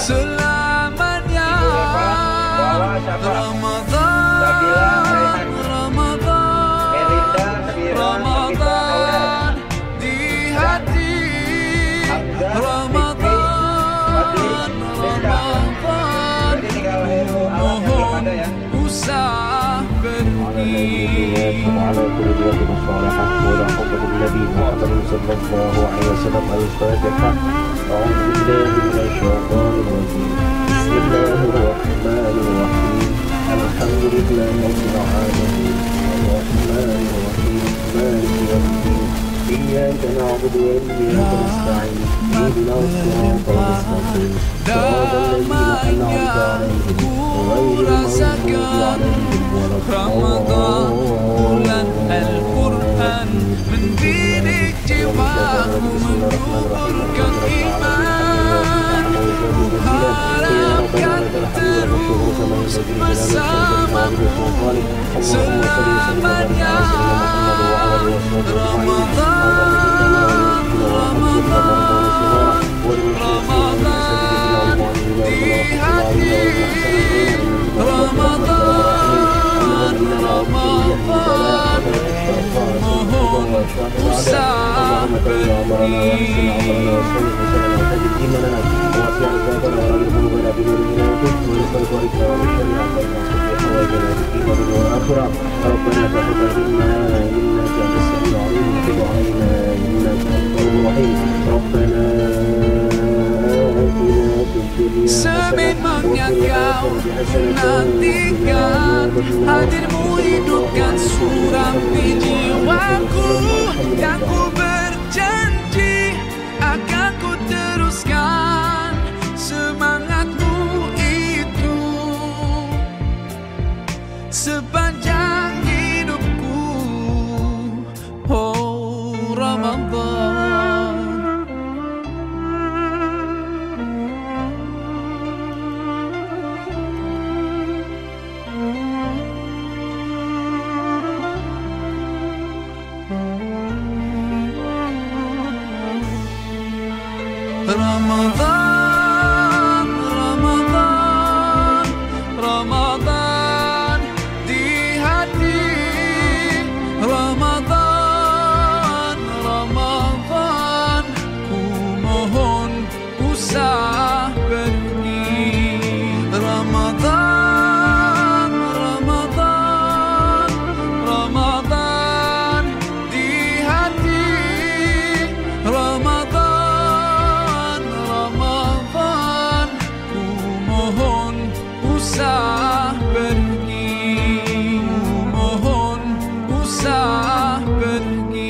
selamanya. Ramadan, Ramadan, Ramadan di hati. Ramadan, Ramadan, mohon usah pergi. وعلى كل بلاد الصالحة ولا حول بالنبي محمد صلى الله عليه وسلم. الفاتحة. أعوذ بالله من الشيطان الرجيم. بسم الله الرحمن الرحيم. الحمد لله رب العالمين الرحمن الرحيم مالك يوم الدين. إياك نعبد وإياك نستعين. اهدنا الصراط المستقيم صراط الذين أنعمت عليهم غير المغضوب عليهم ولا Ramadan, bulan Al-Quran, mendidik jiwaku, menumbuhkan iman. Harapkan terus bersama selamanya. Ramadan, Ramadan, Ramadan di hati. Ramadan, Ramadan, mohon usah pergi. Sememangnya kau nantikan hadirmu, hidupkan surampi jiwaku. Yang ku berjanji akan ku teruskan semangatmu itu sepanjang hidupku. Oh Ramadan, Ramadan, Ramadan, Ramadan di hati. Ramadan, Ramadan, ku mohon usah pergi. Ramadan, Ramadan, Ramadan di hati. Ramadan, Ramadan, ku mohon usah pergi. Ku mohon usah pergi.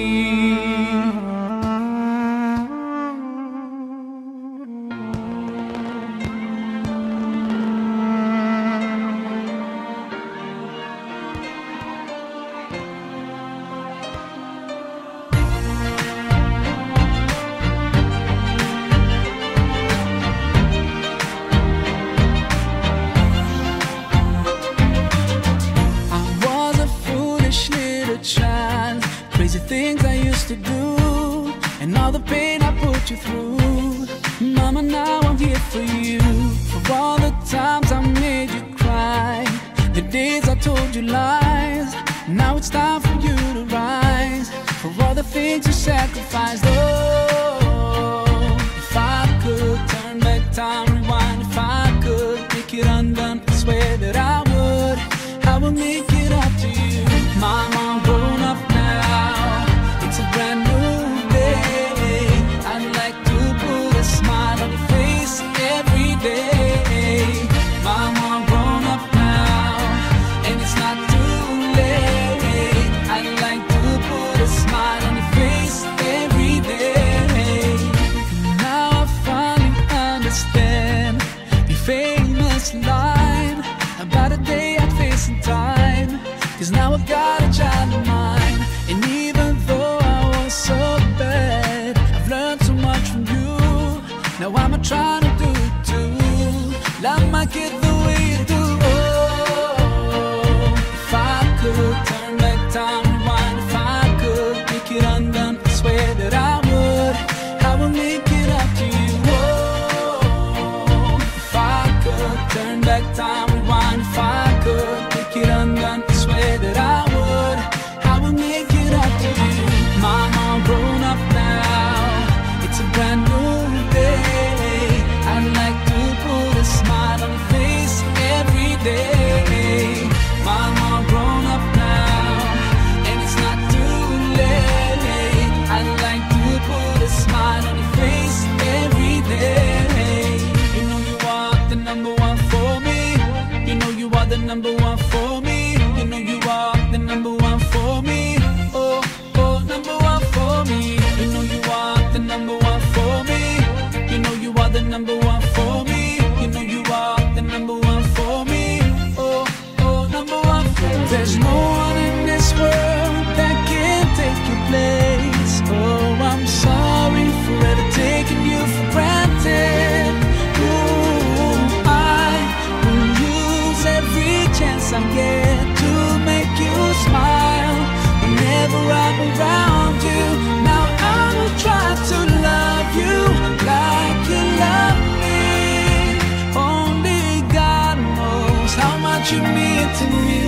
Crazy things I used to do, and all the pain I put you through. Mama, now I'm here for you. For all the times I made you cry, the days I told you lies. Now it's time for you to rise. For all the things you sacrificed. Oh, if I could turn back time, rewind. If I could make it undone, I swear that I would. I will make it up to you. Mama, I'm grown up now. It's a brand new day. I'd like to put a smile on your face every day. Mama, I'm grown up now, and it's not too late. I'd like to put a smile on your face every day. Now I finally understand your famous line about a day I'd face in time. 'Cause now I've got a child of mine, and even though I was so bad, I've learned so much from you. Now I'm trying to do it too. Love my kid the way you do. Oh, if I could turn back time, rewind. If I could make it undone, I swear that I would. I will make it up to you. Oh, if to me.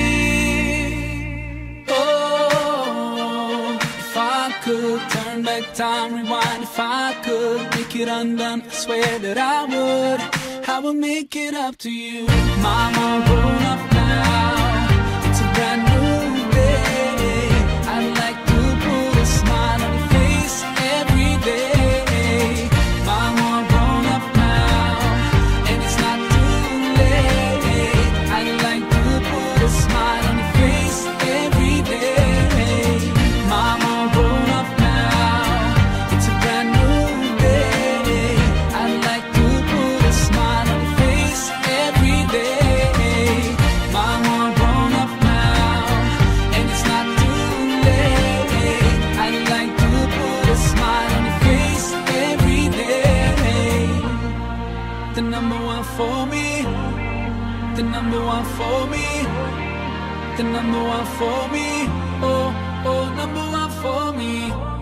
Oh, if I could turn back time, rewind, if I could make it undone, I swear that I would make it up to you. Mama, grown up now, it's a brand new day. I'd like to put a smile on your face every day. Mama, grown up now, and it's not too late. I'd like to put a smile on your face every day. Mama, grown up now, it's a brand new day. I'd like to put a smile on your face every day. Mama, grown up now, and it's not too late. I'd like to put a smile on your face every day. The number one for me, the number one for me, the number one for me. Oh, oh, number one for me.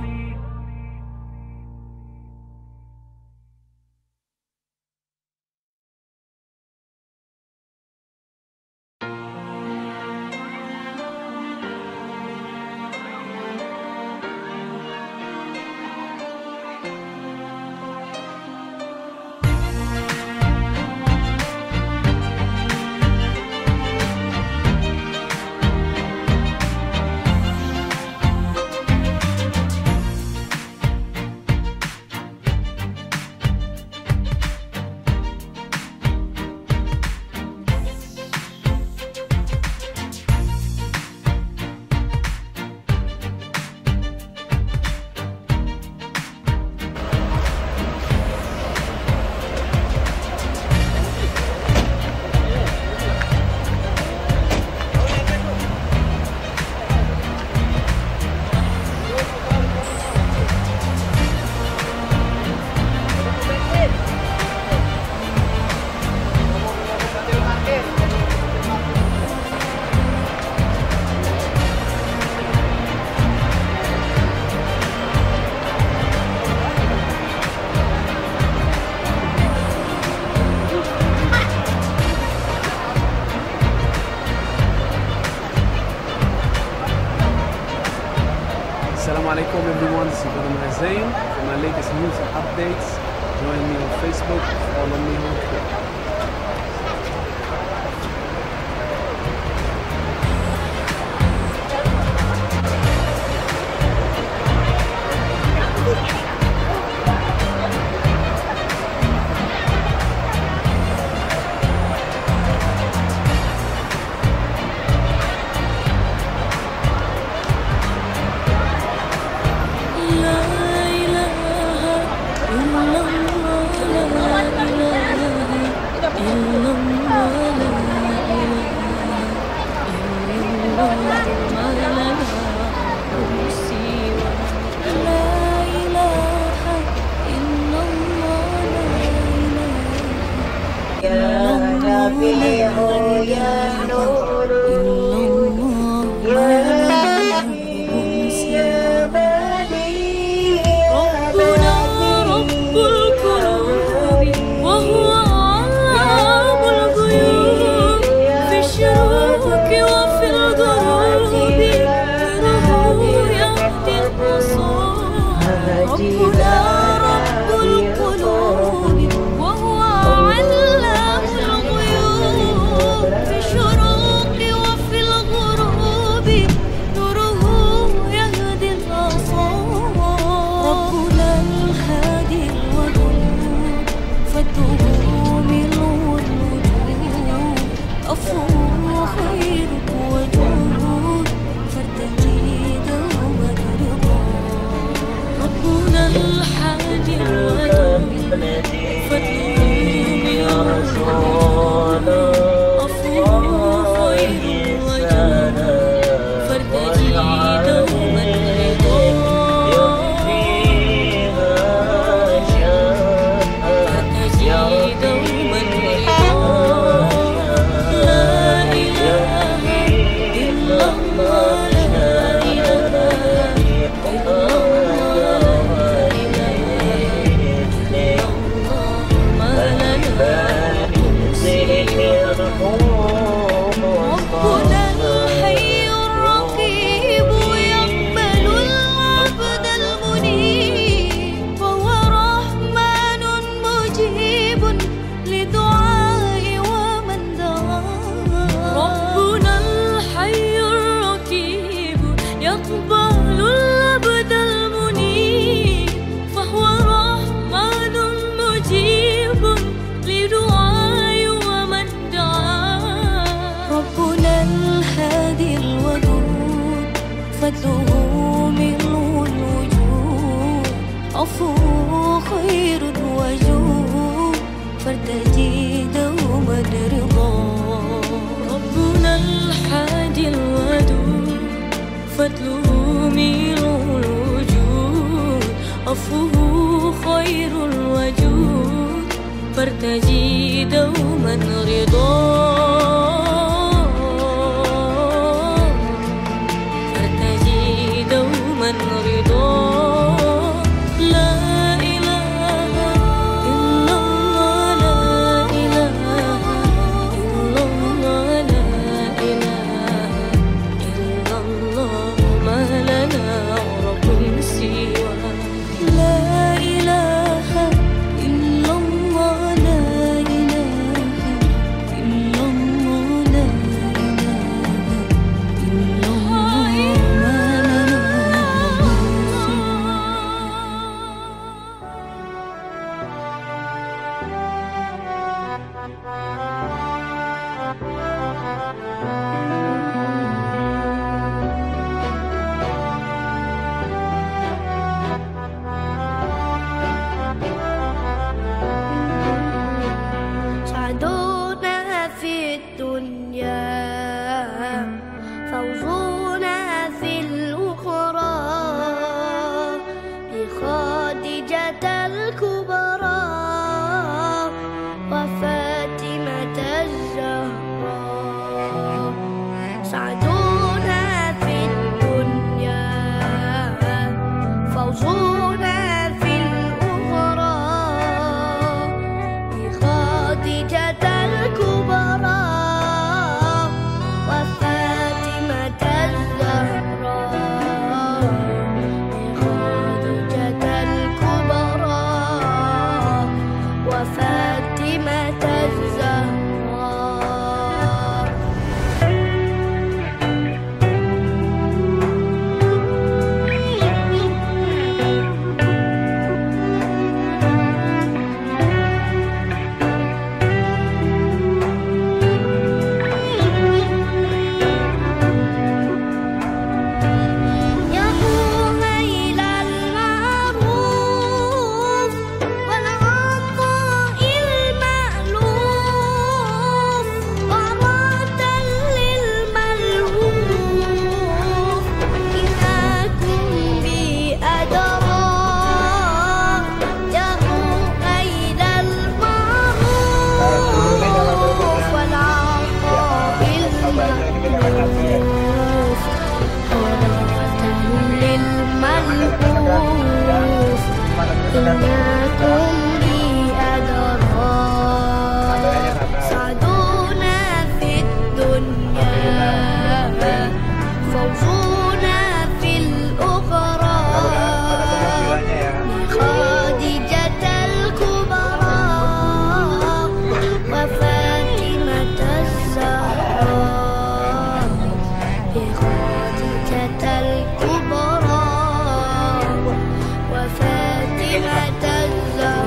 Assalamualaikum everyone, this is Brother Zain. For my latest news and updates, join me on Facebook, follow me on Twitter. فارتجي دوما رضاه، فارتجي دوما رضاه. لا إله إلا الله، لا إله إلا الله، لا إله إلا الله، ما لنا رب سواه. لا إله إلا الله، لا إله إلا الله، لا إله إلا الله، ما لنا رب سعدونا في الدنيا، فوزونا في الأخرى، بخادجة الكبرى وفاطمة الزهراء. سعدونا في الدنيا، فوزونا في الأخرى، بخادجة الكبرى وفاطمة الزهراء، بخادجة الكبرى وفاطمة الزهراء. يا أهيل المعروف والعطاء المألوف، وراة للملهوف، إنكم بي أدرى. يا أهيل المعروف والعطاء المألوف، وراة للملهوف، إنكم بي أدرى. سعدونا في الدنيا، فوزونا في الأخرى، بخادجة الكبرى وفاطمة الزهراء، بخادجة الكبرى وفاطمة الزهراء.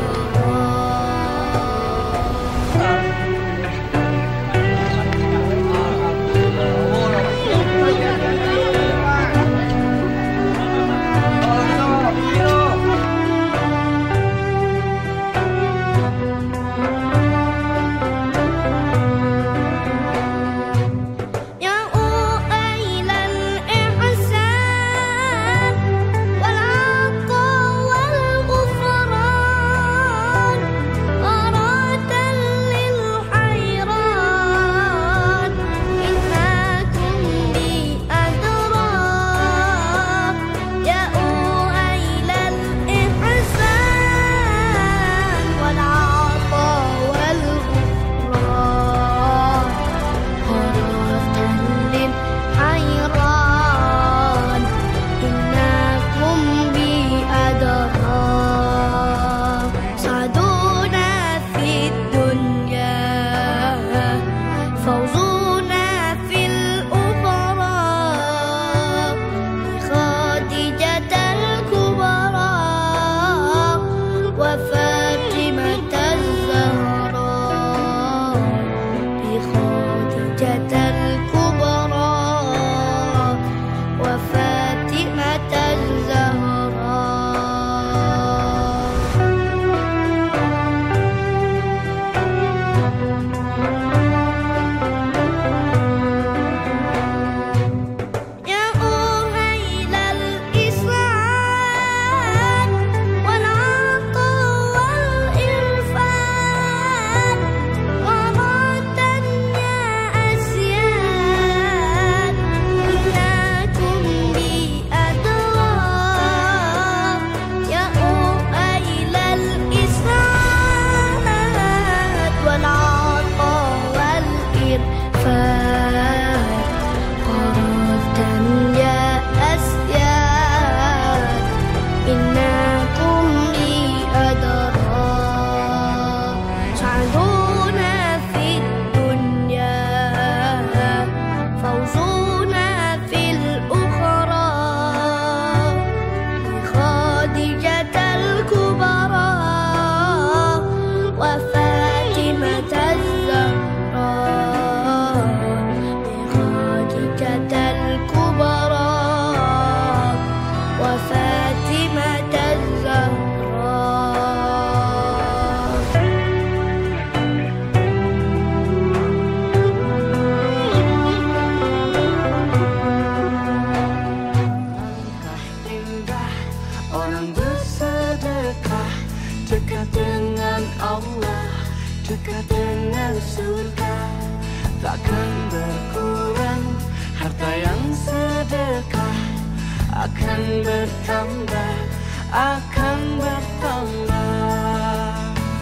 dekat dengan Allah, dekat dengan surga. Takkan berkurang harta yang sedekah, akan bertambah, akan bertambah.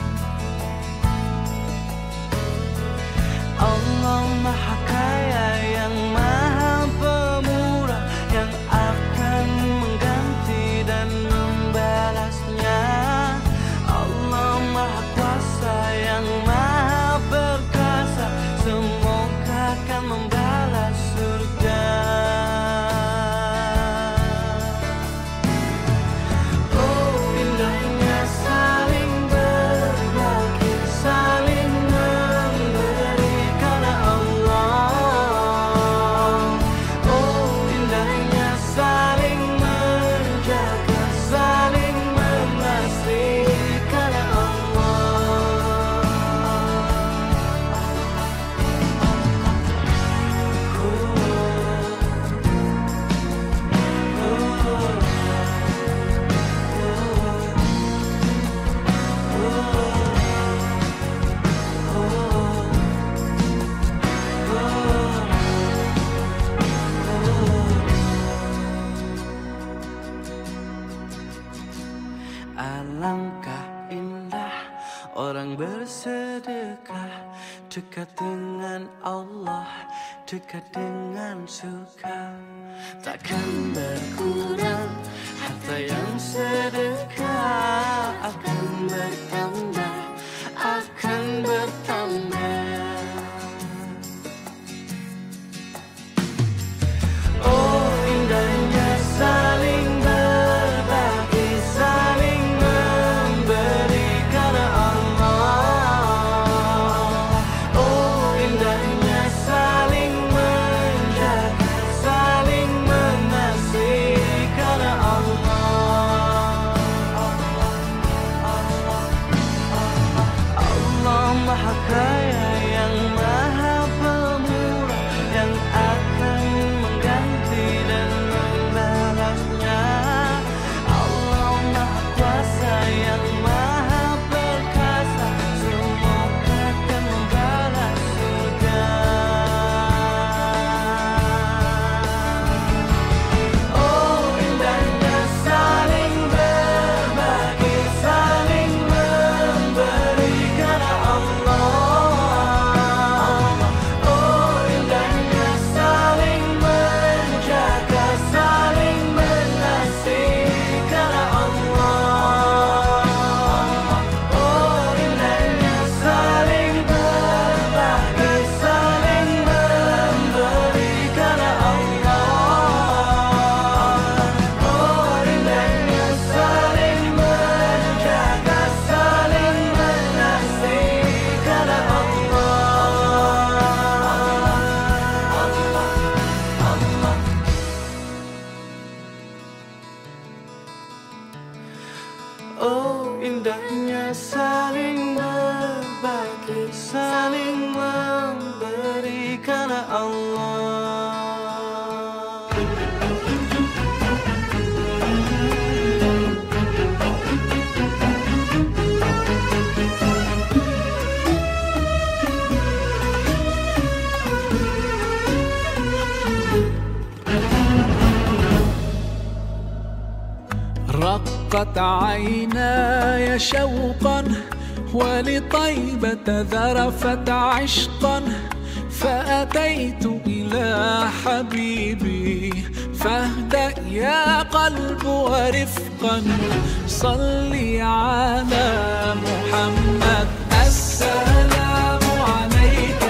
Allah Maha Kaya yang Maha Pemurah, yang akan mengganti dan membalasnya. Allah Maha Kuasa yang Maha Perkasa, semoga akan membalas surga. Oh indahnya saling berbagi, saling memberi karena Allah. Oh indahnya saling menjaga, saling mengasihi karena alangkah indah orang bersedekah, dekat dengan Allah, dekat dengan surga. Takkan berkurang harta yang sedekah, akan bertambah, akan bertambah. Oh indahnya saling berbagi, saling memberi karena Allah. Oh indahnya saling menjaga, saling mengasihi karena Allah. Allah Maha Kaya yang Maha Pemurah, yang akan mengganti dan membalasnya. Allah Maha Kuasa yang Maha Perkasa, semoga akan membalas surga. Oh indahnya saling berbagi, saling memberi karena Allah. Oh indahnya saling menjaga, saling mengasihi karena Allah. Oh indahnya saling berbagi, saling memberi karena Allah. Oh indahnya saling menjaga, saling mengasihi karena Oh indahnya saling berbagi, saling memberi karena Allah. رقت عيناي شوقا ولطيبة ذرفت عشقا، فأتيت إلى حبيبي فاهدأ يا قلب ورفقا، صلي على محمد. السلام عليك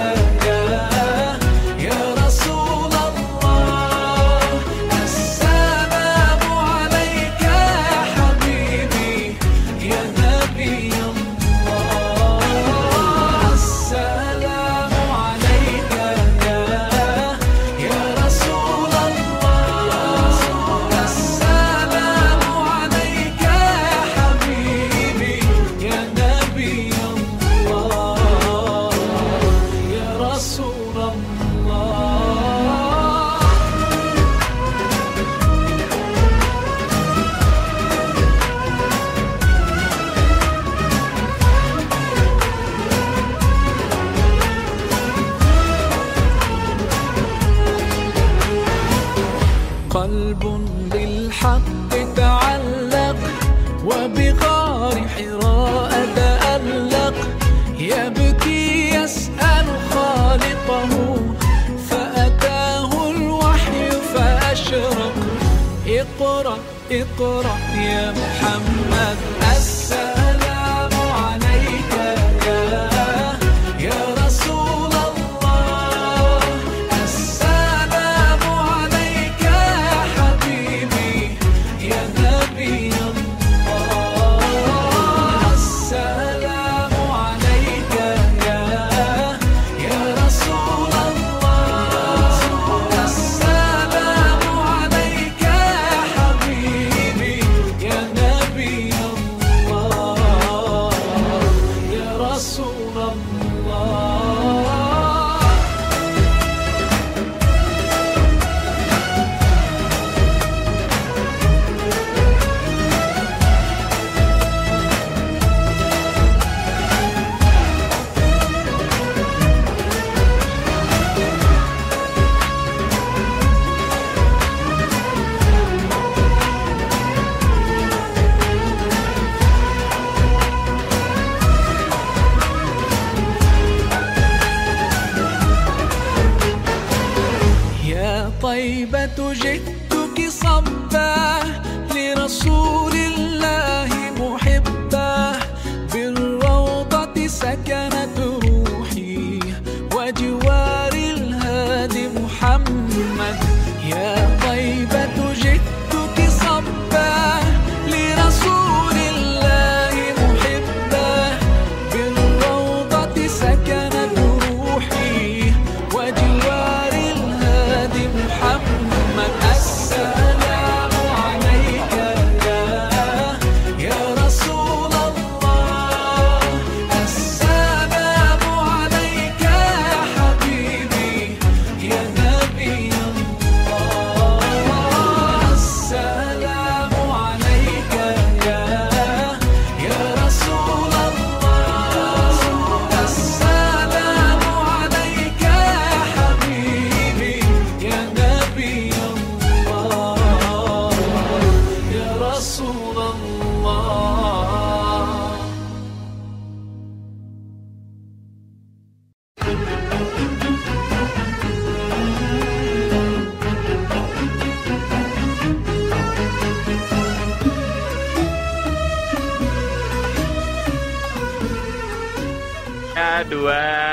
يا رسول الله، السلام عليك يا حبيبي يا نبي الله، السلام عليك يا رسول الله، السلام عليك يا حبيبي يا نبي اقرأ يا محمد السلام عليك يا رسول الله السلام عليك يا حبيبي يا نبي الله السلام عليك يا رسول الله السلام عليك يا حبيبي يا نبي الله يا رسول الله. يا طيبة جئتك صبا لرسول الله محبا بالروضة سكنت روحي وجوار الهادي محمد يا طيبة جئتك صبا لرسول الله محبا بالروضة سكنت روحي وجوار الهادي محمد السلام عليك يا رسول الله السلام عليك يا حبيبي يا نبي الله السلام عليك يا رسول الله السلام عليك يا حبيبي يا نبي الله يا رسول الله. Ya, 2,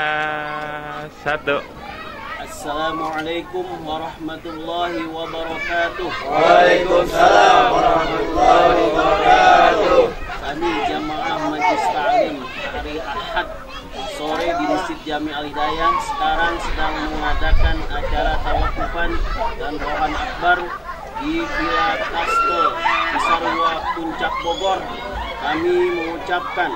1. Assalamualaikum warahmatullahi wabarakatuh. Waalaikumsalam warahmatullahi wabarakatuh. Kami jamaah Majlis Ta'lim hari Ahad sore di Masjid Jami Al Hidayah sekarang sedang mengadakan acara tawakufan dan rohan akbar di Villa Kastel Cisarua Puncak Bogor. Kami mengucapkan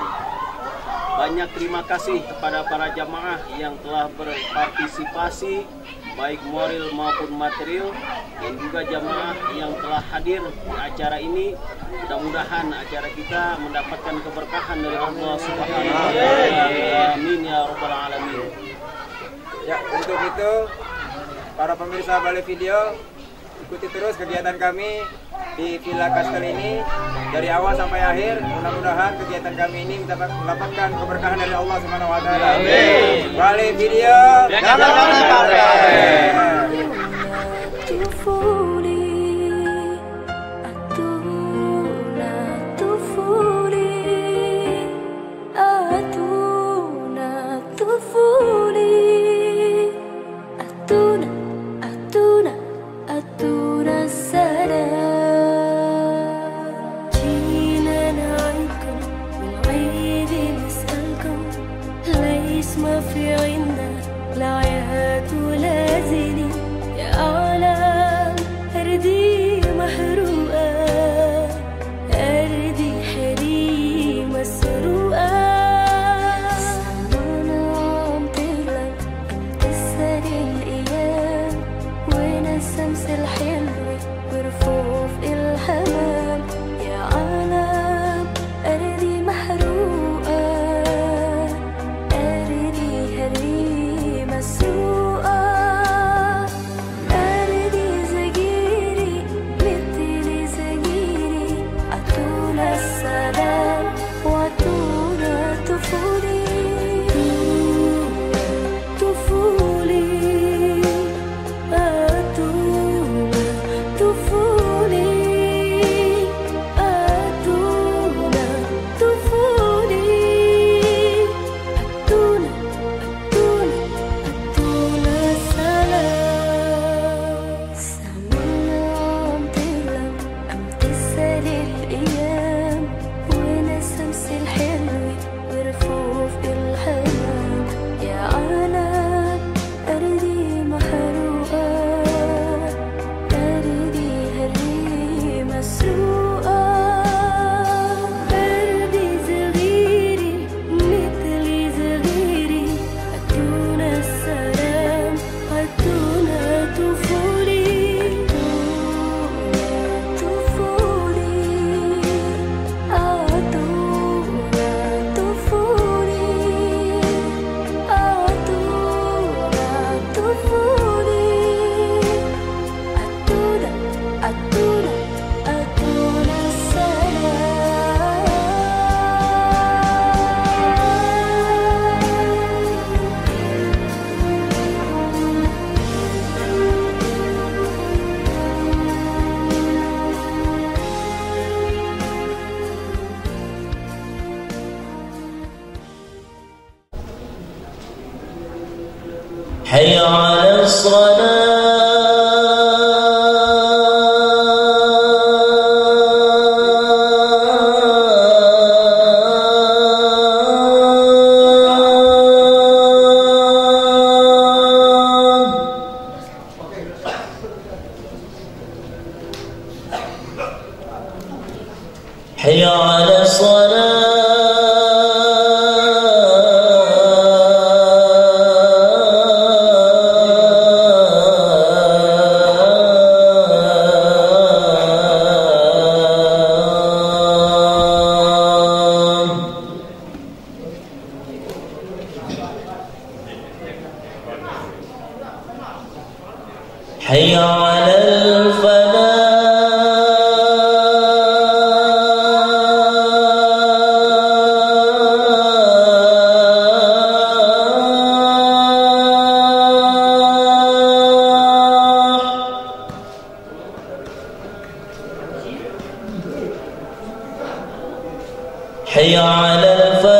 banyak terima kasih kepada para jamaah yang telah berpartisipasi baik moral maupun material, dan juga jamaah yang telah hadir di acara ini. Mudah-mudahan acara kita mendapatkan keberkahan dari Allah Subhanahu wa taala. Amin ya rabbal alamin. Ya, untuk itu para pemirsa Balik Video, ikuti terus kegiatan kami di Villa Kastel ini dari awal sampai akhir. Mudah-mudahan kegiatan kami ini mendapatkan keberkahan dari Allah Subhanahu wa taala. Amin. Balik Video, jangan sampai. مسروقة حي على حي على الصلاة حي على الفلاح حي على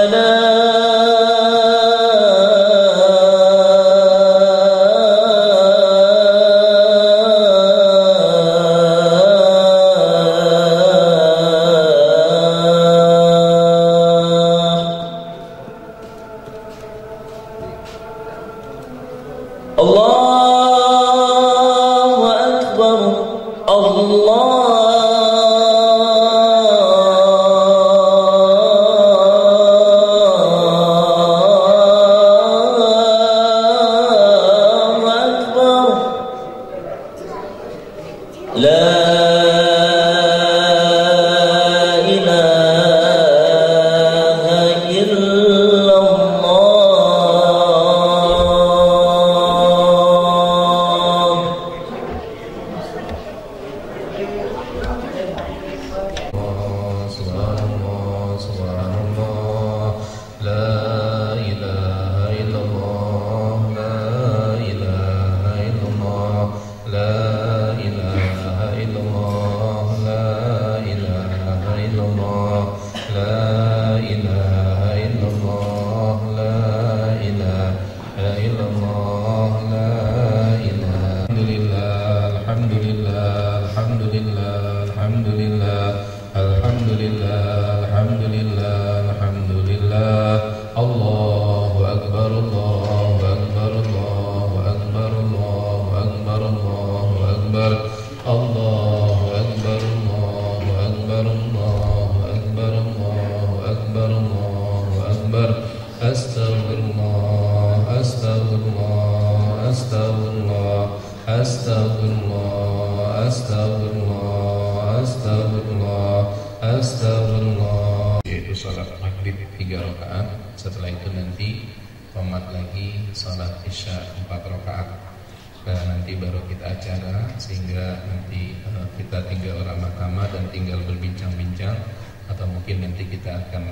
yaitu sholat maghrib 3 rakaat. Setelah itu nanti qomat lagi sholat isya 4 rakaat. Dan nanti baru kita acara, sehingga nanti kita tinggal ramah-ramah dan tinggal berbincang-bincang, atau mungkin nanti kita akan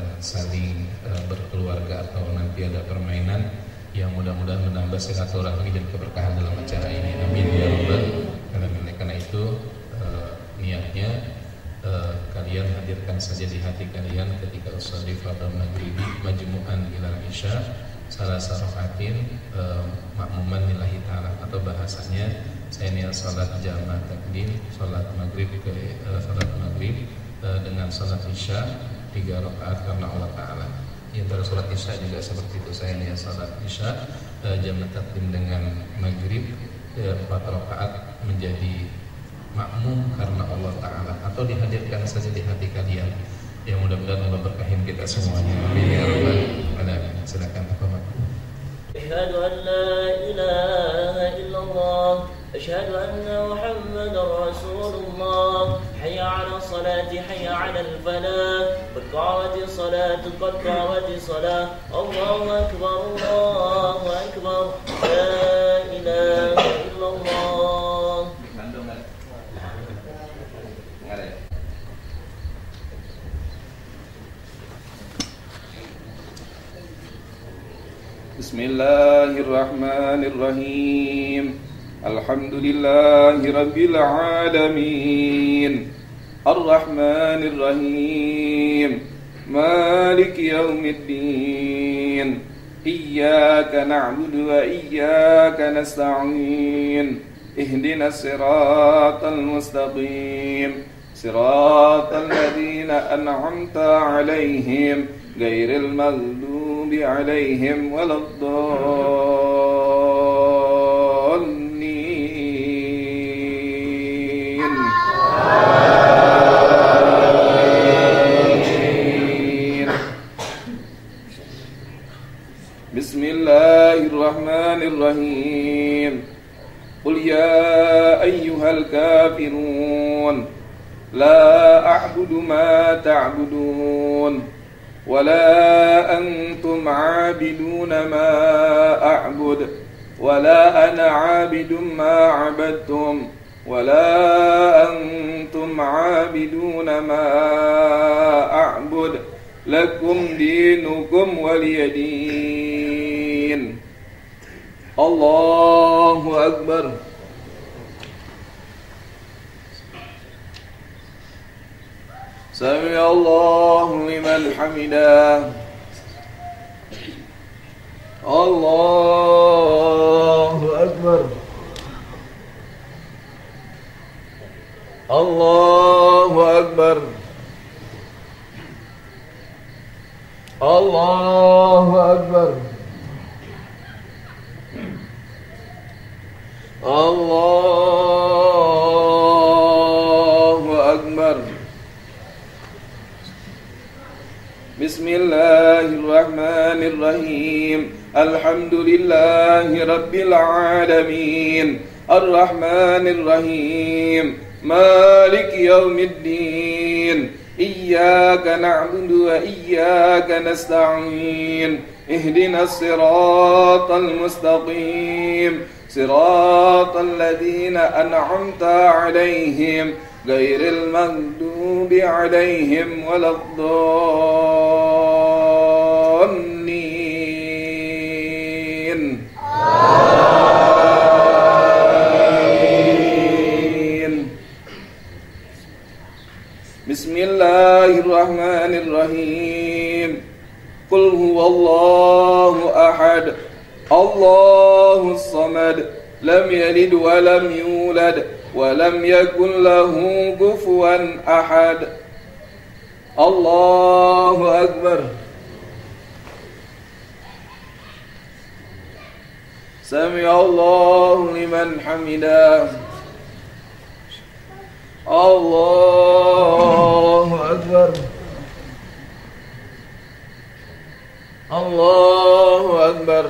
saling berkeluarga, atau nanti ada permainan yang mudah-mudahan menambah silaturahmi dan keberkahan dalam acara ini. Amin ya rabbal alamin. Karena itu niatnya kalian hadirkan saja di hati kalian ketika usolli fardhu maghribi majmu'an ila isya salasa rakaatin makmuman lillahi ta'ala, atau bahasanya saya niat salat jamaah takdim salat maghrib ke salat maghrib dengan salat isya 3 rakaat karena Allah Ta'ala. Di antara salat isya juga seperti itu, saya niat salat isya jamaah takdim dengan maghrib 4 rakaat menjadi makmum karena Allah Ta'ala, atau dihadirkan saja di hati kalian. Yang mudah-mudahan Allah berkahin kita semuanya. Amin ya rabbal alamin. Silakan Bapak. Asyhadu an la ilaha illallah, asyhadu anna Muhammadar Rasulullah. Hayya 'ala salati, hayya 'alal falah. Qad qamati salatu, qad qamati salah. Allahu akbar, Allahu akbar. La ilaha illallah. Bismillahirrahmanirrahim. Alhamdulillahi rabbil alamin. Ar-Rahmanir Rahim. Maliki yaumiddin. إياك نعبد وإياك نستعين اهدنا الصراط المستقيم صراط الذين أنعمت عليهم غير المغضوب عليهم ولا الضالين بسم الله الرحمن الرحيم قل يا أيها الكافرون لا أعبد ما تعبدون ولا أنتم عابدون ما أعبد ولا أنا عابد ما عبدتم ولا أنتم عابدون ما أعبد لكم دينكم ولي دين الله أكبر سمع الله لمن حمده الله أكبر الله أكبر الله أكبر الله أكبر بسم الله الرحمن الرحيم الحمد لله رب العالمين الرحمن الرحيم مالك يوم الدين إياك نعبد وإياك نستعين اهدنا الصراط المستقيم صراط الذين أنعمت عليهم غير المغضوب عليهم ولا الضالين بسم الله الرحمن الرحيم قل هو الله أحد الله الصمد لم يلد ولم يولد ولم يكن له كفوا أحد الله أكبر سمع الله لمن حمده الله أكبر الله أكبر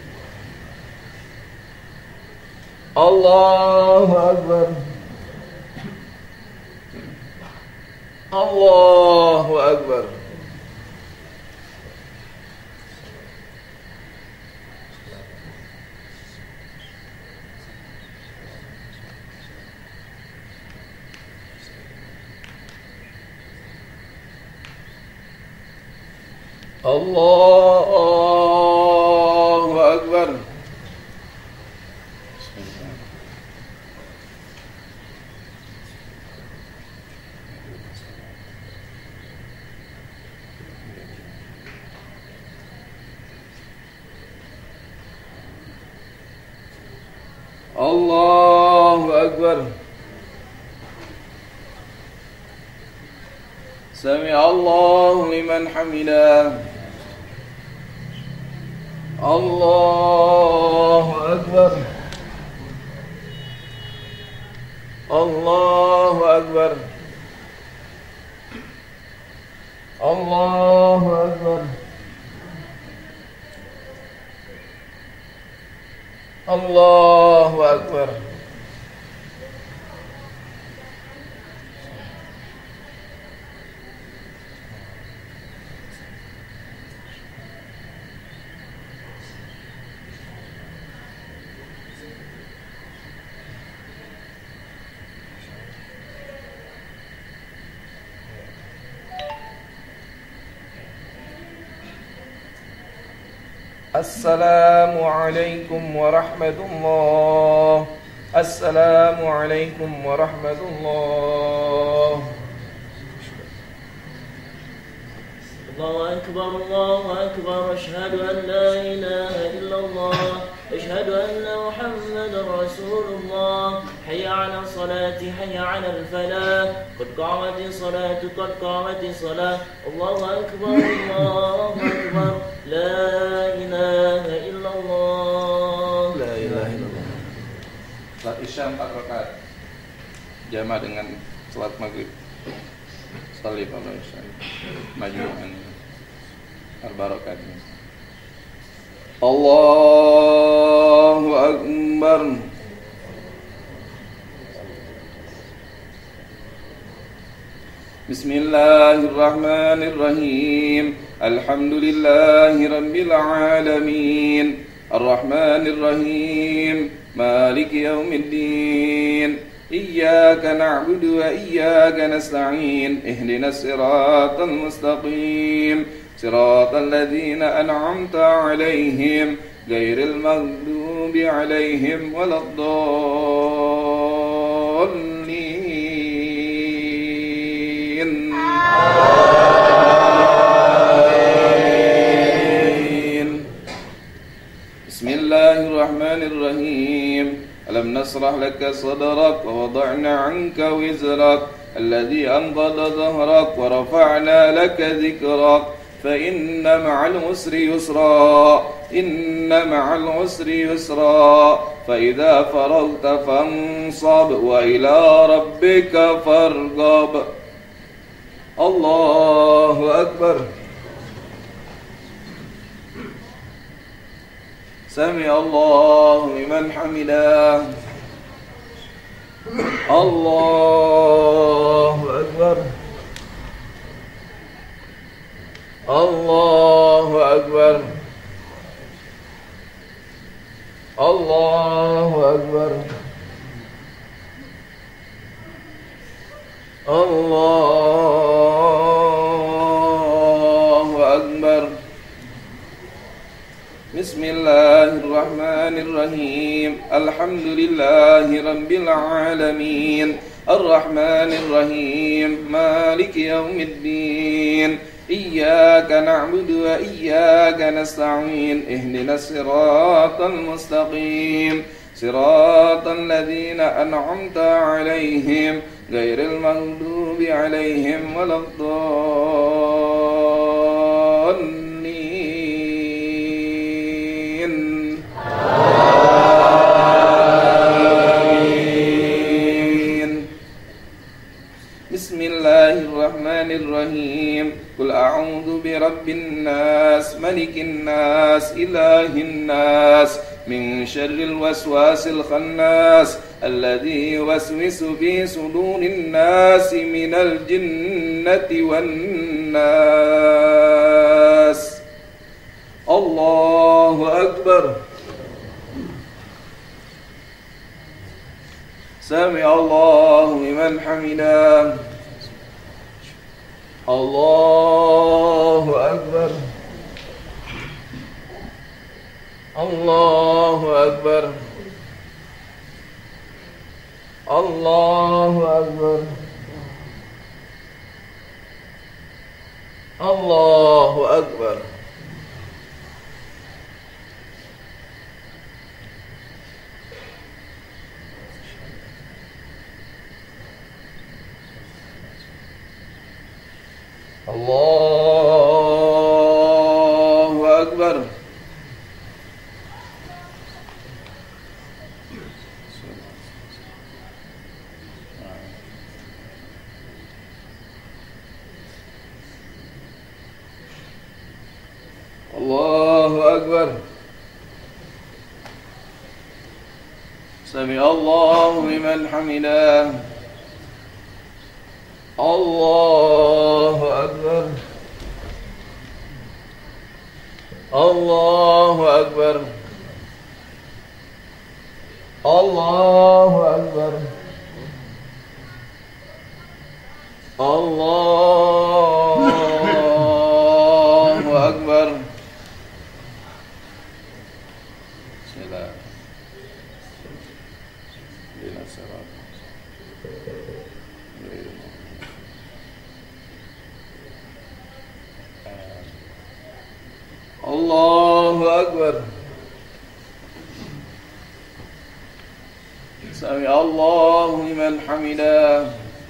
الله أكبر الله أكبر الله أكبر الله أكبر سمع الله لمن حمده الله أكبر الله أكبر الله أكبر الله أكبر السلام عليكم ورحمة الله. السلام عليكم ورحمة الله. الله أكبر الله أكبر أشهد أن لا إله إلا الله أشهد أن محمد رسول الله حي على الصلاة حي على الفلاح قد قامت الصلاة قد قامت الصلاة الله أكبر لا إله إلا الله La ilaha illallah. Salat Isya 4 rakaat jamaah dengan salat maghrib. Salih Allah Isya majmu'an 4 rakaat. Allahu Akbar. Bismillahirrahmanirrahim. Alhamdulillahi rabbil alamin. Ar-Rahmanir Rahim. Maliki yaumiddin. Iyyaka na'budu wa iyyaka nasta'in. Ihdinas siratal mustaqim. Siratal ladzina an'amta 'alaihim ghairil maghdubi 'alaihim waladdallin. Bismillahirrahmanirrahim. Alam nasrah laka sadrak wa wada'na 'anka wizrak alladhi anqadha dhahrak wa rafa'na laka dhikrak fa inna ma'al usri yusra inna ma'al usri yusra fa idza faraghta fansab wa ila rabbika farghab. Allahu Akbar. Sami Allahu liman hamidah. Allahu Akbar. Allahu Akbar. Allahu Akbar. Allahu Akbar. Bismillahirrahmanirrahim. Alhamdulillahi rabbil alamin. Ar-Rahmanir Rahim. Maliki yaumiddin. Iyyaka na'budu wa iyyaka nasta'in. Ihdinas siratal mustaqim. Siratal ladzina an'amta 'alaihim ghairil maghdubi 'alaihim waladdallin. Bismillahirrahmanirrahim. Qul a'udzu birabbin nas, malikin nas, ilahin nas, min syarril waswasil khannas, alladzi yuwaswisu fi sudurin nas minal jinnati wan nas. Allahu Akbar. Sami Allahu liman hamidah. Allahu Akbar. Allahu Akbar. Allahu Akbar. Allahu Akbar. Allahu Akbar. Allahu Akbar. Sami Allahu liman hamidah. Allahu Akbar. Allahu Akbar. Allahu Akbar. Allahu Akbar. Sila. Bila salat. Allahu Akbar. Sami Allahu liman hamidah.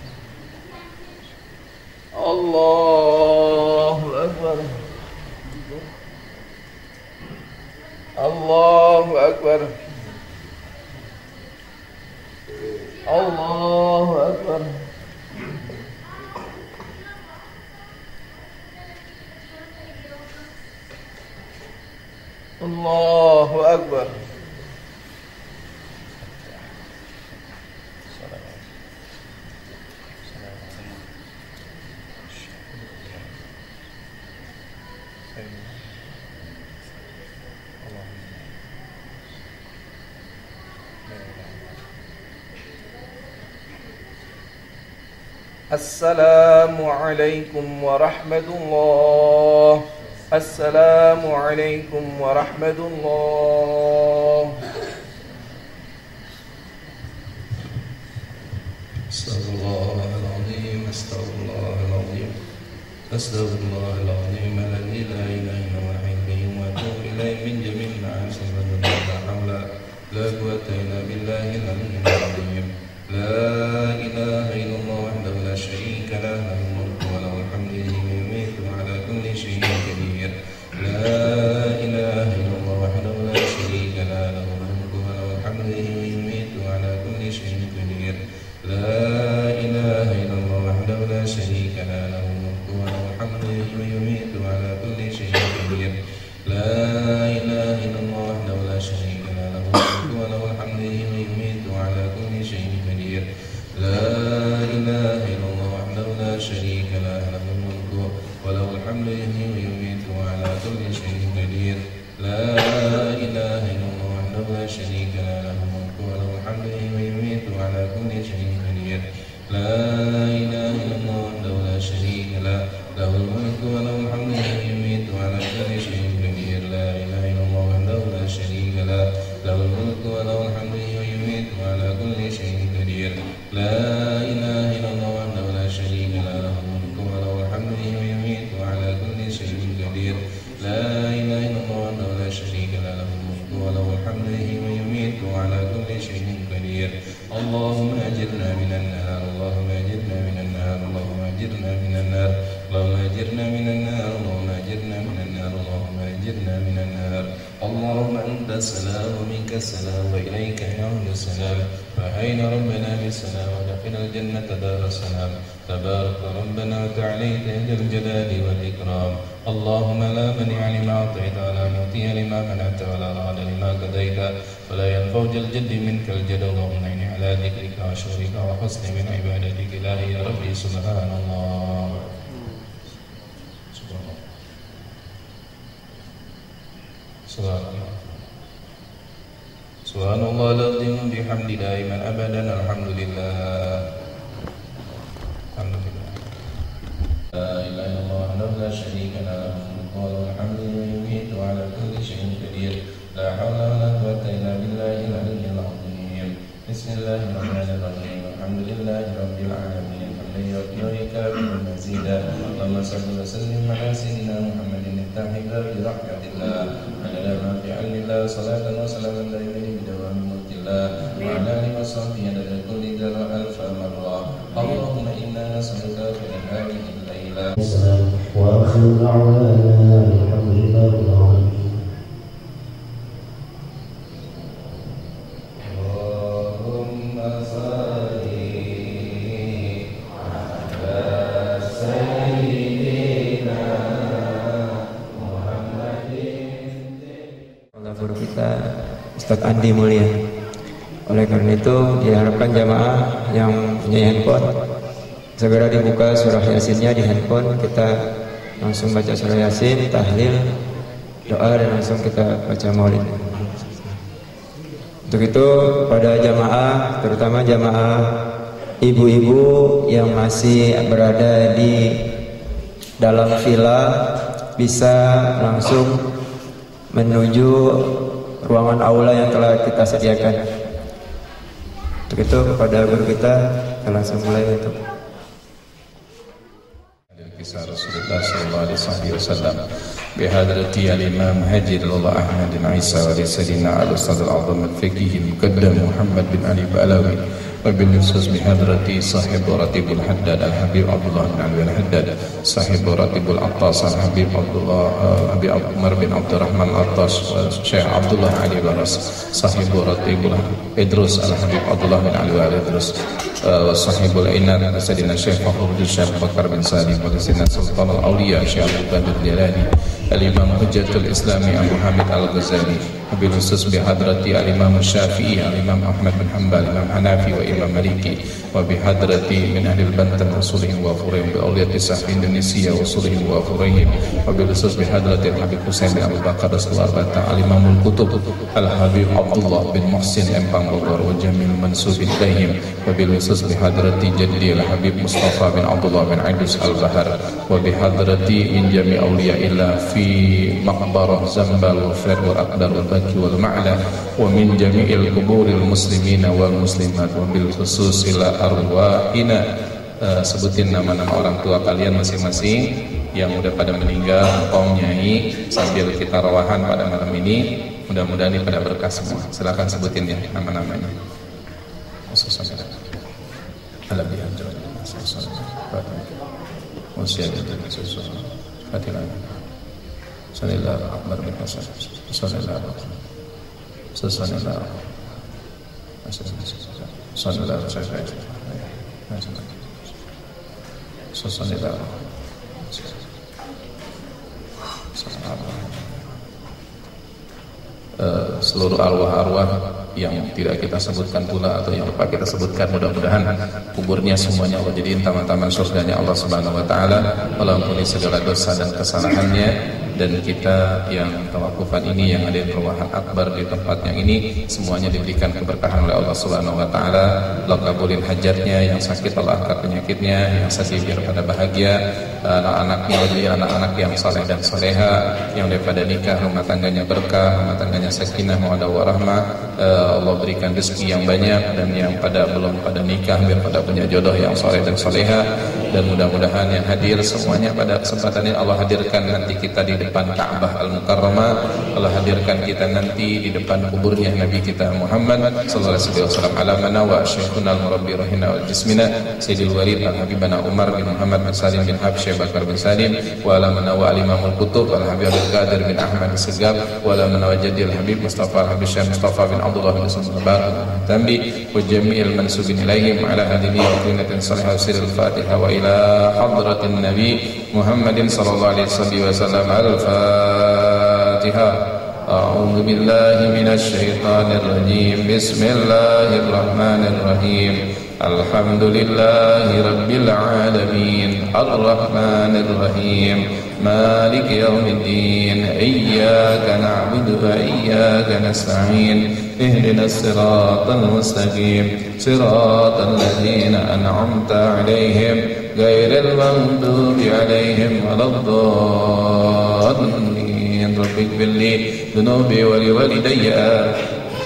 Allahu Akbar. Allahu Akbar. Allahu Akbar. Allahu Akbar. Assalamualaikum warahmatullahi. Assalamualaikum warahmatullahi. Astaghfirullahaladzim, astaghfirullahaladzim, astaghfirullahaladzim, alladzi la ilaha illa huwal hayyul qayyum wa atubu ilaihi min jami'il ma'asi wa la hawla la quwwata illa billahil aliyyil azim. La ilaha illallah wahdahu la syarika lah, lahul mulku wa lahul hamdu yuhyi wa yumiitu wa ala kulli syai'in qadir. La ilaha illallah wahdahu la syarika lah, lahul mulku wa lahul hamdu yuhyi wa yumiitu wa ala kulli syai'in qadir. La ilaha illallah wahdahu la syarika lah, lahul mulku wa lahul hamdu yuhyi wa yumiitu wa ala kulli syai'in qadir. La ilaha illallah wahdahu la syarika lah, lahul mulku wa lahul hamdu yuhyi wa yumiitu wa ala kulli syai'in qadir. La ilaha illallah wahdahu la syarika lah, lahul mulku wa lahul hamdu yuhyi wa yumiitu wa ala kulli syai'in qadir. La ilaha illallah wahdahu la syarika lah, lahul mulku wa lahul hamdu yuhyi wa yumiitu wa ala kulli syai'in qadir. La ilaha illallah wahdahu la syarika lah, lahul mulku wa lahul hamdu yuhyi wa yumiitu wa ala kulli syai'in qadir. La ilaha illallah wahdahu la syarika lah, lahul mulku wa lahul hamdu yuhyi wa yumiitu wa ala kulli syai'in qadir. La ilaha illallah wahdahu la syarika lah, lahul mulku wa lahul hamdu yuhyi wa yumiitu wa ala kulli syai'in qadir. La ilaha illallah wahdahu la syarika lah, lahul mulku wa lahul hamdu yuhyi wa yumiitu wa ala kulli syai'in qadir. Allahumma ajirna minan nar, Allahumma ajirna minan nar, Allahumma ajirna minan nar, Allahumma ajirna minan nar, Allahumma ajirna minan nar, Allahumma ajirna minan nar. Allahumma antas salam wa minkas salam wa ilaika ya'udus salam. فحينا ربنا بالسلام ودخل الجنة دار السلام. تبارك ربنا وتعاليت يا ذا الجلال والإكرام. اللهم لا منع لما أعطيت ولا معطي لما منعت ولا راد لما قضيت ولا ينفع ذا الجد منك الجد. اللهم إني على ذكرك وشكرك وحسن من عبادتك إلهي يا ربي. سبحان الله. سبحان الله. Subhanallah al-azim bihamdi daiman abadan. Alhamdulillah. Alhamdulillah. La ilaha illallah wahdahu la syarika lah, lahul hamdu wa yumiitu wa ala kulli syai'in qadir. La haula wa la quwwata illa billahil aliyyil azim. Bismillahirrahmanirrahim. Alhamdulillahi rabbil alamin. Hamdan yukafi'u mazidah. Allahumma shalli wa sallim ala sayyidina Muhammadin at-tahira bi rahmatillah. Ala ma fi ilmillah salatan wa salaman daimin bidawami mulkillah. Wa ala alihi wa sahbihi adada kulli dara alfa marrah. Allahumma inna nas'aluka fi hadhihi al-layla. Wa akhiru da'wana alhamdulillahi rabbil alamin. Guru kita Ustadz Andi Mulia. Oleh karena itu diharapkan jamaah yang punya handphone segera dibuka surah Yasinnya di handphone, kita langsung baca surah Yasin, tahlil, doa, dan langsung kita baca maulid. Untuk itu pada jamaah, terutama jamaah ibu-ibu yang masih berada di dalam villa, bisa langsung menuju ruangan aula yang telah kita sediakan. Untuk itu kepada guru kita langsung mulai untuk kisah Rasulullah sallallahu alaihi wasallam. بحضرة الإمام هاجر الله أحمد بن عيسى ولسيدنا الأستاذ الأعظم الفقيه المقدم محمد بن علي بألاوي وبالخصوص بحضرة صاحب راتب الحداد الحبيب عبد الله بن علي الحداد صاحب راتب العطاس الحبيب عبد الله أبي عمر بن عبد الرحمن العطاس والشيخ عبد الله علي برس صاحب راتب إدروس الحبيب عبد الله بن علي إدروس وصاحب العناد سيدنا الشيخ فخر الشيخ بكر بن سالم وسيدنا سلطان الأولياء الشيخ عبد القادر الجيلاني الإمام حجة الإسلام أبو حامد الغزالي وبالخصوص بحضرة الإمام الشافعي الإمام أحمد بن حنبل الإمام حنفي وإمام مالكي وبحضرة من أهل البنتن وصولهم وأفورهم بأولياء السحر إندونيسيا وصولهم وأفورهم وبالخصوص بحضرة الحبيب حسين بن أبو بكر رسول الله الإمام الكتب الحبيب عبد الله بن محسن أمبان بوغر وجميع المنسوب إليهم وبالخصوص بحضرة جدي الحبيب مصطفى بن عبد الله بن عيدروس البحر وبحضرة من جميع أولياء الله في مقبرة زنبل وفر والأقدر والبكي والمعلى ومن جميع القبور المسلمين والmuslimat وبالخصوص إلى أرواحنا sebutin nama-nama orang tua kalian masing-masing yang udah pada meninggal, Om Nyai, sambil kita rawahan pada malam ini. Mudah-mudahan ini pada berkah semua. Silakan sebutin ya nama-namanya. Seluruh arwah-arwah yang tidak kita sebutkan pula atau yang lupa kita sebutkan, mudah-mudahan kuburnya semuanya Allah jadiin taman-taman surganya Allah Subhanahu wa taala, Allah ampuni segala dosa dan kesalahannya. Dan kita yang tawakufan ini, yang ada perwahan akbar di tempat yang ini, semuanya diberikan keberkahan oleh Allah Subhanahu wa taala. Allah kabulin hajatnya, yang sakit Allah angkat penyakitnya, yang sedih biar pada bahagia, anak-anaknya jadi anak-anak yang saleh dan soleha, yang daripada nikah rumah tangganya berkah, rumah tangganya sakinah mawaddah warahmah, Allah berikan rezeki yang banyak, dan yang belum pada nikah biar pada punya jodoh yang saleh dan soleha. Dan mudah-mudahan yang hadir semuanya pada kesempatan ini Allah hadirkan nanti kita di depan Ka'bah Al-Mukarramah, Allah hadirkan kita nanti di depan kuburnya Nabi kita Muhammad sallallahu alaihi wasallam, ala mana wa syekhuna al-murabbi rahina wal jismina Sayyidil Walid al-Habibana Umar bin Muhammad bin Salim bin Habsyah Bakar bin Salim, wa ala mana wa al-Imamul Kutub al-Habib al-Qadir bin Ahmad Segab, wa ala mana wa Jadil Habib Mustafa al-Habib Syekh Mustafa bin Abdullah bin Mubarak Tambi, wa jami'il mansubin ilaihim ala hadhihi wa qinatin salihah sirrul Fatihah wa ila hadratin Nabi Muhammadin sallallahu alaihi wasallam. Al-Fatihah. A'udzu billahi minasy syaithanir rajim. Bismillahirrahmanirrahim. Alhamdulillahi rabbil alamin. Arrahmanir rahim. Maliki yaumiddin. Iyyaka na'budu wa iyyaka nasta'in. Ihdinas siratal mustaqim. Siratal ladzina an'amta 'alaihim ghairil maghdubi 'alaihim waladdallin. Rabbi ighfirli dhunubi wa liwalidayya.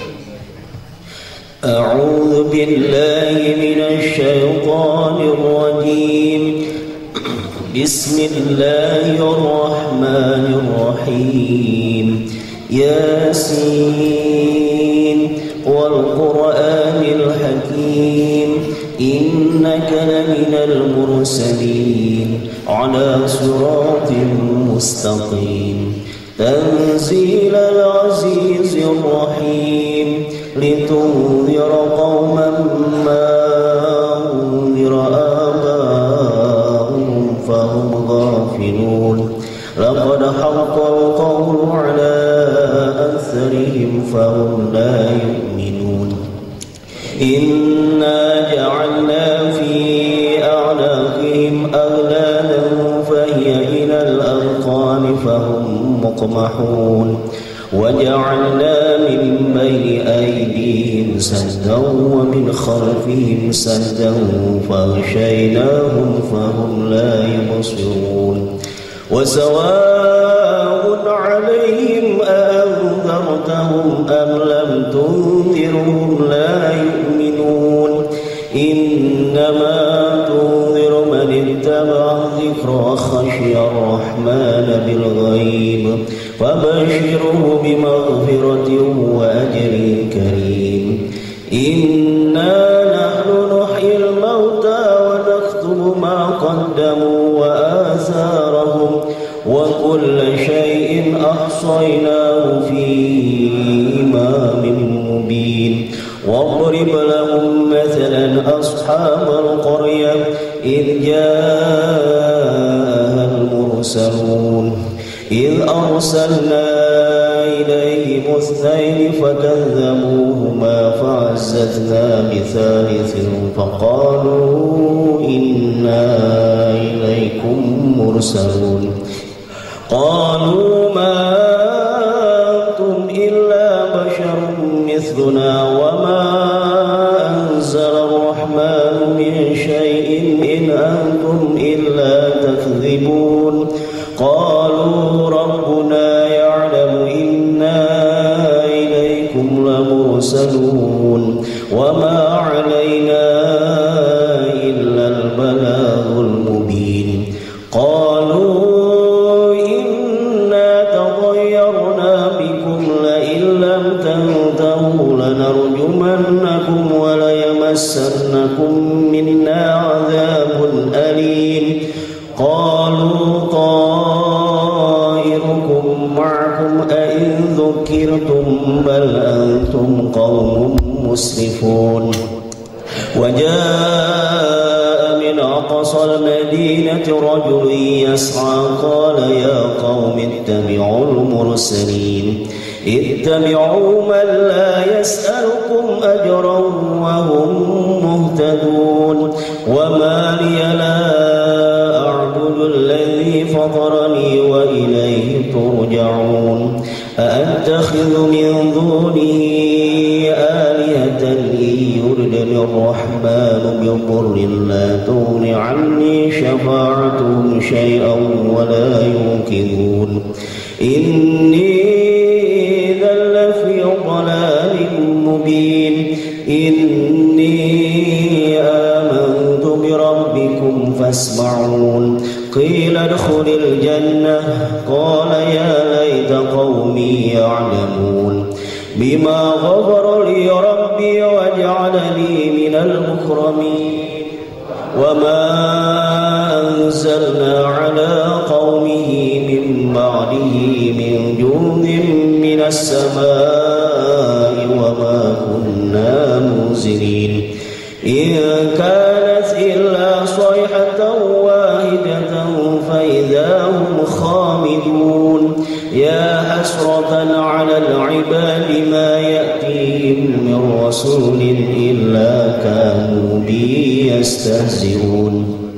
أعوذ بالله من الشيطان الرجيم. بسم الله الرحمن الرحيم. ياسين والقرآن الحكيم إنك لمن المرسلين على صراط مستقيم. تنزيل العزيز الرحيم لتنذر قوما ما أنذر آباؤهم فهم غافلون. لقد حق القول على أكثرهم فهم لا يؤمنون. إنا جعلنا في أعناقهم أغلالا فهي إلى الأذقان فهم مقمحون. وجعلنا من بين أيديهم سدا ومن خلفهم سدا فغشيناهم فهم لا يبصرون. وسواء عليهم أأنذرتهم أم لم تنذرهم لا يؤمنون. إنما تنذر من اتبع الذكر وخشي الرحمن بالغيب فبشره بمغفرة وأجر كريم. إنا نحن نحيي الموتى ونكتب ما قدموا وآثارهم وكل شيء أحصيناه في إمام مبين. واضرب لهم مثلا أصحاب القرية إذ جاءها المرسلون إذ أرسلنا إليهم 2 فكذبوهما فعززنا بثالث فقالوا إنا إليكم مرسلون. قالوا ما أنتم إلا بشر مثلنا وما أنزل الرحمن من شيء إن أنتم إلا تكذبون. قالوا ربنا يعلم إنا إليكم لمرسلون وما علينا إلا البلاغ المبين. قالوا إنا تطيرنا بكم لئن لم تنتهوا لنرجمنكم وليمسنكم منا عذاب أليم. قالوا طائركم معكم أئن ذكرتم بل أنتم قوم مسرفون. وجاء من أقصى المدينة رجل يسعى قال يا قوم اتبعوا المرسلين اتبعوا من لا يسألكم أجرا وهم مهتدون. وما لي لا أعبد الذي فطرني وإليه ترجعون. أأتخذ من دونه آلهة إن يردني الرحمن بضر لا تغن عني شفاعتهم شيئا ولا ينقذون. إني إذا لفي ضلال مبين. إني آمنت بربكم فاسمعون. قيل ادخل الجنة قال يا ليت قومي يعلمون بما غفر لي ربي وجعلني من المكرمين. وما أنزلنا على قومه من بعده من جند من السماء وما كنا منزلين. إن كانت إلا صيحة واحدة فإذا هم خامدون. يا حسرة على العباد ما يأتيهم من رسول إلا كانوا به يستهزئون.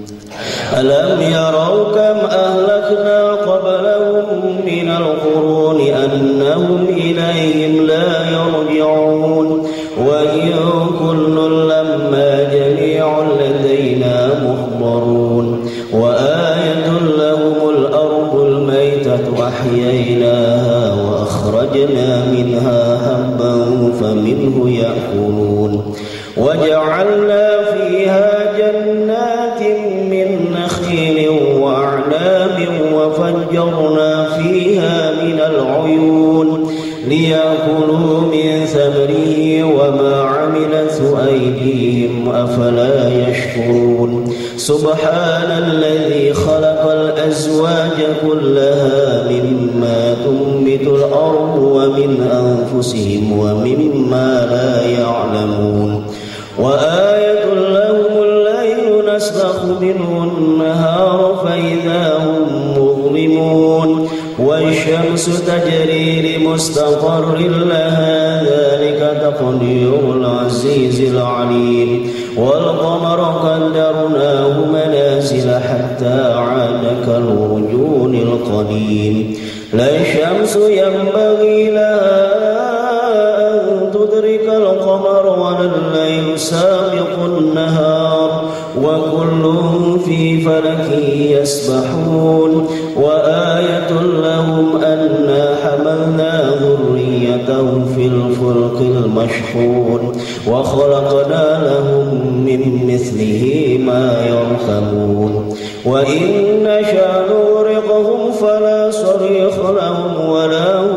ألم يروا كم أهلكنا قبلهم من القرون أنهم إليهم لا يرجعون. وإن كل لما جميع لدينا محضرون. وآية لهم الأرض الميتة أحييناها وأخرجنا منها حبا فمنه يأكلون. وجعلنا فيها جنات من نخيل وأعناب وفجرنا فيها من العيون ليأكلوا من ثمره وما عملته أيديهم أفلا يشكرون. سبحان الذي خلق الأزواج كلها مما تنبت الأرض ومن أنفسهم ومما لا يعلمون. وآية لهم الليل نسلخ منه النهار فإذا هم مظلمون. والشمس تجري لمستقر لها ذلك تقدير العزيز العليم. والقمر قدرناه منازل حتى عاد كالرجون القديم. لا الشمس ينبغي لها أن تدرك القمر ولا الليل سابق النهار وكل في فلك يسبحون. وآية لهم أنا حملنا ذريتهم في الفلك المشحون وخلقنا لهم من مثله ما يركبون. وإن نشأ نغرقهم فلا صريخ لهم ولا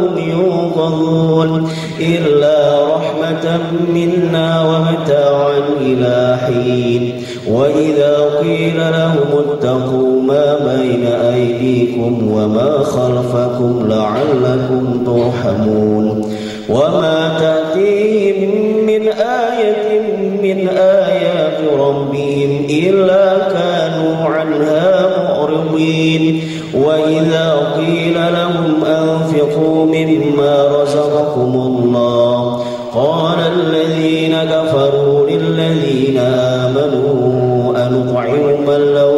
يرحمون وما تأتيهم من آية من آيات ربهم إلا كانوا عنها معرضين وإذا قيل لهم أنفقوا مما رزقكم الله قال الذين كفروا للذين آمنوا أنطعم من لو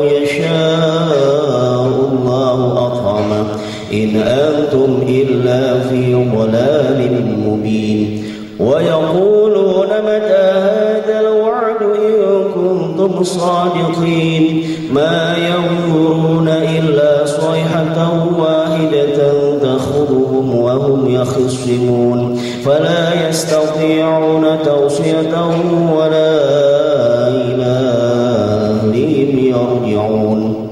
يشاء الله أطعمه إن أنتم إلا في ضلال مبين ويقولون متى هذا الوعد إن كنتم صادقين ما ينظرون إلا صيحة واحدة تأخذهم وهم يخصمون فلا يستطيعون توصية ولا إلى أهلهم يرجعون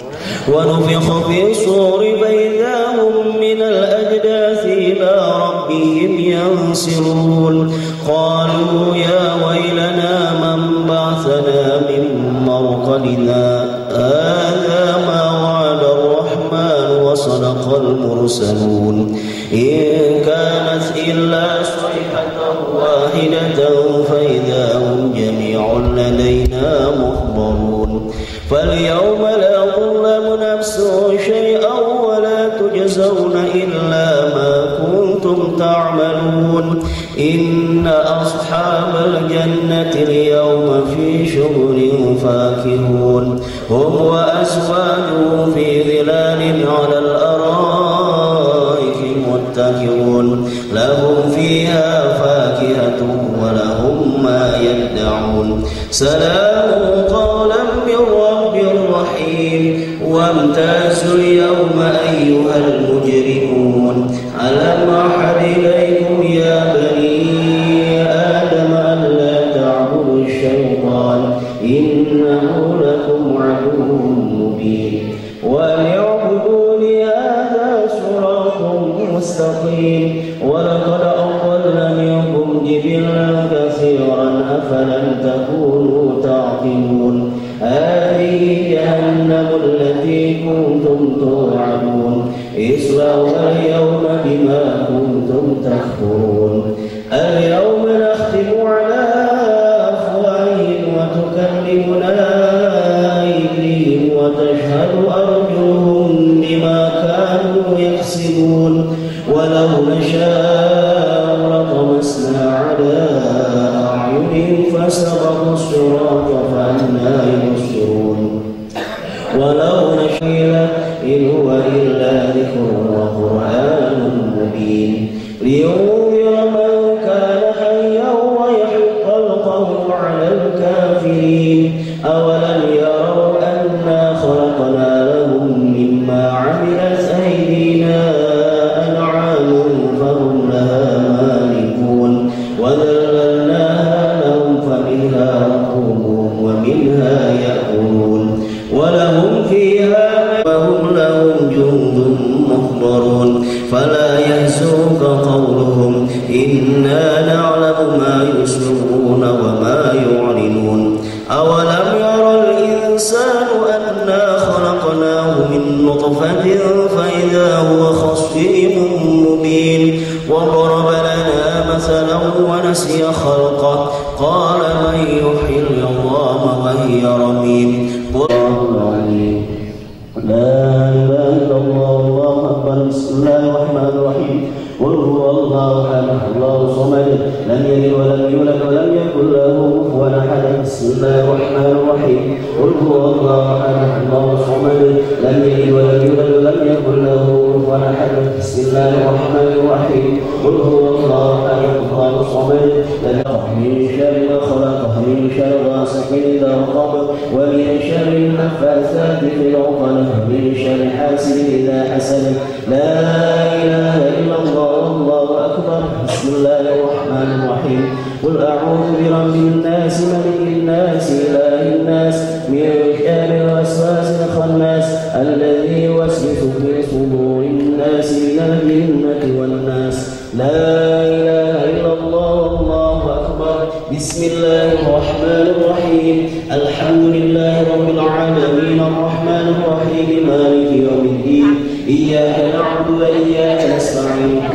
ونفخ في الصور فإذا هم من الأجداث إلى ربهم ينسلون قالوا يا ويلنا من بعثنا من مرقدنا هذا ما وعد الرحمن وصدق المرسلون إن كانت إلا صيحة واحدة فإذا هم جميع لدينا محضرون فاليوم لا تظلم نفس شيئا ولا تجزون إلا ما كنتم تعملون إن أصحاب الجنة اليوم في شغل فاكهون هم وأزواجهم في ظلال على الأرائك متكئون لهم فيها فاكهة ولهم ما يدعون سلام قولا من رب رحيم وامتازوا اليوم أيها المجرمون ألم أعهد إليكم يا بني آدم ألا تعبدوا الشيطان إنه لكم عدو مبين وأن اعبدوني هذا صراط مستقيم ولقد أضل منكم جبلا كثيرا أفلم تكونوا تعقلون هذه جهنم التي كنتم توعدون اصلوها اليوم بما كنتم تكفرون اليوم نختم على أفواههم وتكلمنا أيديهم وتشهد أرجلهم بما كانوا يكسبون ولو نشاء لطمسنا على أعينهم فسبقوا الصراط فأنى يبصرون ولو نشاء إن هو إلا ذكر وقرآن مبين لينذر من كان حيا ويحق القول على الكافرين أولم يروا أنا خلقنا لهم مما عملت أيدينا أنعام فهم لها مالكون وذللناها لهم فمنها ركوبهم ومنها يأكلون ولهم فيها وهم لهم جند محضرون فلا يحزنك قولهم إنا نعلم ما يسرون وما يعلنون أولم يرى الإنسان أنا خلقناه من نطفة فإذا هو خصيم مبين وضرب لنا مثلا ونسي خلقه قال من يحيي العظام وهي رميم لا إله إلا الله الله أكبر بسم الله الرحمن الرحيم قل هو الله أحد الله الصمد لم يلد ولم يولد ولم يكن له كفوا أحد بسم الله الرحمن الرحيم قل هو الله أحد الله الصمد لم يلد ولم يولد ولم يكن له كفوا أحد بسم الله الرحمن الرحيم قل هو الله أحد الله الصمد من شر ما خلق من شر غاسق إذا وقب ومن شر النفاثات في العقد من شر حاسد إذا حسد لا إله إلا الله الله أكبر بسم الله الرحمن الرحيم قل أعوذ برب الناس ملك الناس إله الناس من شر الوسواس الخناس الذي يوسوس في صدور الناس من الجنة والناس لا إله إلا الله الله أكبر بسم الله الرحمن الرحيم الحمد لله رب العالمين الرحمن الرحيم مالك يوم الدين إياك نعبد وإياك نستعين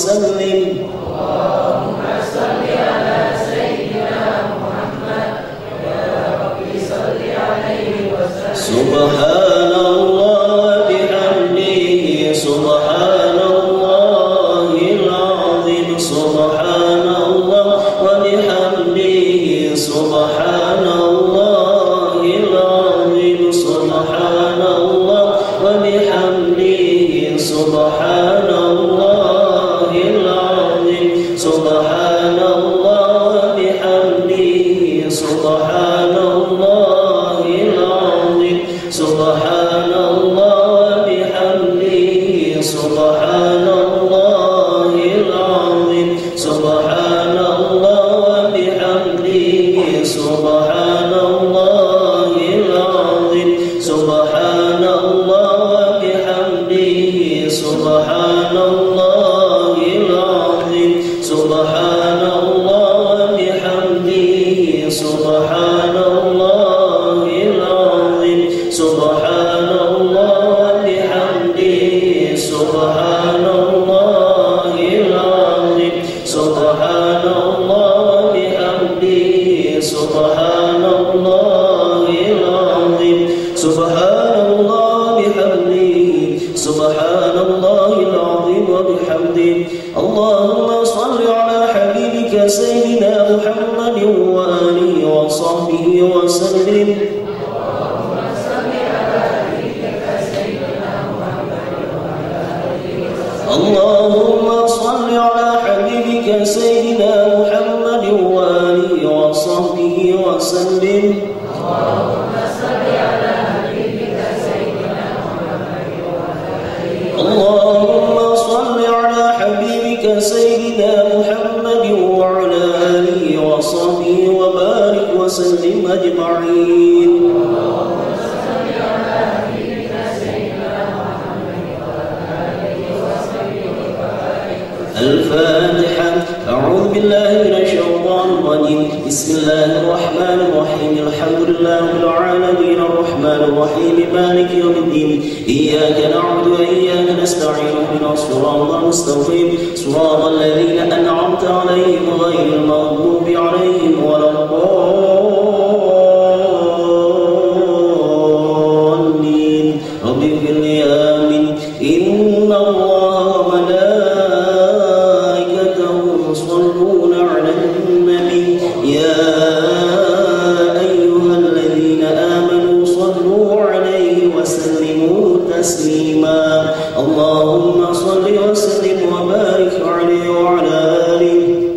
وسلم. اللهم صل على سيدنا محمد يا رب صل عليه وسلم. سبحان الله بحمده سبحان الله العظيم سبحان الله وبحمده سبحان الله العظيم سبحان الله وبحمده سبحان الله العظيم سبحان الله وبحمده سبحان الله العظيم سبحان الله وبحمده سبحان الله العظيم سبحان الله وبحمده سبحان الله العظيم سبحان الله وبحمده سبحان الله العظيم سبحان الله وبحمده سبحان الله العظيم سبحان الله وبحمده سبحان الله العظيم سبحان الله وبحمده سبحان الله العظيم سبحان الله بحمده سبحان الله العظيم وبحمده. اللهم صل على حبيبك سيدنا محمد وآله وصحبه وسلم. اللهم صل على حبيبك سيدنا محمد وآله وصحبه وسلم. اللهم صل على حبيبك سيدنا محمد اللهم صل على حبيبك سيدنا محمد وعلى آله وصحبه وبارك وسلم أجمعين. الفاتحة. أعوذ بالله من الشيطان الرجيم. بسم الله الرحمن الرحيم. الحمد لله رب العالمين الرحمن الرحيم مالك يوم الدين. إياك نعبد وإياك نستعين اهدنا الصراط المستقيم صراط الذين أنعمت عليهم غير المغضوب عليهم ولا الضالين. رب اغفر لي آمين. إن الله وملائكته يصلون على النبي يا أيها الذين آمنوا صلوا عليه وسلموا تسليما. اللهم صل وسلم وبارك عليه وعلى آله.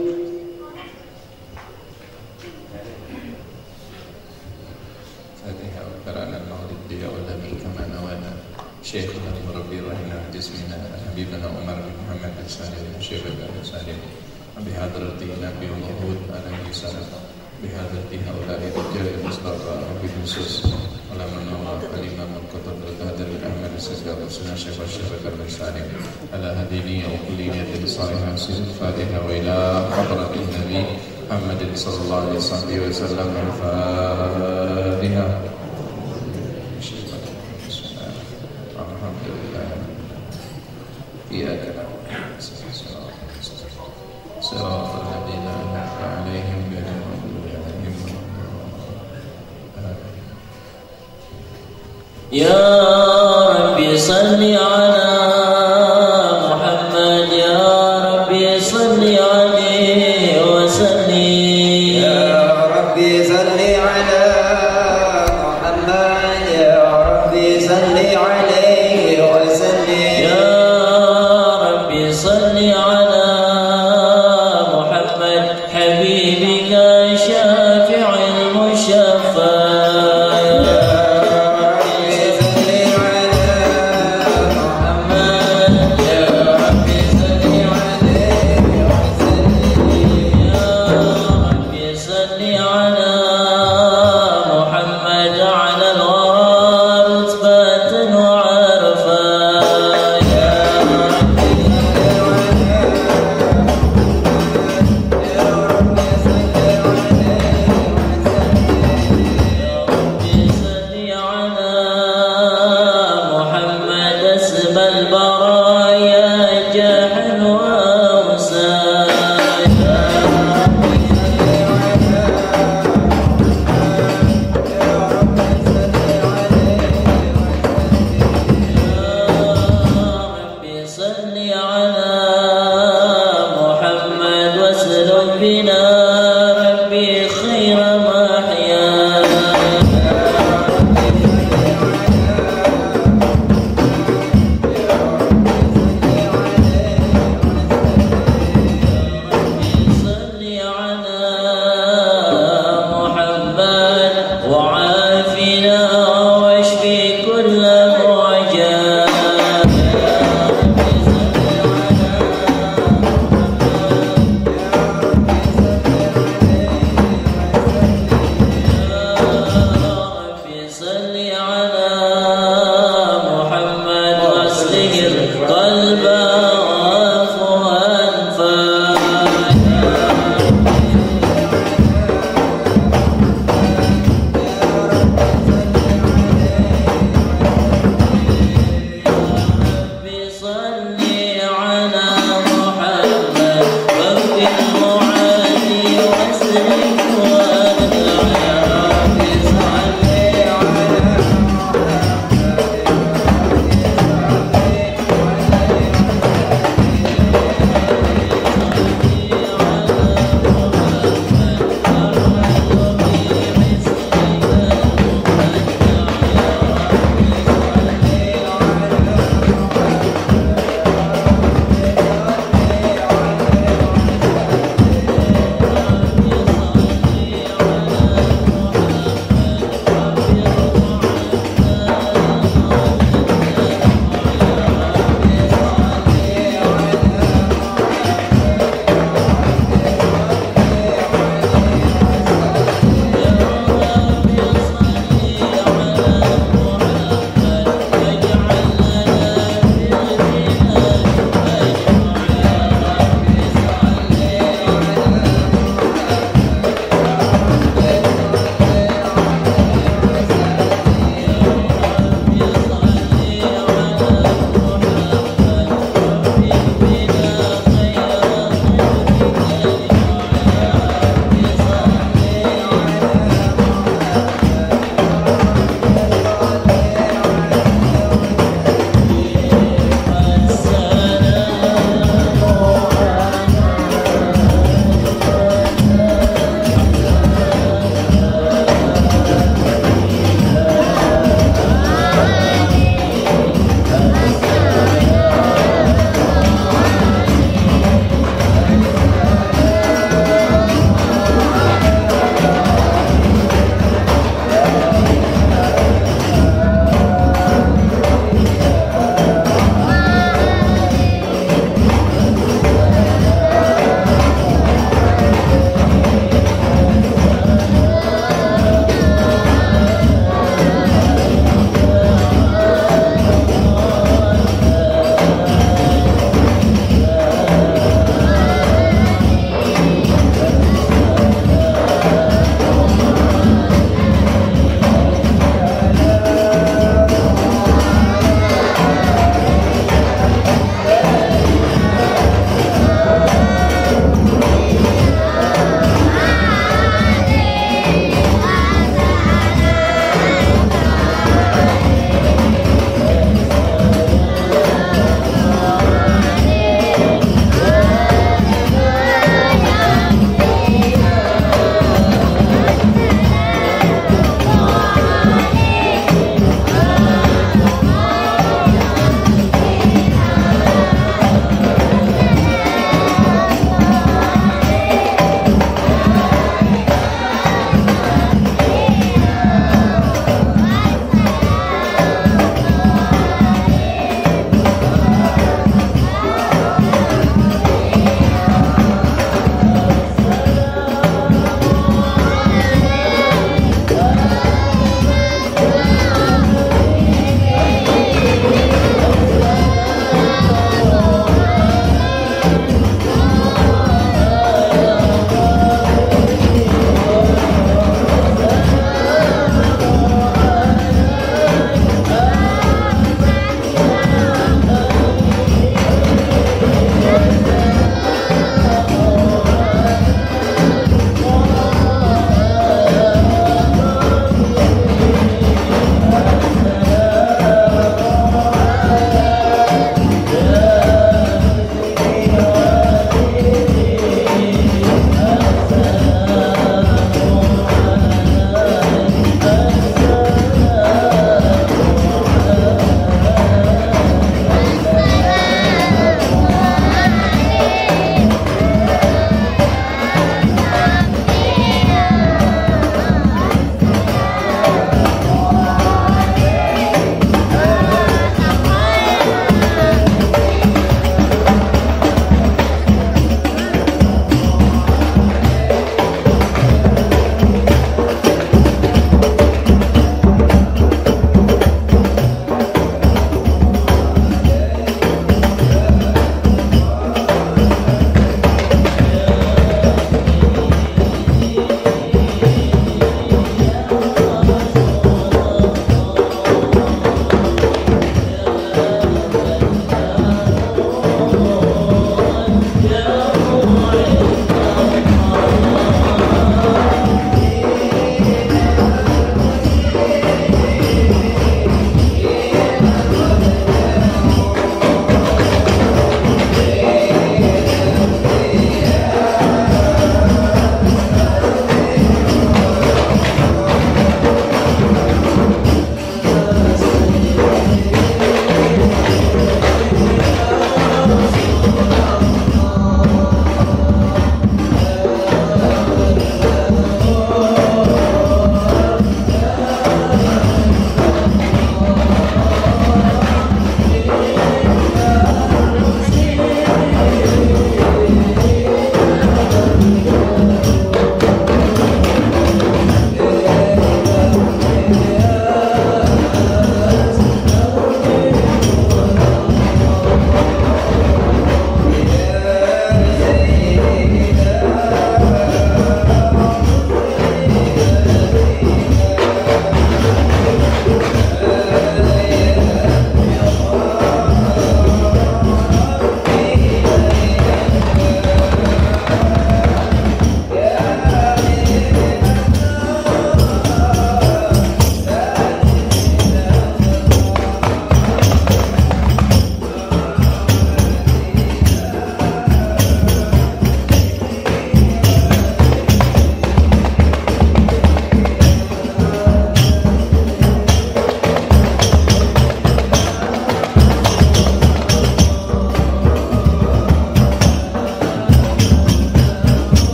شيخنا المربي رحمه جسمنا حبيبنا عمر بن محمد بن سالم الشيخ بن سالم بحضرته نبي الوهود عليه السلام بحضرته هؤلاء الرجال المصطفى ربي النصوص ولمن الله الإمام القطب القادر الأحمد السيد رسولنا الشيخ الشيخ بن سالم على هذه النية وكل نية صالحة سيد الفاتحة وإلى حضرة النبي محمد صلى الله عليه وسلم الفاتحة. إياك نعبد صراط الذين أنعمت عليهم غير المغضوب عليهم ولا الضالين. يا ربي صل على محمد يا ربي صل عليه وسلم. يا ربي صل على محمد يا ربي صل عليه وسلم. يا ربي صل على محمد حبيبك شافع المشفع.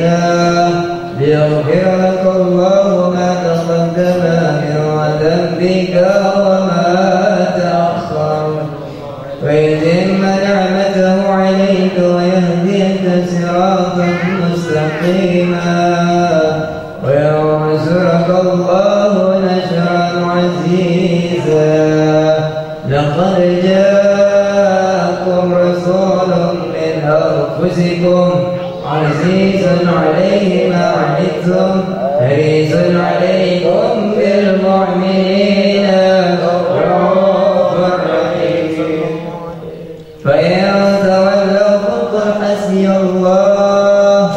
الله ليغفر لك الله ما تقدم من ذنبك وما تأخر ويتم نعمته عليك ويهديك صراطا مستقيما وينصرك الله نصرا عزيزا. لقد جاءكم رسول من أنفسكم عزيز عليه ما عنتم حريص عليكم بالمؤمنين رؤوف رحيم. فإن تولوا فقل حسبي الله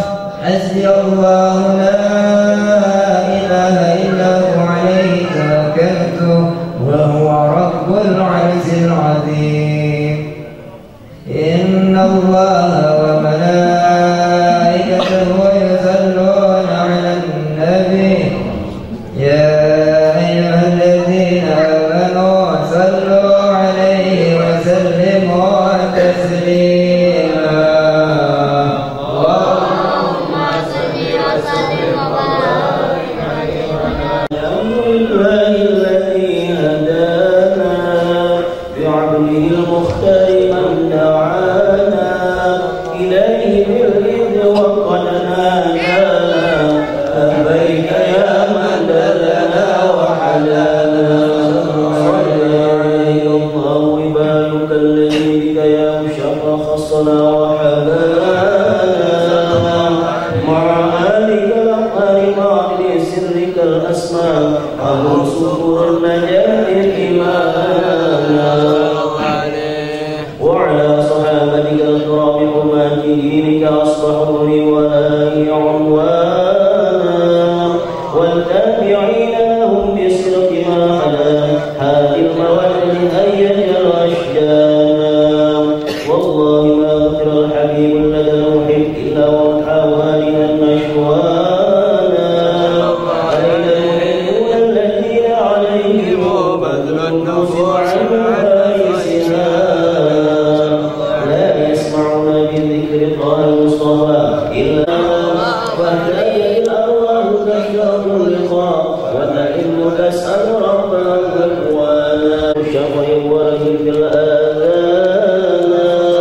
لا إله إلا هو عليه توكلت وهو رب العرش العظيم. إن الله وملائكته يصلون على النبي يا أيها الذين آمنوا صلوا عليه وسلموا تسليما. اللهم صل وسلم وبارك عليه. الحمد لله الذي هدانا بعبده المختار من دعانا إليه بالإذن وقد نادانا أبيك يا من دلنا وحلانا. صلى عليك الله وبارك الذي بك يا مشرف خصنا وحبانا مع آلك الأطهار قائل سرك الأسماء أهم سطور النجاة الإيمانا وعلى صحابتك الكرام حماة دينك أصبحوا لولاء عنوانا والتابعين لهم بصدق ما حدا هذه المواد هيج الأشجانا. والله ما ذكر الحبيب لدى المحب إلا وضحى والها النشوانا. أين المحبون الذين عليهم بذل النفس وعنها يسنا لا يسمعون بالذكر قال المصطفى إلا واهتدت الأرواح تشتاق اللقاء وتئن تسأل ربها الأكوانا. شفع ورجل في الآذان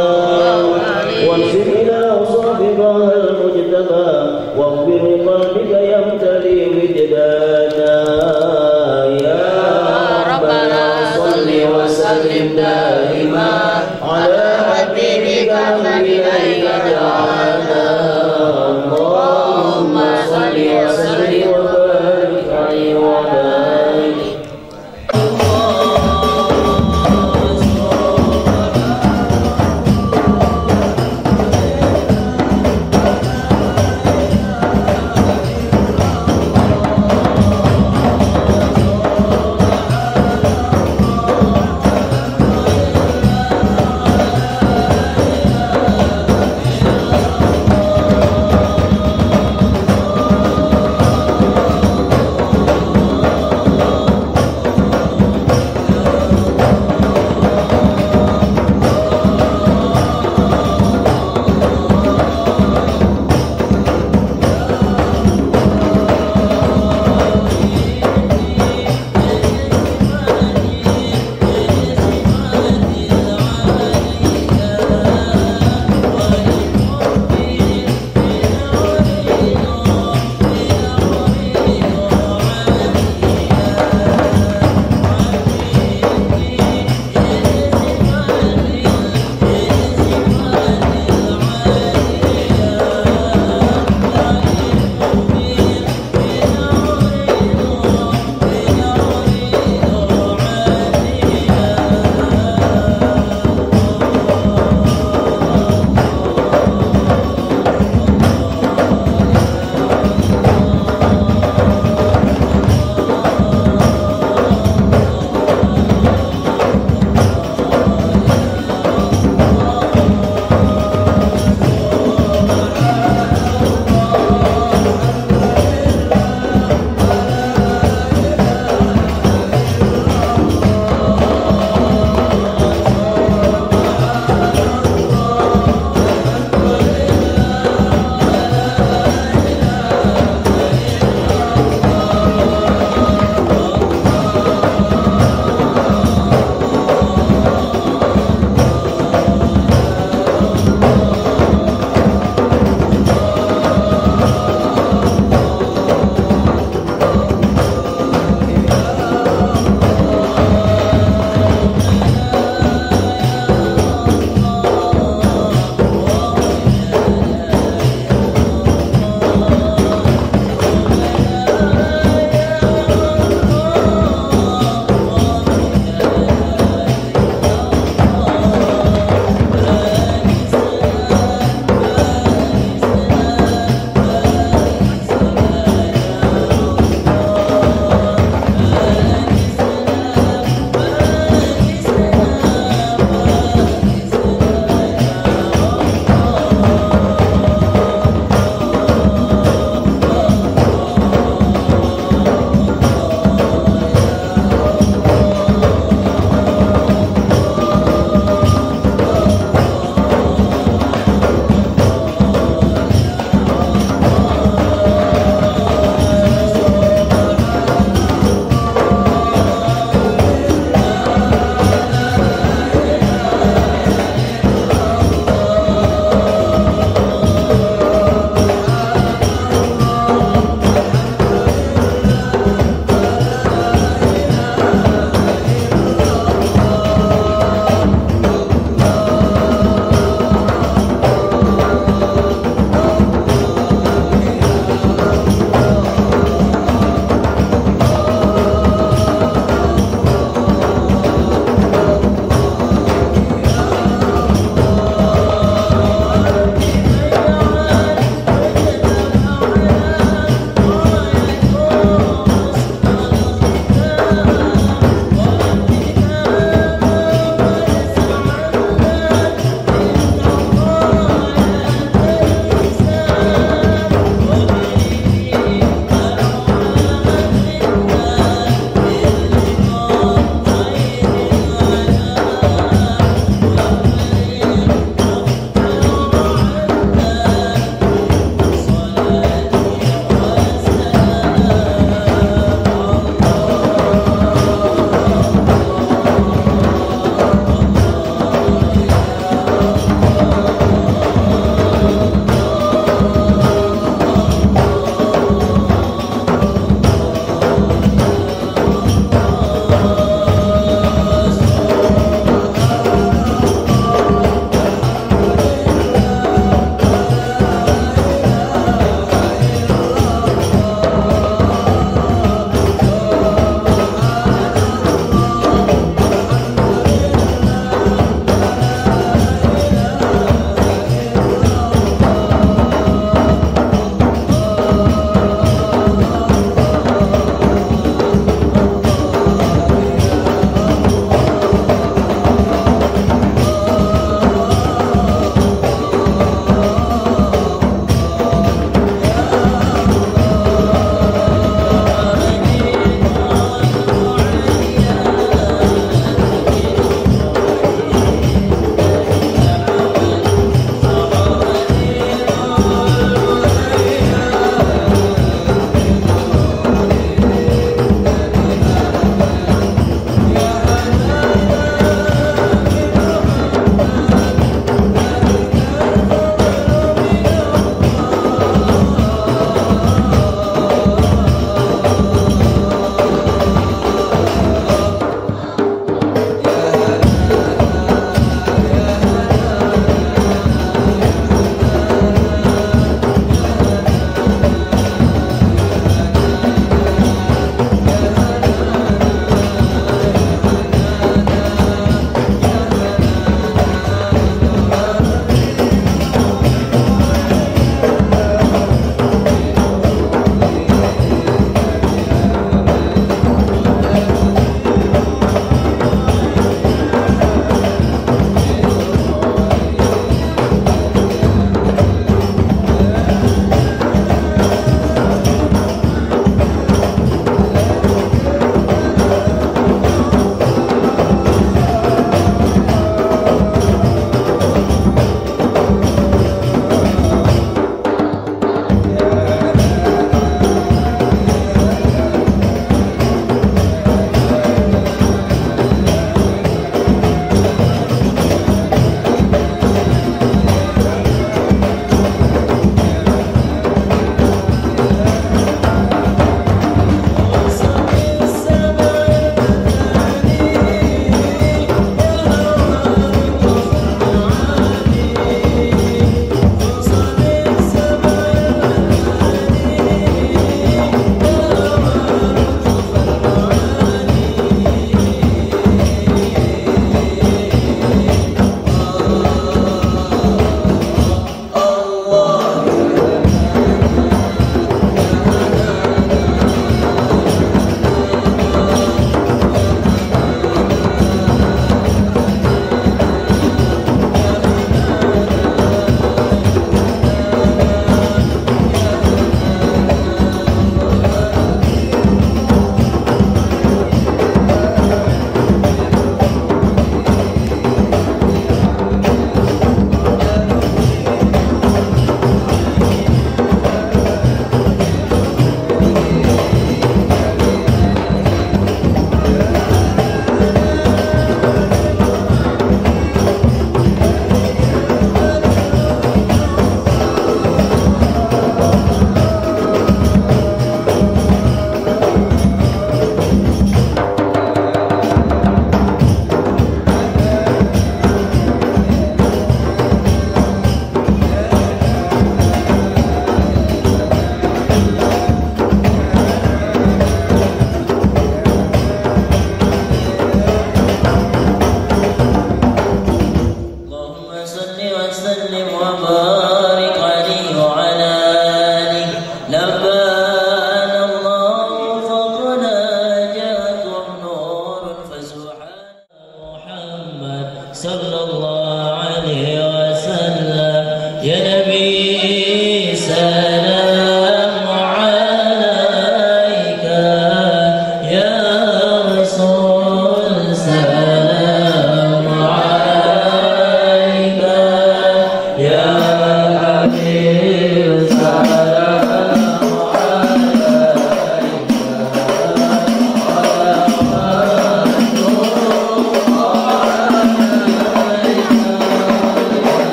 وانشر إلى أوصاف طه المجتبى واغفر لقلبك يمتلي وجدانا. يا ربنا صل وسلم دائما على حبيبك من إليك دعانا. اللهم صل وسلم وبارك عليه وعلى آله.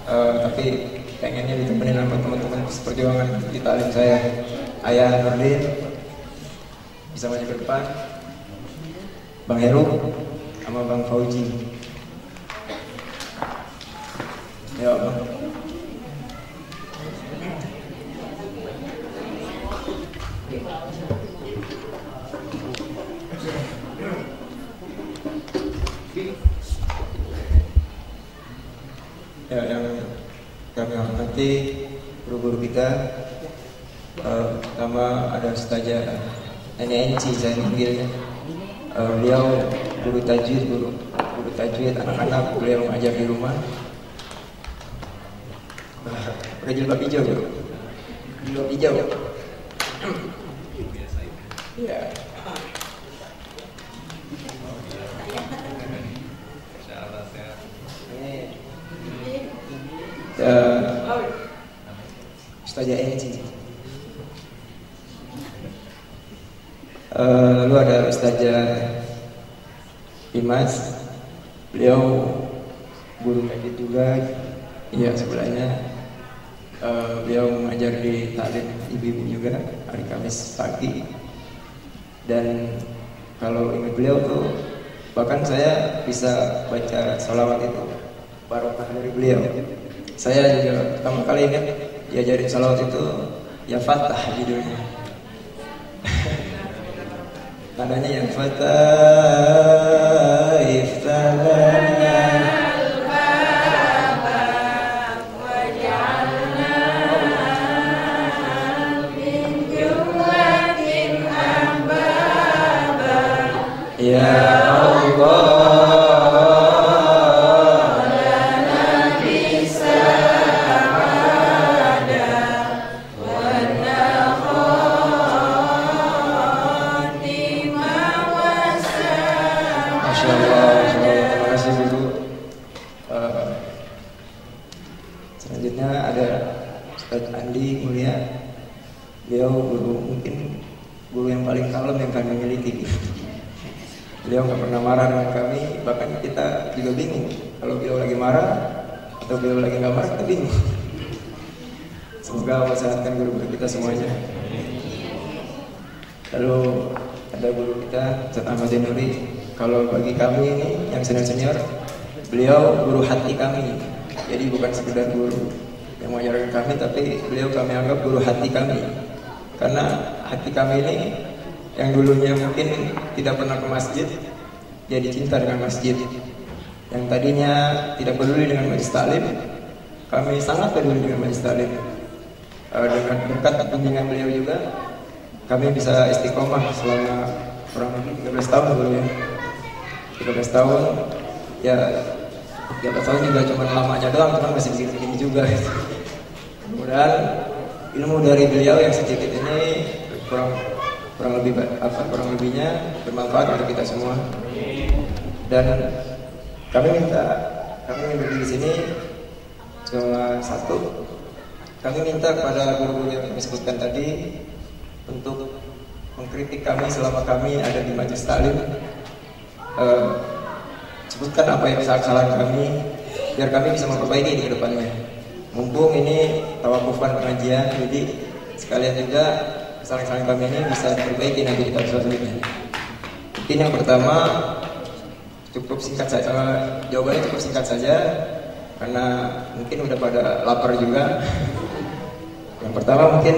tapi pengennya ditemenin sama teman-teman perjuangan di talim saya. Ayah Nurdin bisa maju ke depan, Bang Heru sama Bang Fauji. Ya Bang. Ya, yang kami hormati guru-guru kita, pertama ada Ustazah Nenek Enci saya panggilnya. Beliau guru tajwid, guru tajwid anak-anak, beliau mengajar di rumah. Pakai jilbab hijau, bro. Jilbab hijau. Iya. Ustazah Enci. Lalu ada Ustazah Imas, beliau guru tajwid juga. Iya, sebelahnya beliau mengajar di taklim ibu-ibu juga hari Kamis pagi. Dan kalau ingat beliau tuh, bahkan saya bisa baca sholawat itu barokah dari beliau. Saya juga pertama kali ingat diajarin sholawat itu ya Fatah judulnya. Nadanya yang Fatah iftalana ya Allah. Selanjutnya ada Ustaz Andi Mulia. Beliau mungkin guru yang paling kalem yang kami miliki. Beliau nggak pernah marah dengan kami, bahkan kita juga bingung kalau beliau lagi marah atau beliau lagi nggak marah, kita bingung. Semoga Allah sehatkan guru-guru kita semuanya. Lalu ada guru kita Ustaz Ahmad Nuri. Kalau bagi kami ini yang senior-senior, beliau guru hati kami. Jadi bukan sekedar guru yang mengajarkan kami, tapi beliau kami anggap guru hati kami. Karena hati kami ini yang dulunya mungkin tidak pernah ke masjid, jadi cinta dengan masjid. Yang tadinya tidak peduli dengan majelis taklim, kami sangat peduli dengan majelis taklim. Dengan berkat bimbingan beliau juga, kami bisa istiqomah selama kurang lebih 13 tahun dulu ya. 13 tahun, ya 13 tahun juga cuma lamanya doang, cuma masih begini juga. Mudah-mudahan ilmu dari beliau yang sedikit ini kurang lebihnya bermanfaat untuk kita semua. Dan kami berdiri di sini cuma satu. Kami minta kepada guru-guru yang kami sebutkan tadi untuk mengkritik kami selama kami ada di majelis taklim. Sebutkan apa yang kesalahan kami biar kami bisa memperbaiki di kedepannya. Mumpung ini tawakufan pengajian, jadi sekalian juga kesalahan kami ini bisa diperbaiki nanti di tahun selanjutnya. Mungkin yang pertama cukup singkat saja, jawabannya cukup singkat saja karena mungkin udah pada lapar juga. Yang pertama mungkin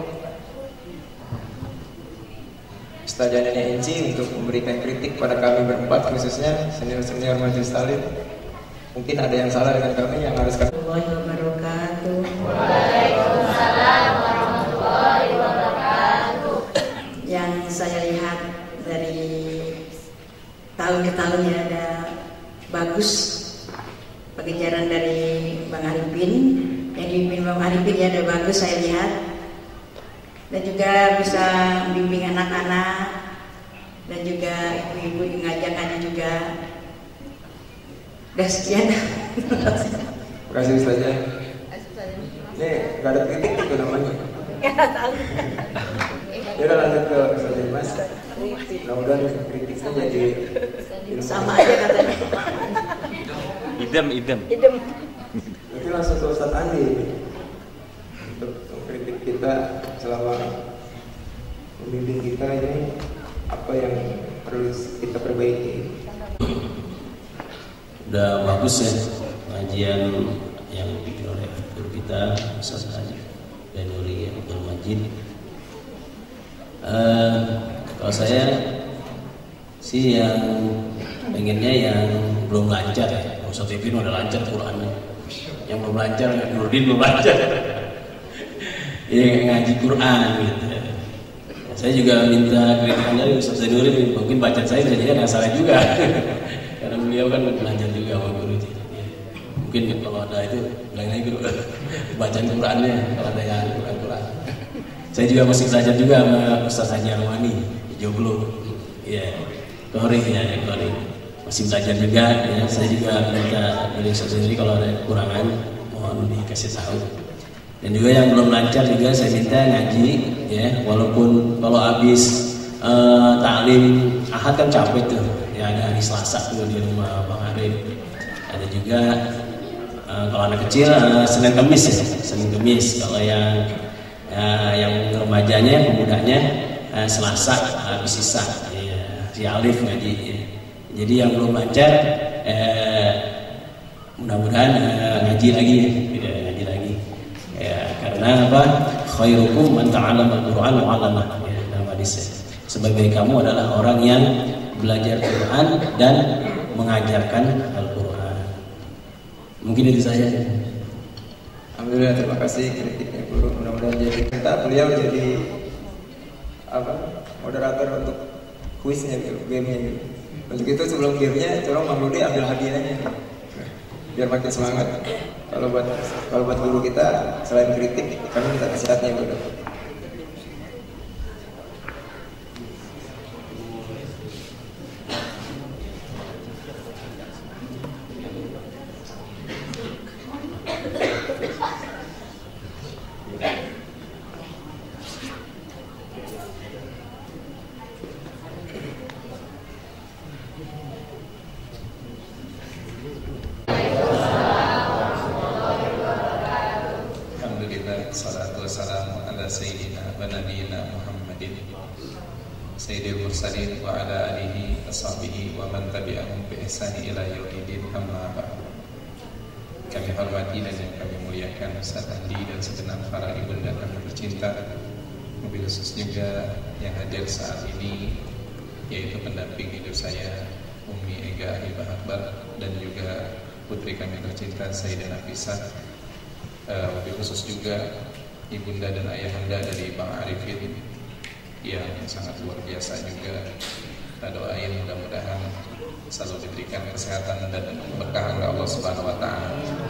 Ustazah Nenek Enci untuk memberikan kritik pada kami berempat, khususnya senior-senior majelis taklim. Mungkin ada yang salah dengan kami yang harus kami. Waalaikumsalam warahmatullahi wabarakatuh. Yang saya lihat dari tahun ke tahun ya ada bagus pengejaran dari Bang Arifin. Yang dipimpin Bang Arifin ya ada bagus saya lihat. Dan juga bisa membimbing anak-anak dan juga ibu-ibu yang ngajakannya juga. Udah sekian. Terima kasih Ustazah. Ini gak ada kritik itu namanya. Ya udah lanjut ke Ustazah Mas. Mudah-mudahan kritiknya jadi sama aja katanya. Idem. Idem. Itu langsung ke Ustadz Andi untuk mengkritik kita selama membimbing kita ini apa yang perlu kita perbaiki. Udah bagus ya pengajian yang dipimpin oleh guru kita Ustaz Haji Danuri Abdul Majid. Kalau saya sih yang pengennya yang belum lancar ya. Ustaz Ipin udah lancar Qurannya. Yang belum lancar Nurdin belum lancar. Ya ngaji Quran gitu. Saya juga minta kritikan dari Ustaz Danuri, mungkin bacaan saya bisa jadi nggak salah juga. Karena beliau kan belajar juga sama guru itu. Mungkin kalau ada itu bilang lagi guru bacaan Qurannya kalau ada yang Quran. Saya juga masih belajar juga sama Ustaz Haji Arwani Joglo. Iya, Kohri ya, Kohri. Masih belajar juga ya. Saya juga minta dari Ustaz sendiri kalau ada kekurangan mohon dikasih tahu. Dan juga yang belum lancar juga saya minta ngaji ya, walaupun kalau habis taklim Ahad kan capek tuh. Ya ada hari Selasa tuh di rumah Bang Arif. Ada juga kalau anak kecil Senin Kamis ya, Senin Kamis. Kalau yang remajanya, pemudanya Selasa habis Isya. Ya, si Alif ngaji. Ya. Jadi yang belum lancar mudah-mudahan ngaji lagi ya, ngaji lagi. Ya, karena apa? Khairukum man ta'allama al-Qur'an wa 'allamahu. Ya, dalam hadis. Sebaik kamu adalah orang yang belajar Quran dan mengajarkan Al-Quran. Mungkin itu saja. Alhamdulillah, terima kasih kritiknya guru. Mudah-mudahan jadi kita beliau jadi moderator untuk kuisnya, gamenya. Untuk itu sebelum gamenya, tolong Bang Rudi ambil hadiahnya biar makin semangat. Kalau buat guru kita selain kritik, kami minta nasihatnya guru. Sayyidil Mursalin wa ala alihi ashabihi wa man tabi'ahum bi ihsani ila yaumil amma ba'd. Kami hormati dan kami muliakan Ustaz Andi dan segenap para ibunda kami tercinta, mobil khusus juga yang hadir saat ini, yaitu pendamping hidup saya Umi Ega Hibah Akbar dan juga putri kami tercinta Sayyidah Nafisah. Mobil khusus juga ibunda dan ayahanda dari Bang Arifin yang sangat luar biasa juga. Kita doain mudah-mudahan selalu diberikan kesehatan dan berkah oleh Allah Subhanahu wa taala.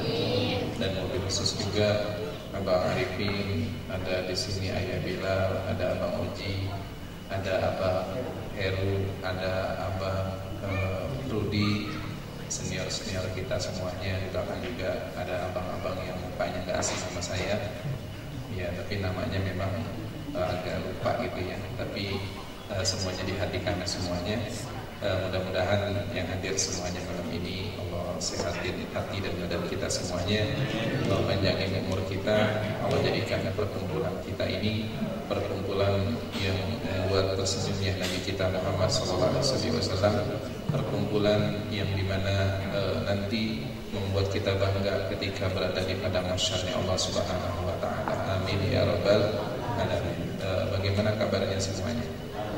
Dan mobil khusus juga Abang Arifin, ada di sini Ayah Bilal, ada Abang Oji, ada Abang Heru, ada Abang Rudi, senior-senior kita semuanya. Di belakang juga ada abang-abang yang mukanya gak asing sama saya. Ya, tapi namanya memang agak lupa gitu ya, tapi semuanya dihatikan semuanya. Mudah-mudahan yang hadir semuanya malam ini Allah sehatin hati dan badan kita semuanya, Allah panjangin umur kita, Allah jadikan perkumpulan kita ini perkumpulan yang buat tersenyumnya Nabi kita Muhammad SAW, perkumpulan yang dimana nanti membuat kita bangga ketika berada di padang mahsyarnya Allah Subhanahu wa taala. Amin ya rabbal alamin. Bagaimana kabarnya semuanya?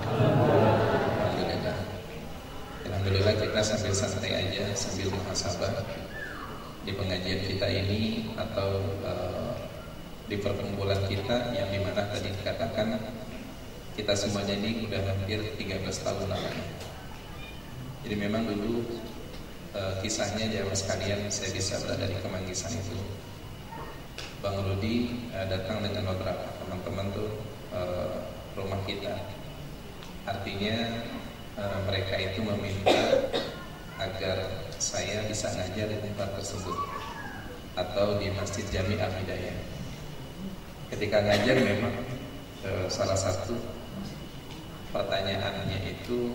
Alhamdulillah. Alhamdulillah kita sambil santai aja, sambil muhasabah di pengajian kita ini atau di perkumpulan kita yang dimana tadi dikatakan kita semuanya ini udah hampir 13 tahun lamanya. Jadi memang dulu kisahnya jamaah sekalian saya bisa berada di Kemanggisan itu. Bang Rudi datang dengan beberapa teman-teman tuh rumah kita. Artinya mereka itu meminta agar saya bisa ngajar di tempat tersebut atau di Masjid Jami Al-Hidayah. Ketika ngajar memang salah satu pertanyaannya itu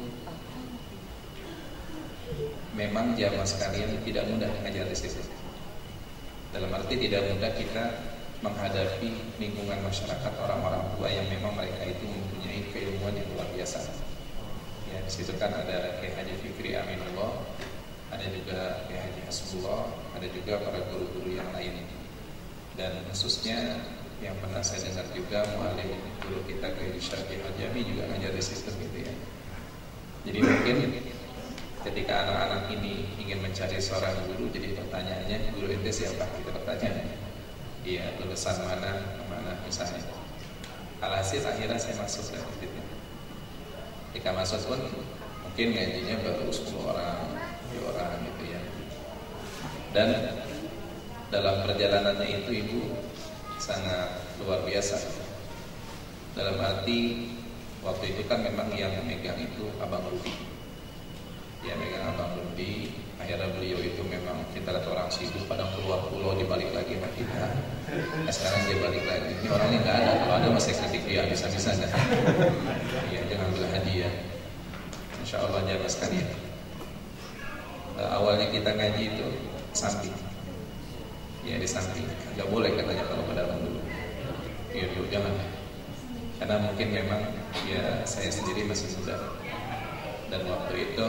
memang jamaah sekalian tidak mudah ngajar di situ. Dalam arti tidak mudah kita menghadapi lingkungan masyarakat orang-orang tua yang memang mereka itu mempunyai keilmuan yang luar biasa. Ya, di situ kan ada Kiai Haji Fikri Aminullah, ada juga Kiai Haji Hasbullah, ada juga para guru-guru yang lain. Dan khususnya yang pernah saya dengar juga mualim guru kita Kiai Syarif Al-Jami juga ngajar di sistem gitu ya. Jadi mungkin ketika anak-anak ini ingin mencari seorang guru, jadi pertanyaannya, guru ente siapa? Kita bertanya. Iya, lulusan mana, kemana misalnya. Alhasil akhirnya saya masuk ke itu. Ketika masuk pun mungkin ngajinya baru 10 orang, 2 orang gitu ya. Dan dalam perjalanannya itu ibu sangat luar biasa. Dalam arti waktu itu kan memang yang memegang itu Abang Rudi. Ya megang Abang Rudi. Akhirnya beliau itu memang kita lihat orang sibuk pada keluar pulau dibalik lagi sama kita. Nah, sekarang dia balik lagi. Ini orangnya nggak ada. Kalau ada masih kritik dia bisa-bisa dah. Iya, jangan ambil hadiah. Insya Allah jaga sekalian. Awalnya kita ngaji itu samping. Ya di samping. Nggak boleh katanya kalau ke dalam dulu. Iya dulu jangan. Karena mungkin memang ya saya sendiri masih muda. Dan waktu itu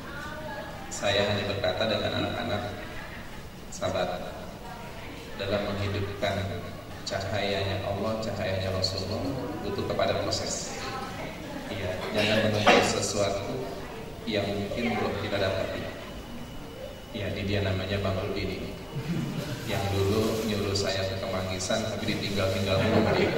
saya hanya berkata dengan anak-anak, sahabat, dalam menghidupkan cahayanya Allah, cahayanya Rasulullah butuh kepada proses. Iya, jangan menunggu sesuatu yang mungkin belum kita dapati. Iya, ini dia namanya Bang Rudi ini, yang dulu nyuruh saya ke Kemanggisan tapi ditinggal-tinggal mulu dia.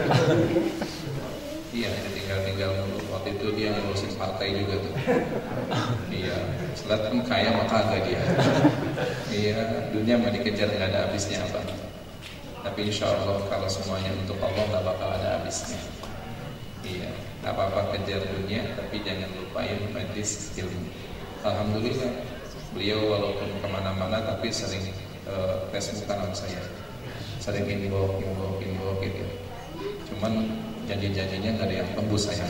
Iya, ditinggal-tinggal mulu. Waktu itu dia ngurusin partai juga tuh. Iya, selat pun kaya maka agak dia. Iya, dunia mah dikejar nggak ada habisnya apa. Tapi insya Allah kalau semuanya untuk Allah nggak bakal ada habisnya. Iya, nggak apa-apa kejar dunia, tapi jangan lupain majlis ilmu. Alhamdulillah, beliau walaupun kemana-mana tapi sering Facebookan sama saya, sering inbox gitu. Cuman janji-janjinya nggak ada yang tembus sayang.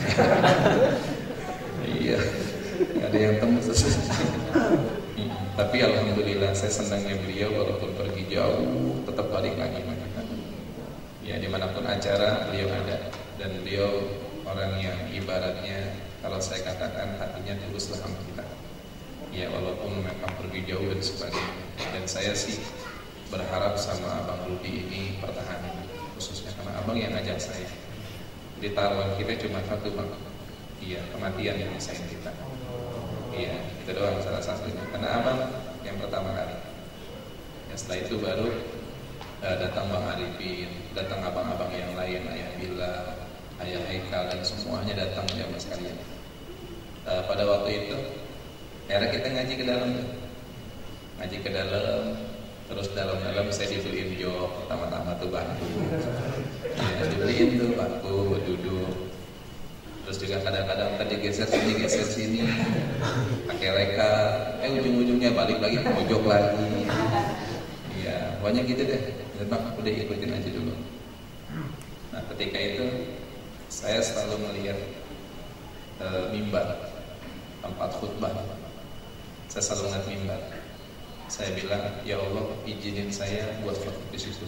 Iya, nggak ada yang tembus. Tapi alhamdulillah saya senangnya beliau walaupun pergi jauh tetap balik lagi. Ya dimanapun acara beliau ada, dan beliau orang yang ibaratnya kalau saya katakan hatinya tuluslah sama kita. Ya walaupun memang pergi jauh dan sebagainya. Dan saya sih berharap sama Abang Rudi ini pertahanan, khususnya karena Abang yang ngajak saya. Di taruhan kita cuma satu Bang. Iya, kematian yang misahin kita. Iya, itu doang salah satunya. Karena Abang yang pertama kali. Ya, setelah itu baru datang Bang Arifin, datang abang-abang yang lain, Ayah Bila, Ayah Haikal, dan semuanya datang jamaah sekalian. Pada waktu itu, akhirnya kita ngaji ke dalam. Ngaji ke dalam, terus dalam-dalam saya dibeliin jok, pertama-tama tuh bangku. Ya, dibeliin tuh bangku, duduk. Terus juga kadang-kadang tadi geser sini, pakai reka, ujung-ujungnya balik lagi, mojok lagi. Ya, pokoknya gitu deh. Memang udah ikutin aja dulu. Nah, ketika itu saya selalu melihat mimbar, tempat khutbah. Saya selalu ngeliat mimbar. Saya bilang, ya Allah, izinin saya buat khutbah di situ.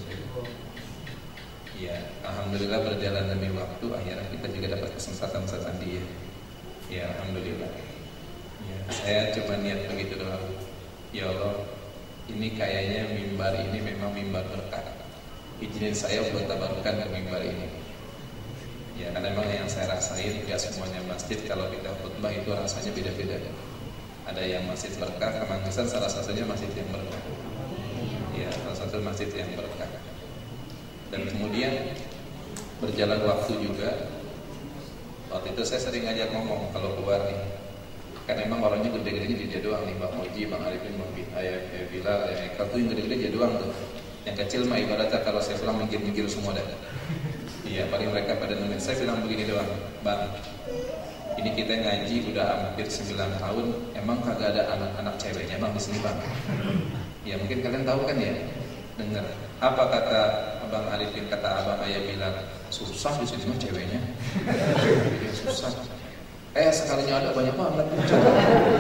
Ya, alhamdulillah berjalan demi waktu, akhirnya kita juga dapat kesempatan tadi ya. Ya, alhamdulillah. Ya, saya cuma niat begitu doang. Ya Allah, ini kayaknya mimbar ini memang mimbar berkah. Izinin saya buat tabarkan ke mimbar ini. Ya, karena memang yang saya rasain gak semuanya masjid kalau kita khutbah itu rasanya beda-beda. Ada yang masjid berkah, Kemanggisan salah satunya masjid yang berkah. Ya, salah satu masjid yang berkah. Dan kemudian berjalan waktu juga. Waktu itu saya sering ngajak ngomong kalau keluar nih. Kan emang orangnya gede-gede dia doang nih, Bang Moji, Bang Arifin, Bang Ayah Bilal, Ayah Haikal tuh yang gede-gede dia doang tuh. Yang kecil mah ibaratnya kalau saya pulang minggir-minggir semua dah. Iya, paling mereka pada nemenin. Saya bilang begini doang, Bang, ini kita ngaji udah hampir 9 tahun, emang kagak ada anak-anak ceweknya Bang di sini Bang? Ya mungkin kalian tahu kan ya, dengar. Apa kata Abang Arifin, kata Abang Ayah Bilal, susah di sini mah ceweknya. Susah. Sekalinya ada banyak banget muncul.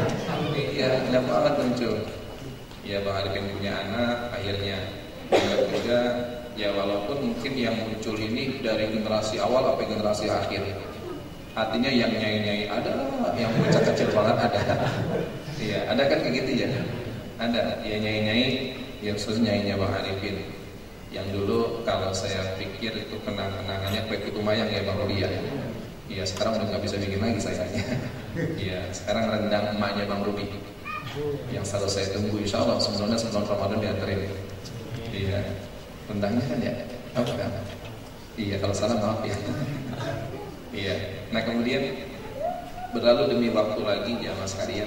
Iya, banyak banget muncul. Ya Bang Arifin punya anak, akhirnya sehingga ya walaupun mungkin yang muncul ini dari generasi awal sampai generasi akhir, artinya yang nyai-nyai ada, yang bocah kecil banget ada. Iya, ada kan kayak gitu ya? Ada, ya nyai-nyai, yang khusus nyainya Bang Arifin. Yang dulu kalau saya pikir itu kenang-kenangannya kue putu mayang ya Bang Rudi ya. Iya, sekarang udah nggak bisa bikin lagi sayangnya. Iya, sekarang rendang emaknya Bang Rudi. Yang selalu saya tunggu, insya Allah sebelum Ramadan dianterin. Iya, rendangnya kan ya? Oh kan? Iya, kalau salah maaf ya. Iya, nah kemudian berlalu demi waktu lagi jamaah sekalian.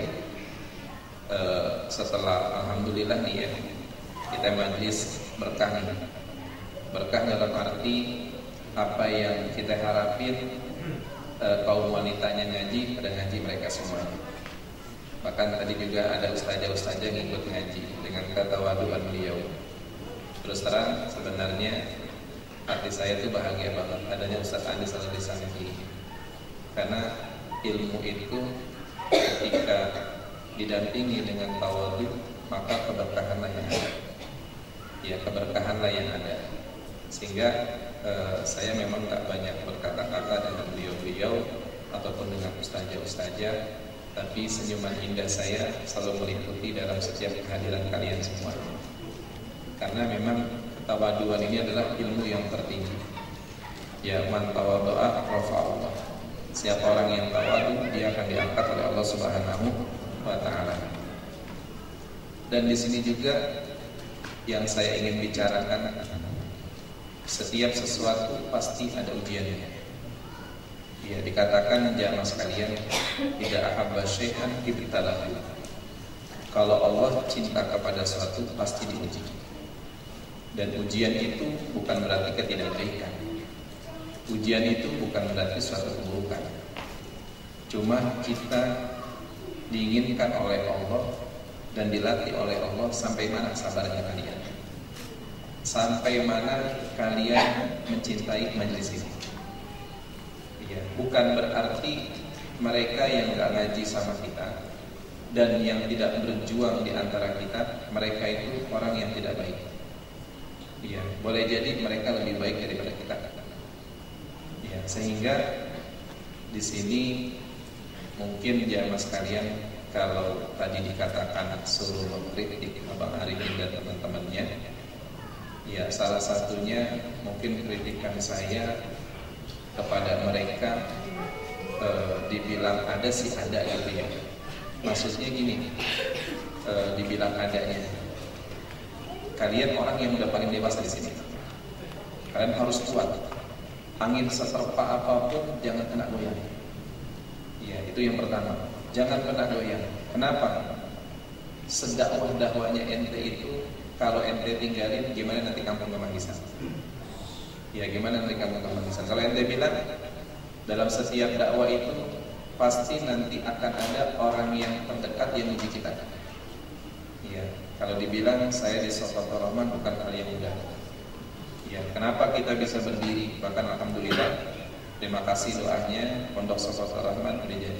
Setelah alhamdulillah nih ya, kita majlis berkah nih. Berkah dalam arti apa yang kita harapin kaum wanitanya ngaji, pada ngaji mereka semuanya. Bahkan tadi juga ada ustazah-ustazah yang ikut ngaji dengan ketawaduan beliau. Terus terang sebenarnya hati saya tuh bahagia banget adanya Ustaz Andi selalu di samping. Karena ilmu itu ketika didampingi dengan tawadhu, maka keberkahanlah yang ada. Ya, keberkahanlah yang ada. Sehingga saya memang tak banyak berkata-kata dengan beliau-beliau ataupun dengan ustazah-ustazah, tapi senyuman indah saya selalu meliputi dalam setiap kehadiran kalian semua. Karena memang ketawaduan ini adalah ilmu yang tertinggi. Ya, man tawadhu'a rafa'allah. Siapa orang yang tawadu, dia akan diangkat oleh Allah Subhanahu wa taala. Dan di sini juga yang saya ingin bicarakan, setiap sesuatu pasti ada ujiannya. Ya, dikatakan jamaah sekalian, tidak ahabba syai'an ibtalahu. Kalau Allah cinta kepada sesuatu pasti diuji. Dan ujian itu bukan berarti ketidakbaikan. Ujian itu bukan berarti suatu keburukan. Cuma kita diinginkan oleh Allah dan dilatih oleh Allah sampai mana sabarnya kalian, sampai mana kalian mencintai majelis ini. Ya, bukan berarti mereka yang gak ngaji sama kita dan yang tidak berjuang di antara kita, mereka itu orang yang tidak baik. Ya, boleh jadi mereka lebih baik daripada kita. Ya, sehingga di sini mungkin jamaah sekalian, kalau tadi dikatakan suruh mengkritik Abang Arifin dan teman-temannya, ya salah satunya mungkin kritikan saya kepada mereka dibilang ada sih ada gitu ya. Maksudnya gini, dibilang adanya, kalian orang yang udah paling dewasa di sini, kalian harus kuat. Angin seterpa apapun jangan kena goyang. Ya, itu yang pertama. Jangan pernah goyang. Kenapa? Sedakwah-dakwahnya ente itu, kalau ente tinggalin, gimana nanti kampung Kemanggisan? Ya, gimana nanti kampung Kemanggisan? Kalau ente bilang dalam setiap dakwah itu pasti nanti akan ada orang yang terdekat yang uji kita. Ya, kalau dibilang saya di Sofatul Rahman bukan hal yang mudah. Ya, kenapa kita bisa berdiri? Bahkan alhamdulillah, terima kasih doanya Pondok Sofatul Rahman udah jadi.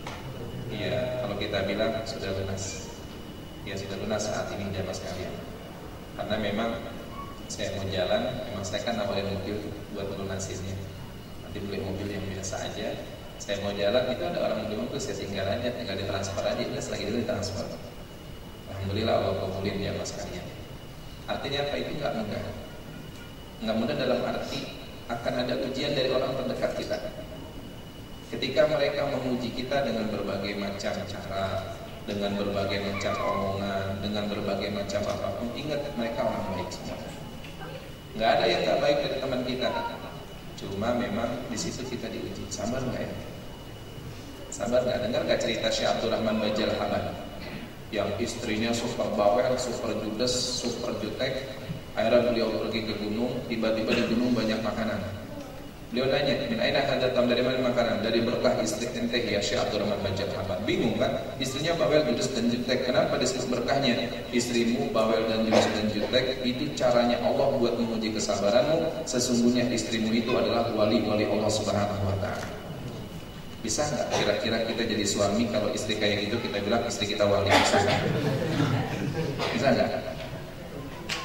Iya, kalau kita bilang sudah lunas. Ya, sudah lunas saat ini jamaah sekalian. Karena memang saya mau jalan, memang saya kan awalnya mobil buat lunasinnya. Nanti beli mobil yang biasa aja. Saya mau jalan, itu ada orang mobil mobil, saya tinggal aja, tinggal ditransfer aja, lagi dulu ditransfer. Alhamdulillah Allah kabulin jamaah sekalian. Artinya apa? Itu nggak mudah. Nggak mudah dalam arti akan ada ujian dari orang terdekat kita. Ketika mereka menguji kita dengan berbagai macam cara, dengan berbagai macam omongan, dengan berbagai macam apapun, ingat mereka orang baik semua. Nggak ada yang nggak baik dari teman kita. Cuma memang di situ kita diuji. Sabar nggak ya? Sabar nggak? Dengar nggak cerita Syekh Abdurrahman Bajal Haban yang istrinya super bawel, super judes, super jutek. Akhirnya beliau pergi ke gunung, tiba-tiba di gunung banyak makanan. Beliau nanya, min aina hadatam, dari mana makanan? Dari berkah istri ente ya Syekh Abdurrahman Bajal Haban. Bingung kan? Istrinya bawel, judes dan jutek. Kenapa disebut berkahnya? Istrimu bawel dan judes dan jutek, itu caranya Allah buat menguji kesabaranmu. Sesungguhnya istrimu itu adalah wali-wali Allah Subhanahu wa taala. Bisa nggak kira-kira kita jadi suami kalau istri kayak gitu kita bilang istri kita wali? Bisa nggak?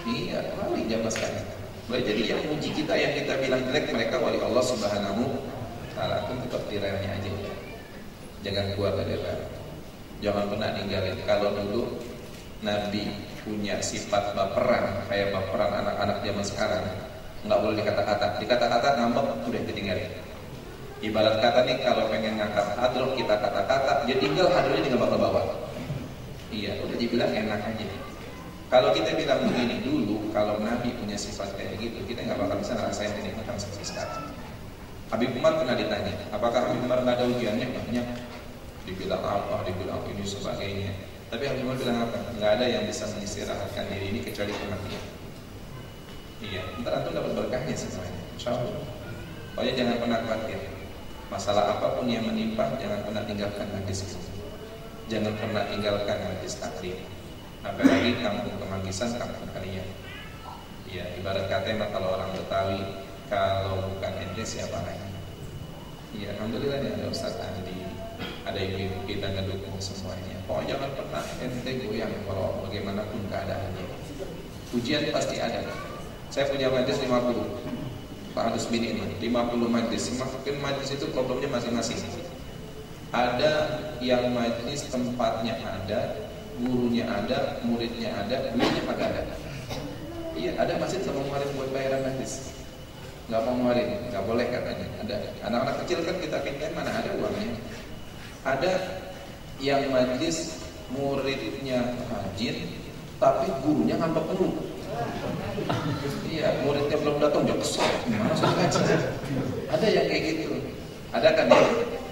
Iya, wali jamaah sekalian. Jadi yang muji kita, yang kita bilang jelek, mereka wali Allah Subhanahu Ta'ala. Itu tetap tiranya aja. Jangan keluar dari rel. Jangan pernah ninggalin. Kalau dulu Nabi punya sifat baperan, kayak baperan anak-anak zaman sekarang, nggak boleh dikata-kata ngambek, udah ditinggalin. Ibarat kata nih, kalau pengen ngangkat hadroh, kita kata-kata, dia tinggal hadrohnya tinggal bawa-bawa. Iya, udah dibilang enak aja. Kalau kita bilang begini dulu, kalau Nabi punya sifat kayak gitu, kita nggak bakal bisa ngerasain kenikmatan seperti sekarang. Habib Umar pernah ditanya, apakah Habib Umar nggak ada ujiannya? Banyak. Dibilang apa, dibilang ini sebagainya. Tapi Habib Umar bilang apa? Nggak ada yang bisa mengistirahatkan diri ini kecuali kematian. Iya, ntar antum dapat berkahnya semuanya, insya Allah. Pokoknya jangan pernah khawatir. Masalah apapun yang menimpa, jangan pernah tinggalkan hadis itu. Jangan pernah tinggalkan hadis takdir. Apalagi kampung Kemanggisan, kampung kalian. Ya, ibarat kata kalau orang Betawi, kalau bukan ente siapa lagi? Ya, alhamdulillah nih ada Ustaz Andi, ada ibu-ibu kita ngedukung semuanya. Pokoknya jangan pernah ente goyang kalau bagaimanapun keadaannya. Ujian pasti ada. Saya punya majlis 50. Pak harus minimal 50 majlis. Semakin majlis itu problemnya masing-masing. Ada yang majlis tempatnya ada, gurunya ada, muridnya ada, duitnya kagak ada. Iya, ada masjid nggak mau ngeluarin buat bayaran majlis, nggak mau ngeluarin, nggak boleh katanya. Ada anak-anak kecil kan kita pintain, mana ada uangnya. Ada yang majlis muridnya rajin, tapi gurunya ngambek mulu. Iya, muridnya belum datang dia kesel, gimana saya ngaji? Ada yang kayak gitu. Ada kan ya?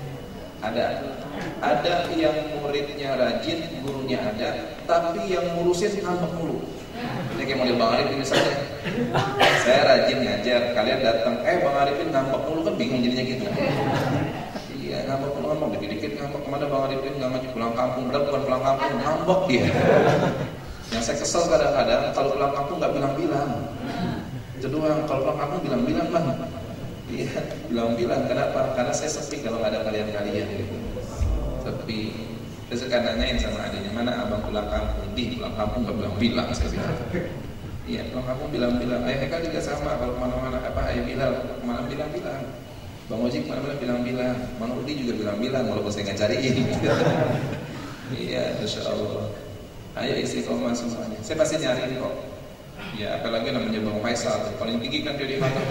Ada yang muridnya rajin, gurunya ada, tapi yang ngurusin ngambek mulu. Ini kayak model Bang Arifin misalnya. Saya rajin ngajar, kalian datang, Bang Arifin ngambek mulu, kan bingung jadinya gitu. Iya, ngambek mulu, dikit-dikit ngambek. Kemana Bang Arifin nggak ngaji, pulang kampung, udah bukan pulang kampung, ngambek dia. Yang saya kesel kadang-kadang kalau pulang kampung nggak bilang-bilang. Itu doang, kalau pulang kampung bilang-bilang Bang. Iya, bilang-bilang. Kenapa? Karena saya sepi kalau nggak ada kalian-kalian gitu. Sepi. Terus kan nanyain sama adiknya, mana abang pulang kampung? Pulang kampung nggak bilang-bilang, saya bilang. Iya, pulang kampung bilang-bilang. Ayah kan juga sama, kalau kemana-mana ayah bilang, kemana bilang-bilang. Bang Ojik kemana-mana bilang-bilang. Bang Rudi juga bilang-bilang, walaupun saya nggak cariin. Iya, Insya Allah. Ayo istiqomah semuanya. Saya pasti nyariin kok. Ya, apalagi namanya Bang Faisal, paling tinggi kan dia di mana?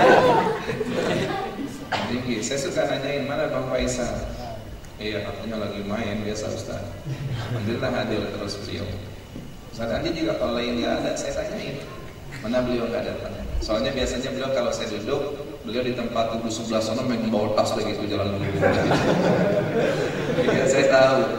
Tinggi. Saya suka nanyain, mana Bang Faisal? Iya, katanya lagi main biasa Ustaz. Alhamdulillah hadir terus beliau. Ustaz Andi juga kalau lain nggak ada, saya tanyain mana beliau nggak datang. Soalnya biasanya beliau kalau saya duduk, beliau di tempat duduk sebelah sana main bawa tas lagi itu jalan dulu. Iya, saya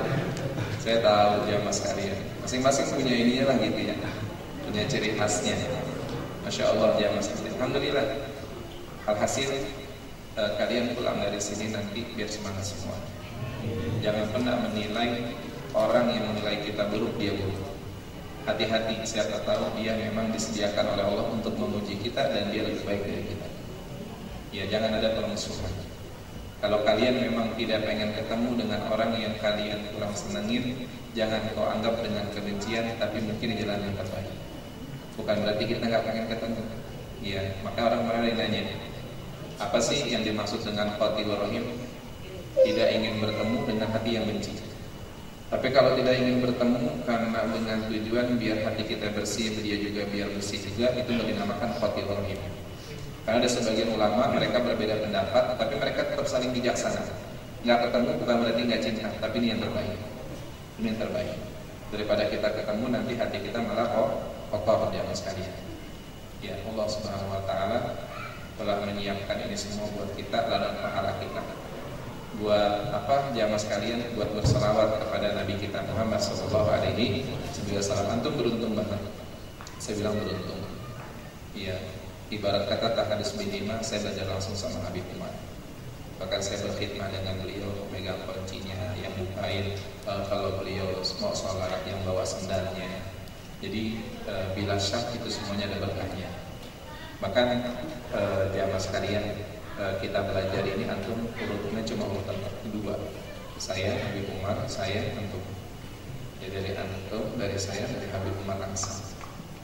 tahu jamaah sekalian. Masing-masing punya ininya lah gitu ya, punya ciri khasnya. Masya Allah jamaah sekalian. Alhamdulillah. Alhasil kalian pulang dari sini nanti biar semangat semua. Jangan pernah menilai orang yang menilai kita buruk, dia buruk. Hati-hati, siapa tahu dia memang disediakan oleh Allah untuk memuji kita dan dia lebih baik dari kita. Ya, jangan ada permusuhan. Kalau kalian memang tidak pengen ketemu dengan orang yang kalian kurang senengin, jangan kau anggap dengan kebencian, tapi mungkin jalan yang terbaik. Bukan berarti kita nggak pengen ketemu. Ya, maka orang-orang nanya, apa sih yang dimaksud dengan qatilur rahim? Tidak ingin bertemu dengan hati yang benci. Tapi kalau tidak ingin bertemu karena dengan tujuan biar hati kita bersih, dia juga biar bersih juga, itu dinamakan qatilur rahim. Karena ada sebagian ulama mereka berbeda pendapat, tapi mereka tetap saling bijaksana. Nggak ketemu bukan berarti nggak cinta, tapi ini yang terbaik. Ini yang terbaik. Daripada kita ketemu nanti hati kita malah kotor jamaah sekalian. Ya, Allah Subhanahu Wa Taala telah menyiapkan ini semua buat kita, ladang pahala kita. Buat apa jamaah sekalian? Buat berselawat kepada Nabi kita Muhammad Sallallahu Alaihi Wasallam. Antum beruntung banget. Saya bilang beruntung. Iya. Ibarat kata tak hadis minimal, saya belajar langsung sama Habib Umar. Bahkan saya berkhidmat dengan beliau, megang kuncinya, yang bukain kalau beliau mau sholat, yang bawa sendalnya. Jadi bila syak itu semuanya ada berkahnya. Bahkan jamaah sekalian, kita belajar ini antum urutannya cuma urutan kedua. Saya Habib Umar, saya antum. Ya dari antum, dari saya, dari Habib Umar langsung.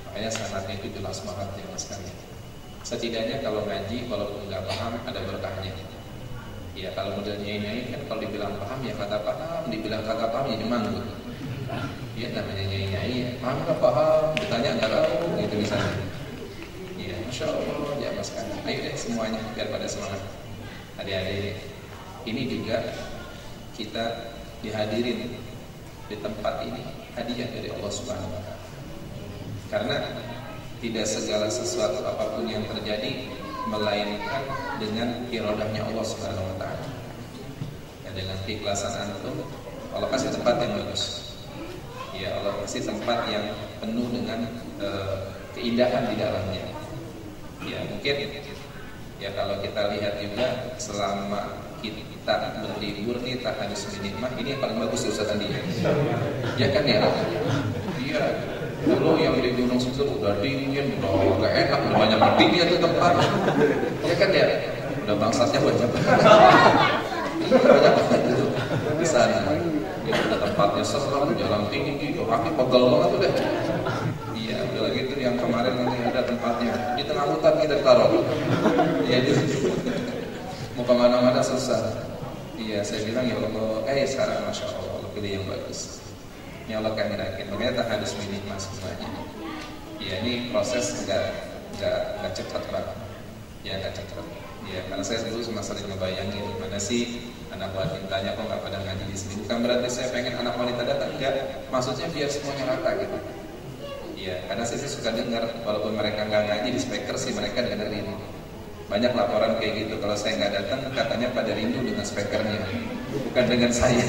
Makanya sanatnya itu jelas banget ya mas kalian. Setidaknya kalau ngaji walaupun nggak paham ada berkahnya. Ya kalau modelnya nyai kan kalau dibilang paham ya kata paham, dibilang kagak paham jadi manggut. Ya namanya nyai paham nggak paham, ditanya nggak tahu gitu misalnya. Ya masya Allah ya mas kalian. Ayo deh semuanya biar pada semangat. Adik-adik ini juga kita dihadirin di tempat ini hadiah dari Allah Subhanahu wa Ta'ala. Karena tidak segala sesuatu apapun yang terjadi melainkan dengan iradahnya Allah Subhanahu wa Ta'ala. Ya, dengan keikhlasan antum Allah kasih tempat yang bagus. Ya Allah kasih tempat yang penuh dengan keindahan di dalamnya. Ya mungkin ya kalau kita lihat juga selama kita berlibur nih tahadus nikmah ini yang paling bagus Ustaz Andi. Ya kan ya? Iya. Dulu yang di Gunung Susul udah dingin, udah gak enak, udah banyak apinya tuh tempat. Ya kan ya? Udah bangsatnya banyak banget. Banyak banget itu di sana. Ya udah tempatnya serem, jalan tinggi gitu, kaki pegel banget tuh deh. Iya, udah lagi tuh yang kemarin nanti ada tempatnya di tengah hutan kita taruh. Iya itu. Mau kemana-mana susah. Iya, saya bilang ya Allah, sekarang masya Allah pilih yang bagus. Ini Allah kan yakin, makanya tak harus minimah semuanya. Ya ini proses nggak cepat banget. Ya nggak cepat. Ya karena saya dulu cuma sering ngebayangin mana sih anak wanitanya kok nggak pada ngaji di sini. Bukan berarti saya pengen anak wanita datang, enggak. Maksudnya biar semuanya rata gitu. Ya karena saya sih suka dengar walaupun mereka nggak ngaji di speaker sih mereka dengerin. Banyak laporan kayak gitu. Kalau saya nggak datang katanya pada rindu dengan speakernya, bukan dengan saya.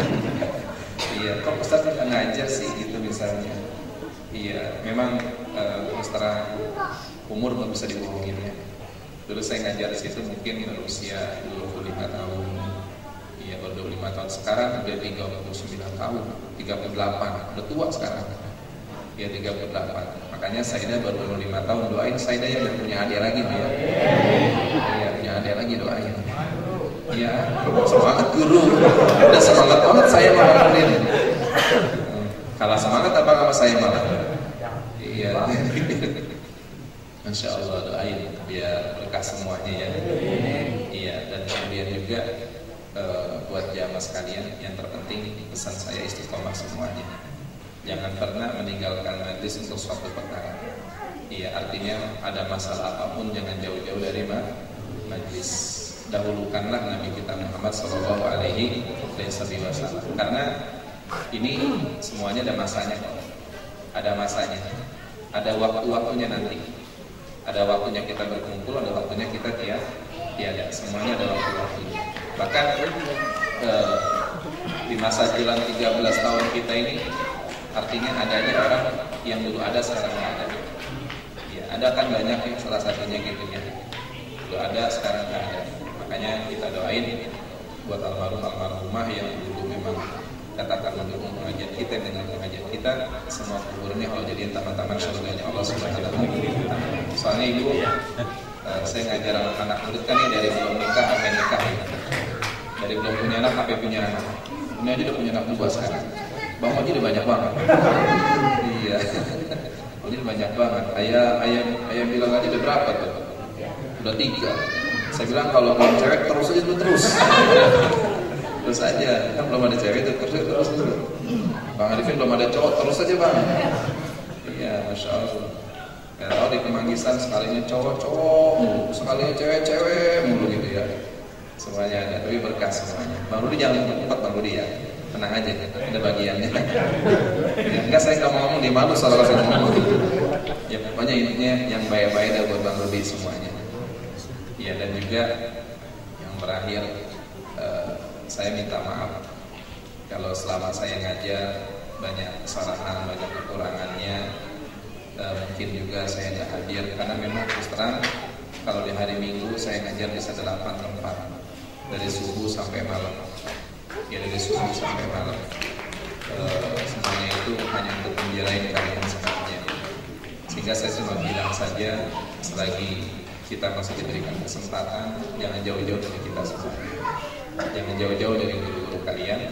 Iya, kok Ustaz nggak ngajar sih gitu misalnya. Iya, memang terus terang umur belum bisa dibohongin ya. Dulu saya ngajar di situ mungkin berusia 25 tahun. Iya, baru 25 tahun. Sekarang udah 39 tahun, 38, udah tua sekarang. Ya 38. Makanya Saidah baru 25 tahun. Doain Saidah yang punya adik lagi dia. Iya, punya adik lagi doain. Iya, semangat guru. Udah semangat banget saya malah ini. Kalah semangat apa sama saya malah? Iya. Masya Allah doain biar berkah semuanya ya. Iya dan kemudian juga buat jamaah sekalian yang terpenting pesan saya istiqomah semuanya. Jangan pernah meninggalkan majlis untuk suatu perkara. Iya artinya ada masalah apapun jangan jauh-jauh dari majlis. Dahulukanlah Nabi kita Muhammad Sallallahu Alaihi Wasallam. Karena ini semuanya ada masanya kok. Ada masanya. Ada waktu-waktunya nanti. Ada waktunya kita berkumpul, ada waktunya kita tiada. Semuanya ada waktu-waktunya. Bahkan di masa jalan 13 tahun kita ini artinya adanya orang yang dulu ada sekarang nggak ada. Ya, ada kan banyak yang salah satunya gitu ya. Dulu ada sekarang nggak ada. Makanya kita doain buat almarhumah yang dulu memang katakan mendukung pengajian kita dengan pengajian kita, semua kuburnya kalau jadiin taman-taman surganya Allah Subhanahu wa Ta'ala. Soalnya ibu saya ngajar anak-anak murid kan dari belum nikah sampai nikah ya. Dari belum punya anak sampai punya anak. Ini aja udah punya anak 2 sekarang. Bang Oji udah banyak banget. Iya. Oji udah banyak banget. Ayah bilang aja udah berapa tuh? Udah 3. Saya bilang kalau belum cewek terus aja dulu terus. Terus aja, kan belum ada cewek terus dulu. Bang Arifin belum ada cowok terus aja bang. Iya, masya Allah. Kalau di Kemanggisan sekalinya cowok mulu, sekalinya cewek mulu gitu ya. Semuanya ada, tapi berkah semuanya. Bang Rudi jangan tempat Bang Rudi ya. Tenang aja, ada bagiannya. Ya, enggak saya nggak mau ngomong dia malu soal saya ngomong. Ya pokoknya intinya yang baik-baik dah buat Bang Rudi semuanya. Ya dan juga yang terakhir saya minta maaf kalau selama saya ngajar banyak kesalahan, banyak kekurangannya. Mungkin juga saya nggak hadir karena memang terus terang kalau di hari Minggu saya ngajar bisa 8 tempat dari subuh sampai malam. Ya dari subuh sampai malam. Semuanya itu hanya untuk menjelain kalian semuanya. Sehingga saya cuma bilang saja selagi kita masih diberikan kesempatan, jangan jauh-jauh dari kita semua. Jangan jauh-jauh dari guru-guru kalian.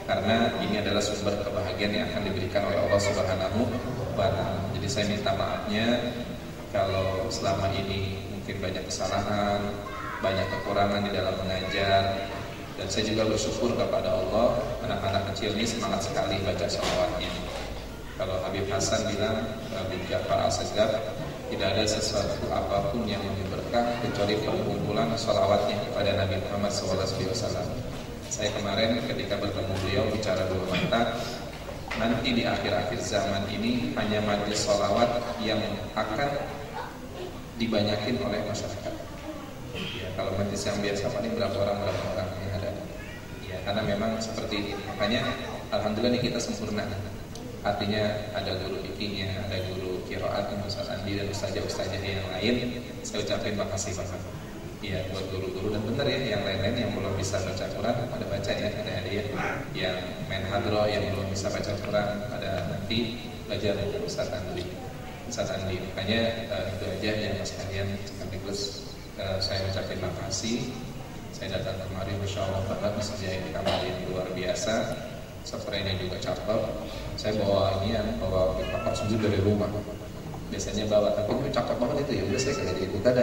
karena ini adalah sumber kebahagiaan yang akan diberikan oleh Allah Subhanahu wa Ta'ala. Jadi saya minta maafnya kalau selama ini mungkin banyak kesalahan, banyak kekurangan di dalam mengajar, dan saya juga bersyukur kepada Allah, anak-anak kecil ini semangat sekali baca sholawatnya. Kalau Habib Hasan bilang, Habib Ja'far Al-Asghar, tidak ada sesuatu apapun yang lebih berkah kecuali perkumpulan sholawatnya kepada Nabi Muhammad SAW. Saya kemarin ketika bertemu beliau bicara dua mata, nanti di akhir-akhir zaman ini hanya majelis sholawat yang akan dibanyakin oleh masyarakat. Ya, kalau majelis yang biasa paling berapa orang yang ada. Ya, karena memang seperti itu. Makanya alhamdulillah ini kita sempurna. Artinya ada guru fikihnya, ada guru qiraatnya, Ustaz Andi dan ustazah-ustazah yang lain. Saya ucapin makasih banget. Ya, buat guru-guru, dan benar ya, yang lain-lain yang belum bisa baca Quran ada baca ya, ada hadiah. Yang main hadroh yang belum bisa baca Quran ada nanti belajar dengan Ustaz Andi. Makanya itu aja ya Mas kalian sekaligus saya ucapin makasih. Saya datang kemari, Masya Allah banget masjid kamar yang luar biasa. Spraynya juga cakep. Saya bawa ini bawa papan sujud dari rumah. Biasanya bawa, tapi itu cakep banget itu ya. Udah saya kali jadi buka dah.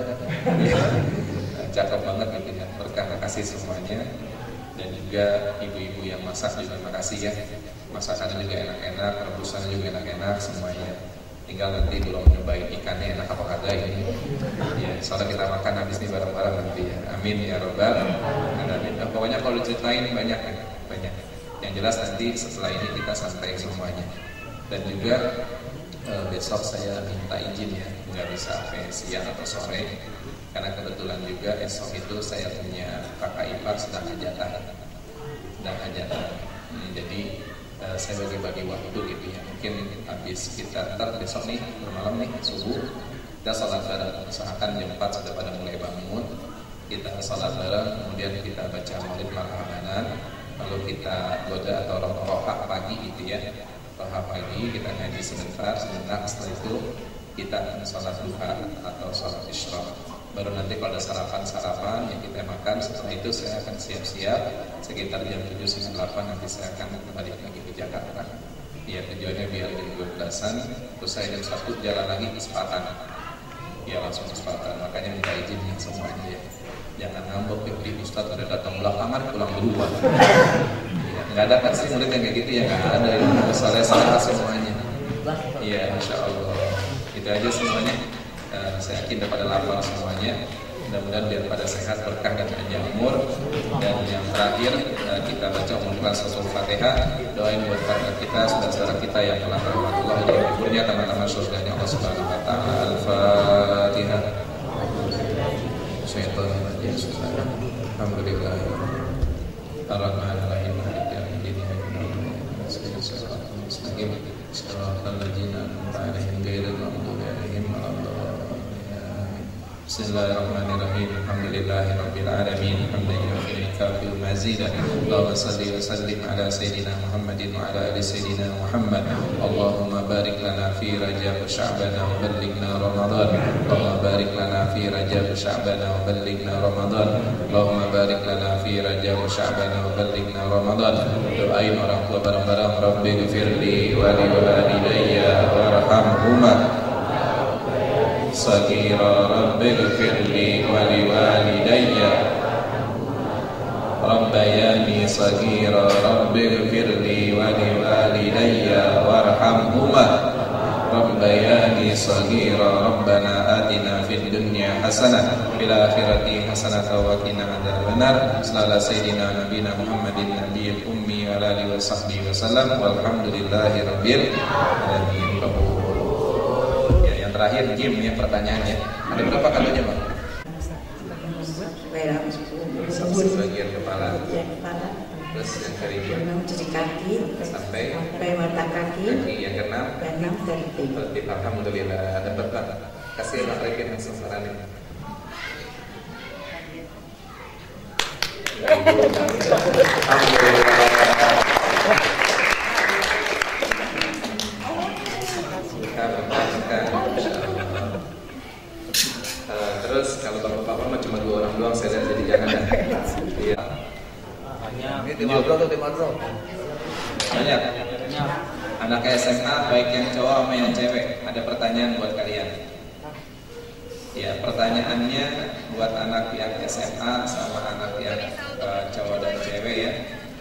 Cakep banget gitu ya. Berkah kasih semuanya. Dan juga ibu-ibu yang masak juga makasih ya. Masakannya juga enak-enak, rebusannya juga enak-enak semuanya. Tinggal nanti belum nyobain ikannya enak apa kagak ini. Ya, soalnya kita makan habis ini bareng-bareng nanti ya. Amin ya robbal alamin. Pokoknya kalau diceritain banyak. Yang jelas nanti setelah ini kita santai semuanya. Dan juga besok saya minta izin ya, nggak bisa sampai siang atau sore, karena kebetulan juga esok itu saya punya kakak ipar sedang hajatan. Jadi saya bagi-bagi waktu gitu ya. Mungkin habis kita ntar besok nih bermalam nih subuh kita sholat bareng, usahakan jam 4 sudah pada mulai bangun. Kita sholat bareng, kemudian kita baca maulid marhabanan, lalu kita goda atau rohak pagi gitu ya. Rohak pagi kita ngaji sebentar, setelah itu kita akan sholat duha atau sholat isyraq. Baru nanti kalau ada sarapan yang kita makan. Setelah itu saya akan siap-siap sekitar jam 7-8 nanti saya akan kembali lagi ke Jakarta. Ya, tujuannya biar jam 12-an, terus saya jam 1 jalan lagi ke Sepatan. Ya, langsung ke Sepatan. Makanya minta izin ya semuanya ya. Jangan ngambek, di Ustaz udah datang belakangan pulang duluan. Ya, nggak ada kan sih murid yang kayak gitu ya, nggak ada ya. Salah semuanya. Iya, Masya Allah. Itu aja semuanya. Saya yakin pada lapar semuanya. Mudah-mudahan biar pada sehat, berkah dan panjang umur. Dan yang terakhir kita baca umumkan suratul Fatihah. Doain buat keluarga kita, saudara-saudara kita yang telah rahmatullah dan hiburnya teman-teman surganya Allah Subhanahu wa Ta'ala. Al-Fatihah. Syaitanirrajim. Alhamdulillah. Ar-Rahmanir-Rahim. Maliki yaumiddin. Shiratal mustaqim. Shiratal ladzina an'amta 'alaihim ghairil maghdubi 'alaihim waladdallin. Bismillahirrahmanirrahim. Alhamdulillahirabbil alamin. Hamdan yukafi'u mazidah. Allahumma shalli wa sallim ala sayyidina Muhammadin wa ala ali sayyidina Muhammad. Allahumma barik lana fi Rajab Sya'ban wa ballighna Ramadan. Allahumma barik lana fi Rajab Sya'ban wa ballighna Ramadan. Allahumma barik lana fi Rajab Sya'ban wa ballighna Ramadan. Doain orang tua bareng-bareng. Rabbighfirli wa li walidayya warhamhuma Sagira Rabbighfirli wa liwalidayya Rabbayani sagira Rabbighfirli wa liwalidayya warhamhuma Rabbayani sagira Rabbana atina fid dunya hasanah fil akhirati hasanah wa qina adzabannar. Sallallahu sayyidina nabiyina Muhammadin nabiyil ummi wa alihi wa sahbihi wasallam walhamdulillahi rabbil alamin. Terakhir game pertanyaannya. Ada berapa kalinya Bang? Bagian kepala. Terus yang kelima cuci kaki sampai mata kaki. Yang keenam tertib. Alhamdulillah. Ada berapa? Kasih Pak Rekin langsung sarannya. Alhamdulillah. Terus kalau bapak-bapak mah cuma 2 orang doang, saya lihat jadi jangan. Iya. Ini tim Adro atau tim Adro? Banyak. Anak SMA baik yang cowok sama yang cewek. Ada pertanyaan buat kalian. Ya, pertanyaannya buat anak yang SMA sama anak yang cowok dan cewek ya.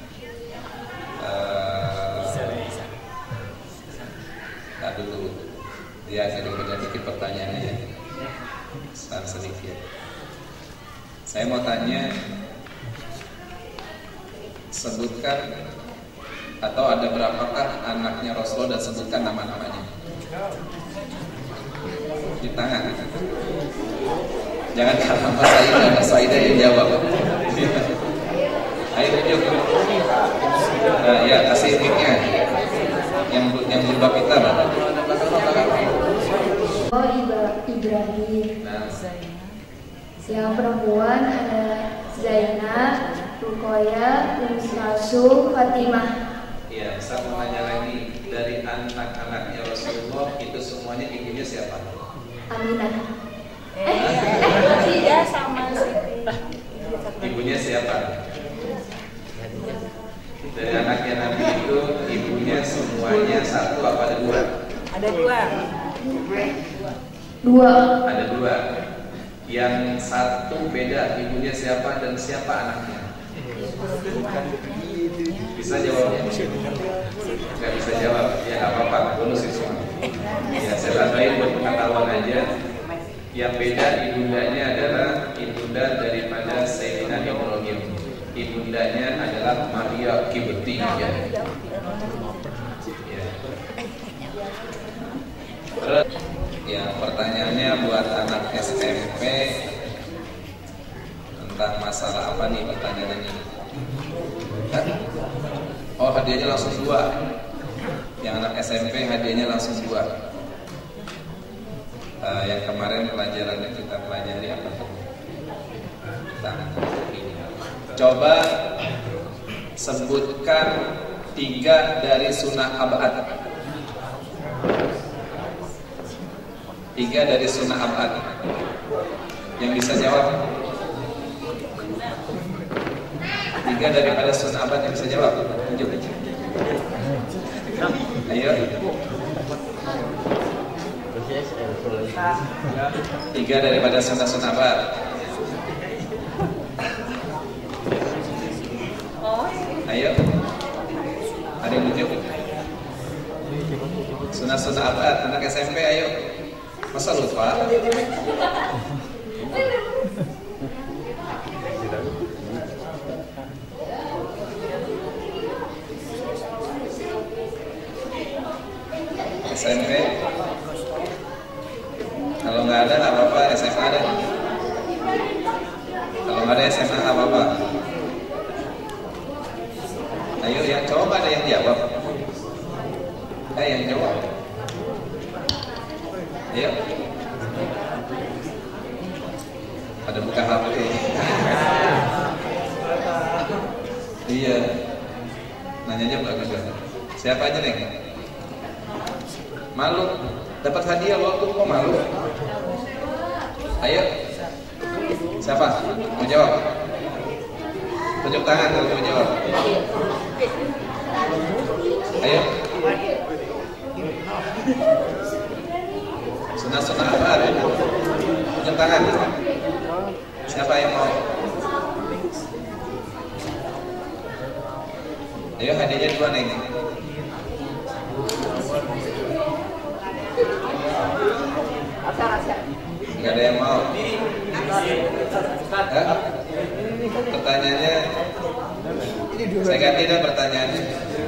Tak dulu. Dia jadi dikit pertanyaannya ya. Sedikit. Saya mau tanya, sebutkan atau ada berapakah anaknya Rasulullah dan sebutkan nama-namanya. Di tangan. Jangan karena Mas Saida yang jawab. Ayo tunjuk. Nah, ya kasih mic-nya. Yang jilbab hitam. Ibrahim. Yang perempuan ada Zainab, Ruqayyah, Kalsum, Fatimah. Iya, saya mau nanya lagi, dari anak-anaknya Rasulullah itu semuanya ibunya siapa? Aminah. Tidak sama Siti. Ibunya siapa? Dari anaknya Nabi itu ibunya semuanya satu apa ada dua? Ada dua. Ada dua. Yang satu beda ibunya siapa dan siapa anaknya? Bisa jawab? Nggak bisa jawab? Ya nggak apa-apa, bonus itu. Ya saya tambahin buat pengetahuan aja. Yang beda ibundanya adalah ibunda daripada Sayyidina Ibrahim. Ibundanya adalah Maria Kibtiyah. Ya. Terus, ya pertanyaannya buat anak SMP tentang masalah apa nih pertanyaannya? Oh hadiahnya langsung 2. Yang anak SMP hadiahnya langsung 2. Yang kemarin pelajaran yang kita pelajari apa tuh? Coba sebutkan 3 dari sunnah abad. 3 dari sunnah abad. Yang bisa jawab? 3 daripada sunnah abad yang bisa jawab. Tunjuk. Ayo. 3 daripada sunnah abad. Ayo. Ada yang tunjuk? Sunnah abad. Anak SMP ayo. Masa lupa? SMP. Kalau nggak ada nggak apa-apa, SMA ada. Kalau nggak ada SMA nggak apa-apa. Ayo yang coba ada yang jawab. Yang jawab. Ayo. Ada buka HP. Iya. Nanyanya bagus banget. Siapa aja nih? Malu. Dapat hadiah waktu kok malu? Ayo. Siapa? Mau jawab? Tunjuk tangan kalau mau jawab. Ayo. Sunnah apa? Tunjuk tangan. Siapa yang mau? Ayo hadiahnya 2 nih. Nggak ada yang mau. Pertanyaannya, saya ganti dah pertanyaannya.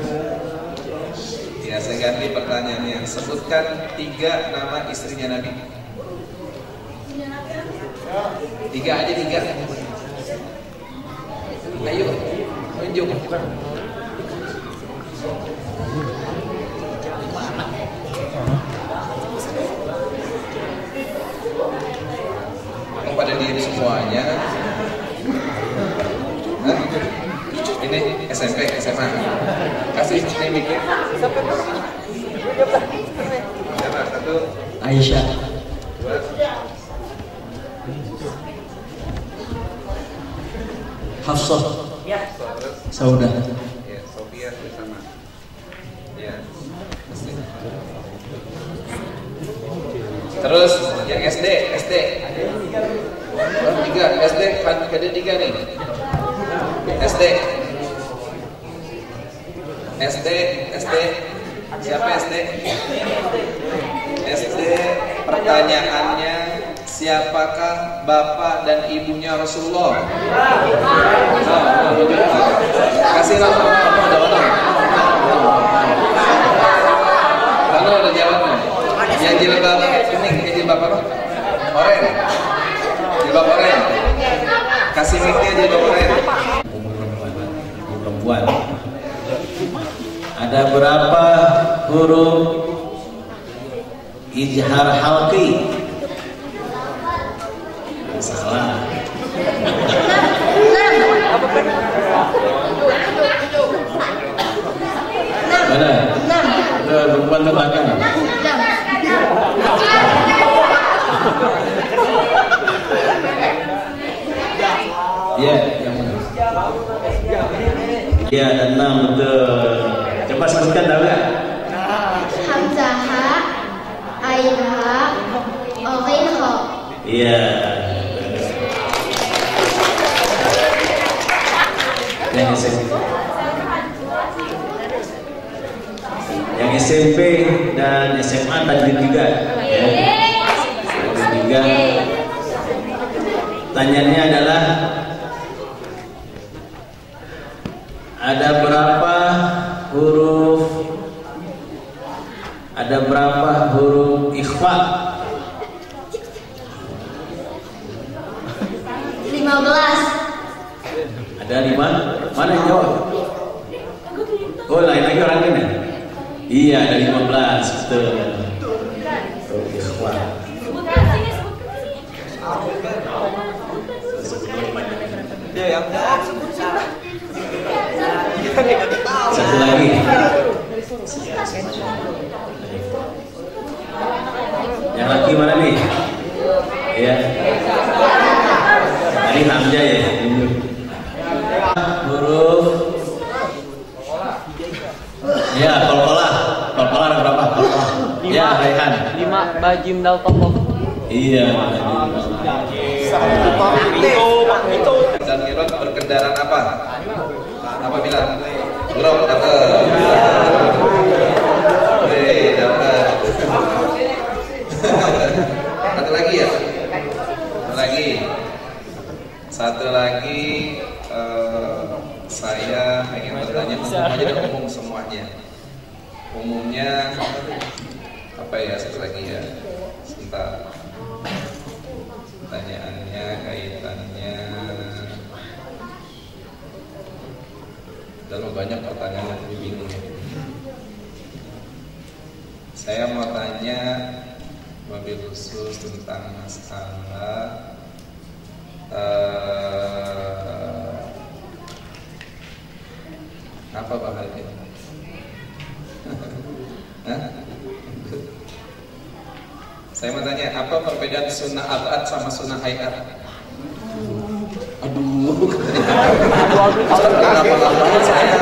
Ya, saya ganti pertanyaannya. Sebutkan 3 nama istrinya Nabi. 3 aja 3. Ayo, tunjuk. Pada diem semuanya. Ini SMP, SMA. Kasih ini mikir. Siapa? 1. Aisyah. 2. Hafsah. Saudah. Ya, Sofia sama. Terus yang SD. Oh, 3 SD, ada 3 nih. SD. Siapa SD? SD. Pertanyaannya, siapakah bapak dan ibunya Rasulullah? Kasih nama ada orang. Kalau ada jawabnya. Yang jilbab kuning, yang jilbab apa? Oranye. Jilbab oranye. Kasih mic-nya jilbab oranye. Perempuan. Ada berapa huruf ijhar halqi? Salah. Mana? Perempuan ke belakang. Ya, yang mana? Ya, ada 6 betul. Coba sebutkan tahu nggak? Hamzah, Ain, Ghain, Kha. Iya. Yang SMP dan SMA tajwid juga. Ya. Tajwid juga. Tanyanya adalah ada berapa huruf ikhfa? 15. Ada 5? Mana yang jawab? Oh, lain lagi orang ini. Iya, ada 15. Betul. Ikhfa. Satu lagi. Yang laki mana nih? Ya. Ini Hamzah ya. Huruf. Ya, kolkolah ada berapa? Ya, Raihan. 5 bajim dal tokoh. Iya. Dan Mi'raj berkendaraan apa? Apa bilang? Grok dapat. Dapat. Satu lagi saya ingin bertanya umum aja dan umum semuanya. Umumnya apa ya, satu lagi ya. Sebentar. Pertanyaannya kaitannya terlalu banyak pertanyaan yang lebih bingung ya. Saya mau tanya lebih khusus tentang masalah apa bahasanya? Saya mau tanya, apa perbedaan sunnah abad sama sunnah hayat? Aduh, kenapa saya?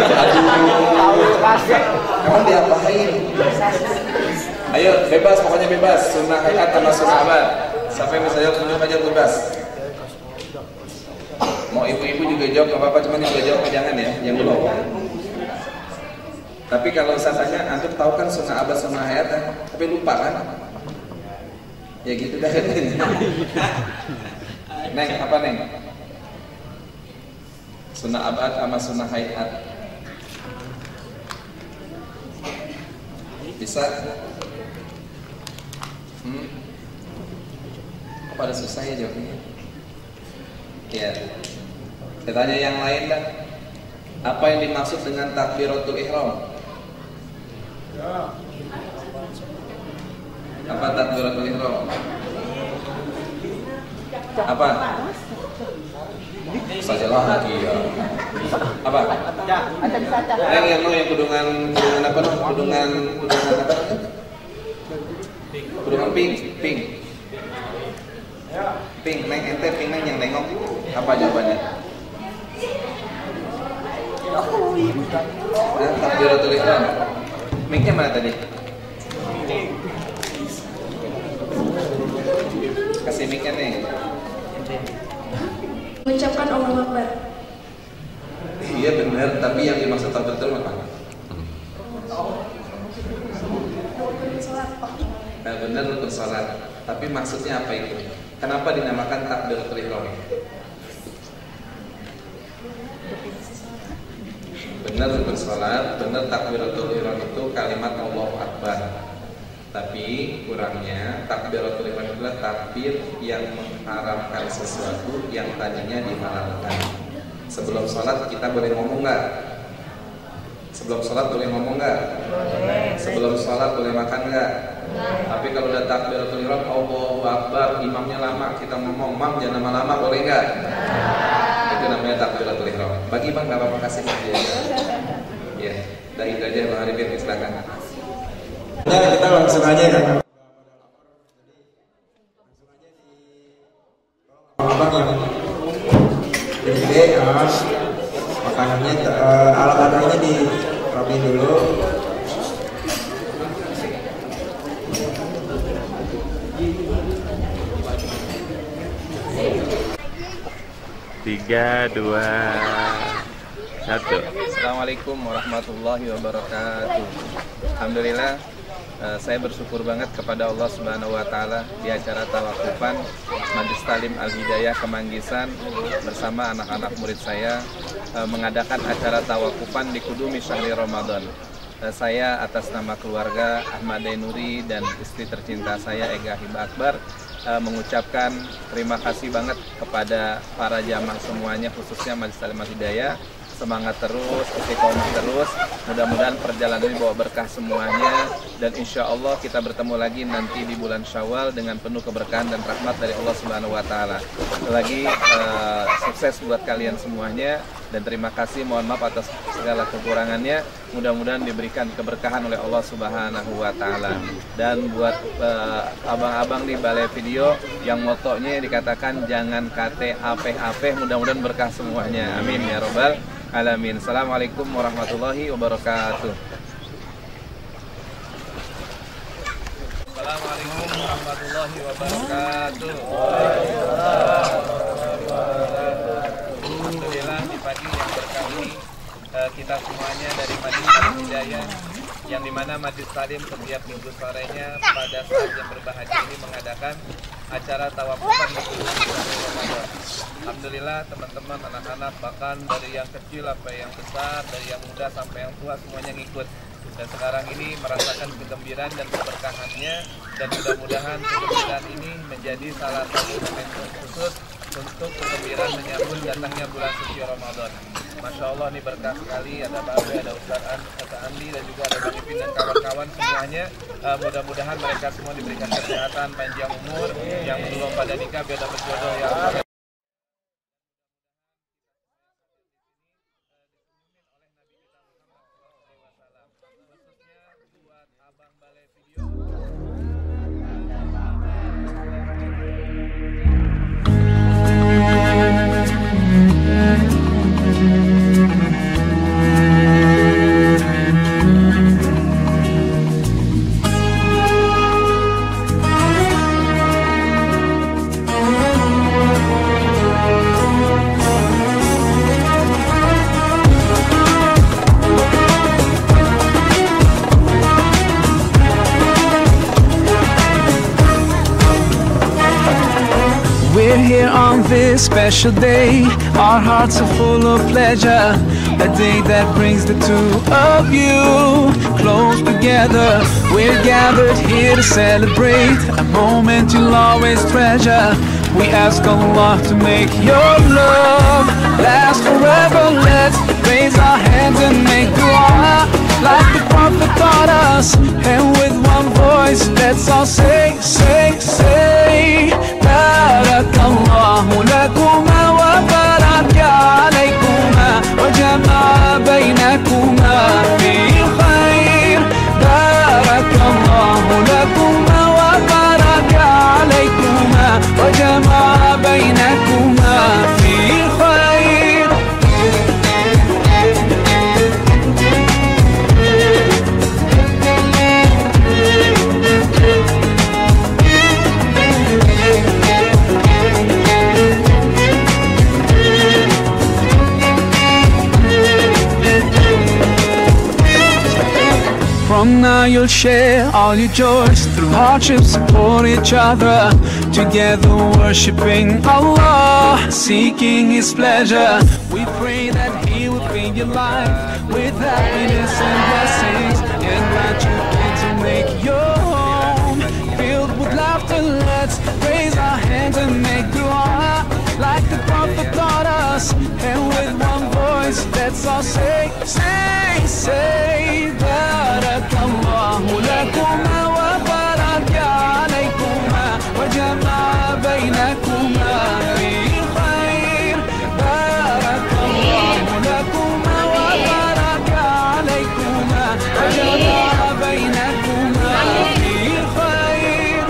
Emang diapain? Ayo, bebas, pokoknya bebas. Sunnah hayat sama sunnah abad. Siapa yang bisa jawab, tunjuk aja bebas. Mau ibu-ibu juga jawab, gak apa-apa, cuma juga jawab, jangan ya, yang belum. Tapi kalau saya tanya, antum tahu kan sunnah abad, sunnah hayat, tapi lupa kan? Ya gitu dah. Neng, apa Neng? Sunnah abad sama sunnah hayat. Bisa? Pada susah ya jawabnya. Ya. Saya tanya yang lain dah. Apa yang dimaksud dengan takbiratul ihram? Apa takbiratul ihram? Apa? Sajalah lagi ya. Apa? Yang kudungan apa? Kudungan apa? Kudungan pink. Pink, neng ente pink neng yang nengok. Apa jawabannya? Takbiratul ihram. Mic-nya mana tadi? Kasih mic-nya nih. Mengucapkan Allahu Akbar. Iya benar, tapi yang dimaksud betul apa? Nah, benar bersolat, tapi maksudnya apa itu? Kenapa dinamakan takbiratul ihram? Benar bersolat, benar takbiratul ihram itu kalimat Allahu Akbar. Tapi kurangnya takbiratul ihram adalah takbir yang mengharamkan sesuatu yang tadinya dihalalkan. Sebelum sholat kita boleh ngomong nggak? Sebelum sholat boleh ngomong nggak? Sebelum sholat boleh makan nggak? Tapi kalau udah takbiratul ihram Allahu Akbar, imamnya lama, kita ngomong, "Mam, jangan lama-lama, boleh nggak?" Itu namanya takbiratul ihram. Bagi Bang, nggak apa-apa, kasih saja. Ya, dari itu aja Bang Arifin, silakan. Nah, kita langsung aja kan. Abang yang gede, makanannya, alat-alatnya dirapiin dulu. Tiga, dua, satu. Assalamualaikum warahmatullahi wabarakatuh. Alhamdulillah, saya bersyukur banget kepada Allah Subhanahu wa Ta'ala di acara tawakufan Majelis Talim Al-Hidayah Kemanggisan bersama anak-anak murid saya mengadakan acara tawakufan di Kudumi Syahri Ramadan. Saya atas nama keluarga Ahmad Dainuri dan istri tercinta saya Ega Hibah Akbar mengucapkan terima kasih banget kepada para jamaah semuanya, khususnya Majelis Talim Al-Hidayah. Semangat terus, istiqomah terus. Mudah-mudahan perjalanan ini bawa berkah semuanya. Dan insya Allah kita bertemu lagi nanti di bulan Syawal dengan penuh keberkahan dan rahmat dari Allah Subhanahu wa Ta'ala. Lagi sukses buat kalian semuanya. Dan terima kasih, mohon maaf atas segala kekurangannya. Mudah-mudahan diberikan keberkahan oleh Allah Subhanahu wa Ta'ala. Dan buat abang-abang di balai video yang motonya dikatakan jangan kate apeh-apeh, mudah-mudahan berkah semuanya. Amin ya robbal alamin. Assalamualaikum warahmatullahi wabarakatuh. Assalamualaikum warahmatullahi wabarakatuh. Alhamdulillah, di pagi yang berkah ini kita semuanya dari Majelis Talim Hidayah, yang dimana Majelis Talim setiap minggu sorenya pada saat yang berbahagia ini mengadakan acara tawakufan di bulan Ramadan. Alhamdulillah, teman-teman, anak-anak, bahkan dari yang kecil sampai yang besar, dari yang muda sampai yang tua, semuanya ngikut. Dan sekarang ini merasakan kegembiraan dan keberkahannya, dan mudah-mudahan kegembiraan ini menjadi salah satu momentum khusus untuk kegembiraan menyambut datangnya bulan suci Ramadan. Masya Allah, ini berkah sekali. Ada Pak Abe, ada Ustaz Andi, dan juga ada Bang Ipin dan kawan-kawan semuanya. Mudah-mudahan mereka semua diberikan kesehatan, panjang umur, yang belum pada nikah biar dapat jodoh yang this special day, our hearts are full of pleasure. A day that brings the two of you close together. We're gathered here to celebrate a moment you'll always treasure. We ask Allah to make your love last forever. Let's raise our hands and make dua like the Prophet taught us. And with one voice, let's all say, say, say, Barakallahu lakuma wa baraka alaykuma wa jama'a baynakuma fil khair. Barakallahu lakuma wa baraka alaykuma wa jama'a baynakuma fil khair. now you'll share all your joys. Through hardships, support each other. Together worshiping Allah, seeking His pleasure. We pray that He will fill your life with happiness and blessings, and grant you to make your home filled with laughter. Let's raise our hands and make dua like the Prophet taught us, and with one voice let's all say, say, say, Barakallahu lakuma wa baraka alaykuma wa jama'a baynakuma fi khair. Barakallahu lakuma wa baraka alaykuma wa jama'a baynakuma fi khair.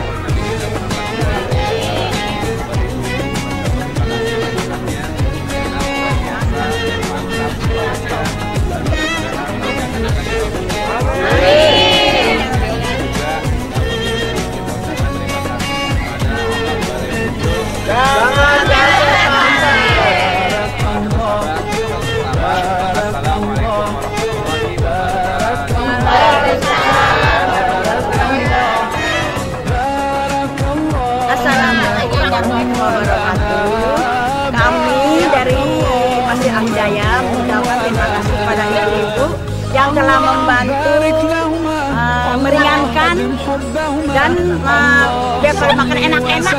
Assalamualaikum warahmatullahi wabarakatuh. Kami dari Masjid Al-Hidayah mengucapkan terima kasih kepada ibu-ibu yang telah membantu meringankan dan biar makan enak-enak.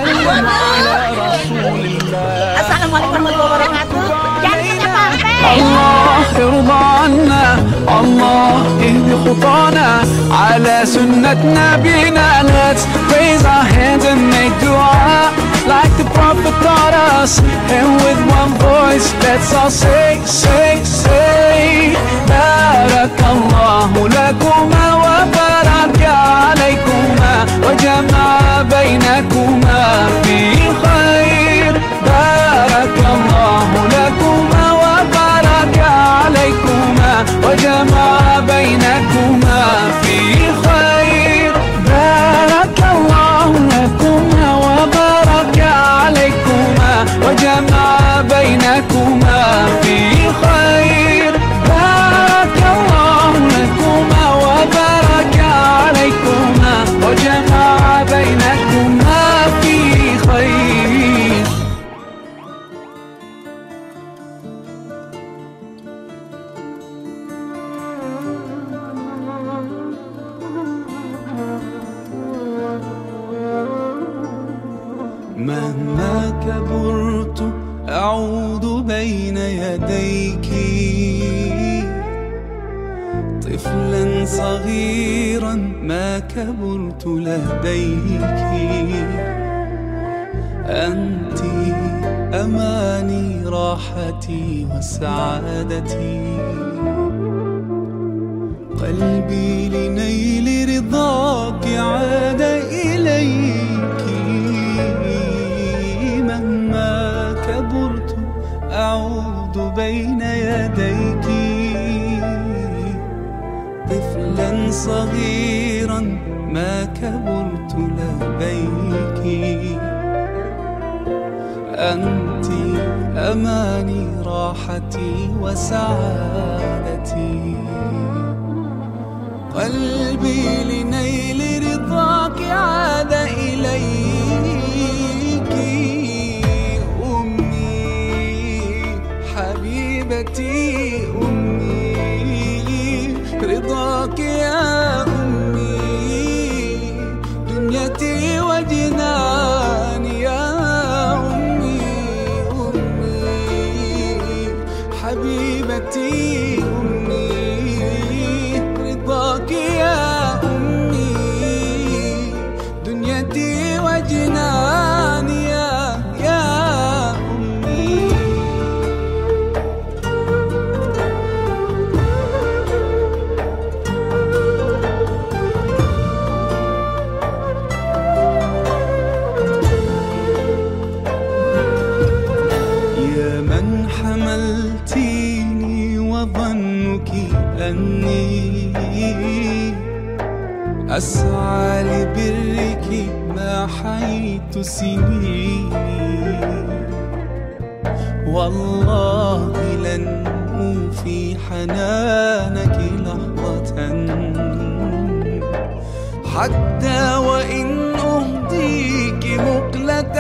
Assalamualaikum warahmatullahi wabarakatuh. Jangan sampai. Allah irda anna, Allah ihdi khutana ala sunnat nabina. Let's raise our hands and make dua like the Prophet taught us, and with one voice let's all say, say, say, Barakallahu lakuma wa baraka alaykuma wa jama'a baynakuma fi khair. Barakallahu lakuma wa baraka alaykuma wa jama'a baynakuma fi khair. Barakallahu lakuma wa baraka alaykuma wa jama'a baynakuma fi khair. Barakallahu lakuma wa baraka alaykuma wa jama'a baynakuma fi khair. مهما كبرت أعود بين يديك طفلا صغيرا ما كبرت لديك. أنت أماني راحتي وسعادتي. قلبي لنيل رضاك عاد إليك. مهما كبرت أعود بين يديك طفلا صغيرا ما كبرت لديك. أنت أماني راحتي وسعادتي. قلبي لنيل رضاك عاد إليك. أمي حبيبتي أمي رضاك يا أمي دنيتي وجناني يا أمي. أمي حبيبتي أمي رضاك يا أمي دنيتي وجناني يا أمي. يا من حملتيني وظنك أني أسعى لبرك ما حييت سنيني. والله لن أوفي حنانك لحظة حتى وإن أهديك مقلة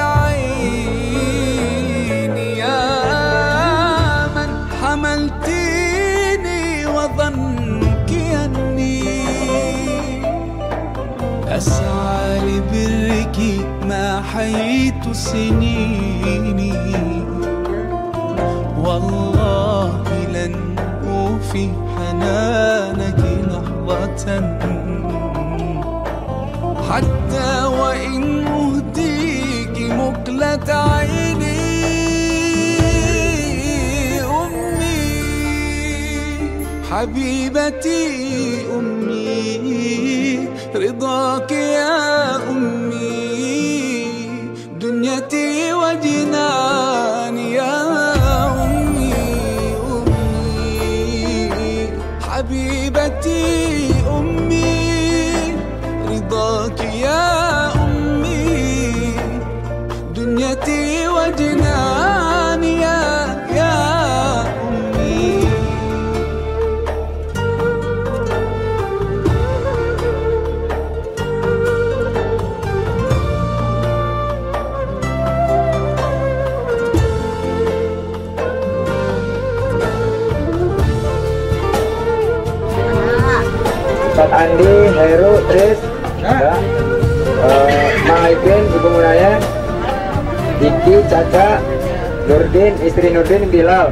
عيني يا من حملتيني وظنك أني أسعى لبرك ما حييت سنيني والله لن أوفي حنانك لحظة حتى وإن أهديك مقلة عيني أمي حبيبتي أمي رضاك يا أمي دنيتي وجناني يا أمي أمي حبيبتي أمي رضاك يا أمي دنيتي وجناني يا أمي Ustaz Andi, Heru, Tris, Maipin, Ibu Munaya, Diki, Caca, Nurdin, istri Nurdin, Bilal,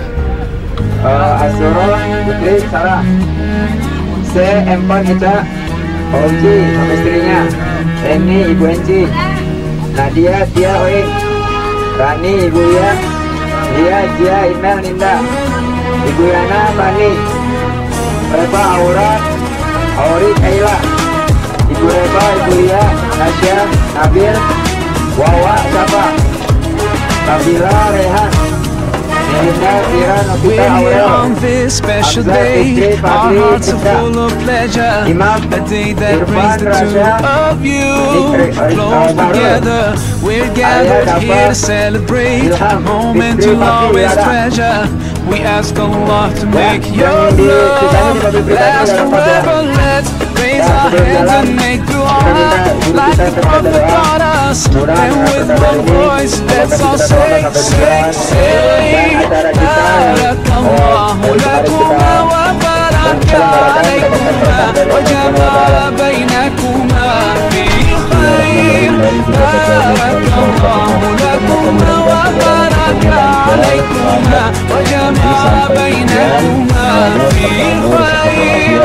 Asuro, Putri, Sarah, C, Empon, Ica, Oji, sama istrinya, Eni, Ibu Enci, Nadia, Tia, Oing, Rani, Ibu Ya, Dia, Jia, Imel, Ninda, Ibu Yana, Fani, Reba, Aura, Auri, Kaila, Ibu Reba, Ibu Lia, Nasya, Nabil, Wawa, Safa, Nabila, Rehan, Nina, Tira, Nobita, Aurel, on this special day, our hearts are full of pleasure. A day that brings the two of you close together. We're gathered here to celebrate a moment you'll always treasure. We ask Allah to make your love last forever. Let's raise our hands and make dua like the Prophet taught us. And with one voice, let's all say, Barakallahu lakuma wa baraka alaykuma wa jama'a baynakuma fi khair. Barakallahu lakuma wa baraka alaykuma wa jama'a baynakuma fi khair.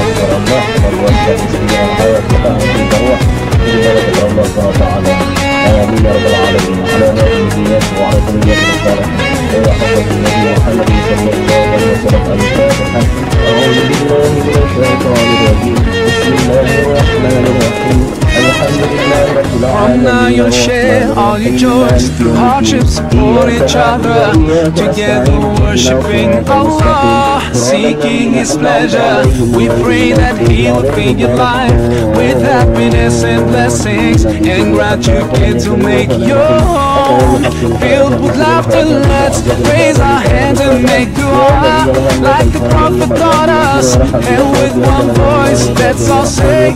آمين يا رب العالمين على هذه النيات وعلى كليات الصالح وحفظ النبي محمد صلى الله عليه وسلم الفاتحة. أعوذ بالله من الشيطان الرجيم بسم الله الرحمن الرحيم الحمد لله رب From now you'll share all your joys through hardships, support each other, together worshiping Allah, seeking His pleasure. We pray that He'll fill your life with happiness and blessings, and gratitude to make your home filled with laughter. Let's raise our hands and make dua like the Prophet taught us, and with one voice let's all say,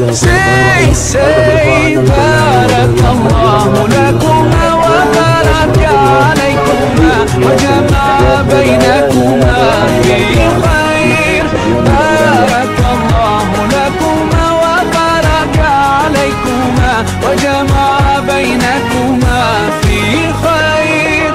Barakallahu lakuma wa baraka alaykuma wa jama'a baynakuma fi khair. Barakallahu lakuma wa baraka alaykuma wa jama'a baynakuma fi khair.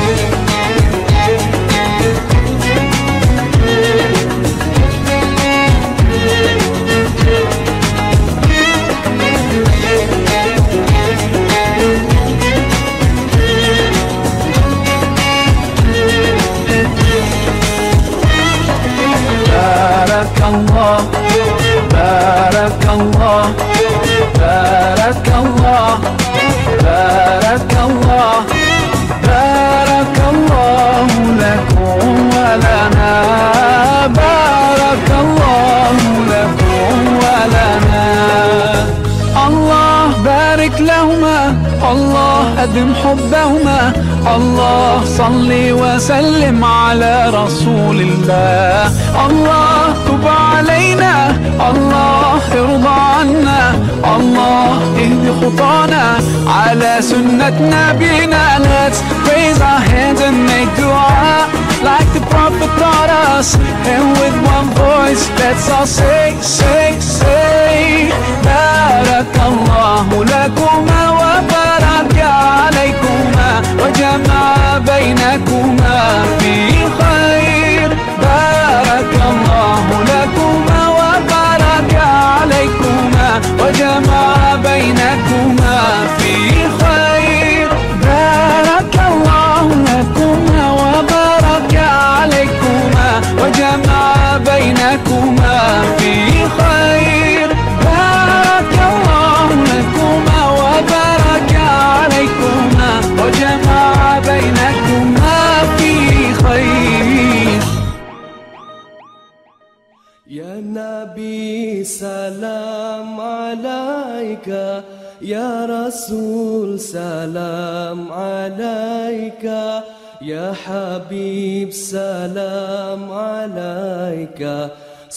Barakallah, Barakallah, Barakallah, Barakallah, Barakallahu lakum wa lana, Barakallahu lakum wa lana. Allah barik lahuma, Allah adim hubbahuma, الله صل وسلم على رسول الله. الله تب علينا، الله ارضى عنا، الله اهد خطانا على سنة نبينا. Let's raise our hands and make dua like the Prophet taught us, and with one voice let's all say, say, say, Barakallahu lakuma wa baraka alaykuma wa jama'a baynakuma fi khair. Barakallahu lakuma wa baraka alaykuma wa jama'a baynakuma fi khair. Barakallahu lakuma wa baraka alaykuma wa jama'a baynakuma fi khair. Barakallahu lakuma wa baraka alaykuma wa jama'a baynakuma fi khair. Ya Nabi salam alaika, Ya Rasul salam alaika, Ya Habib salam alaika,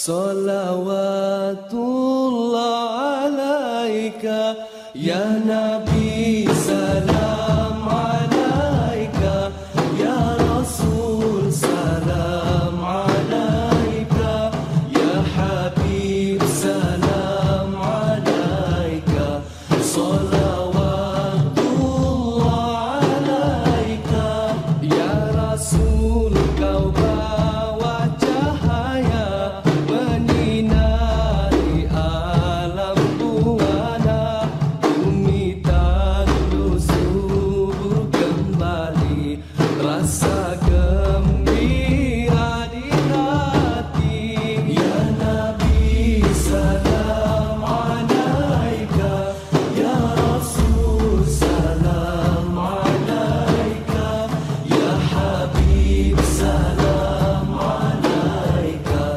salawatullah alaika. Ya Nabi salam alaika, Ya Rasul salam alaika, Ya Habib salam alaika, salawatullah alaika. Ya Rasul kau bawa cahaya menyinari alam buana, bumi tandus subur kembali, rasa gembira di hati. Ya Nabi salam alaika, Ya Rasul salam alaika, Ya Habib salam alaika,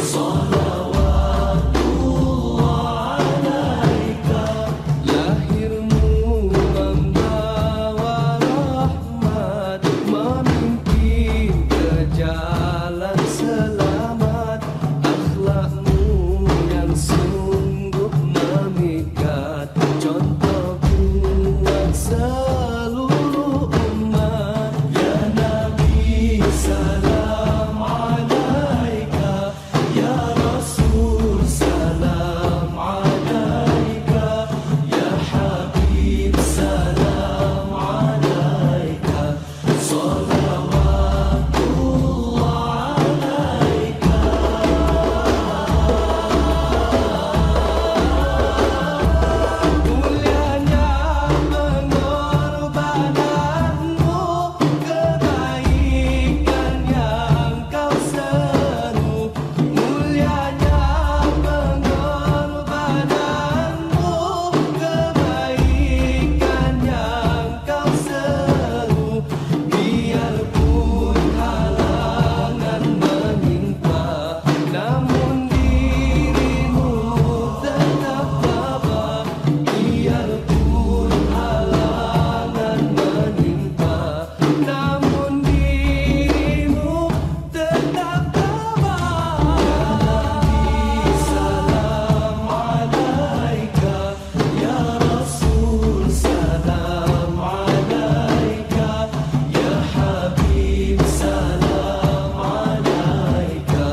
salawatullah alaika. Lahirmu membawa rahmat, memimpin ke jalan selamat. Akhlakmu yang sungguh memikat, contoh buat seluruh umat. Ya Nabi salam alaika, Ya Rasul salam alaika, Ya Habib salam alaika, salawatullah alaika. Mulianya pengorbananmu, kebaikan yang kau seru. Mulianya pengorbananmu, kebaikan yang kau seru. Biarpun halangan menimpa, namun dirimu tetap tabah. Biarpun halangan menimpa, namun dirimu tetap tabah. Ya Nabi salam alaika, Ya Rasul salam alaika, Ya Habib salam alaika,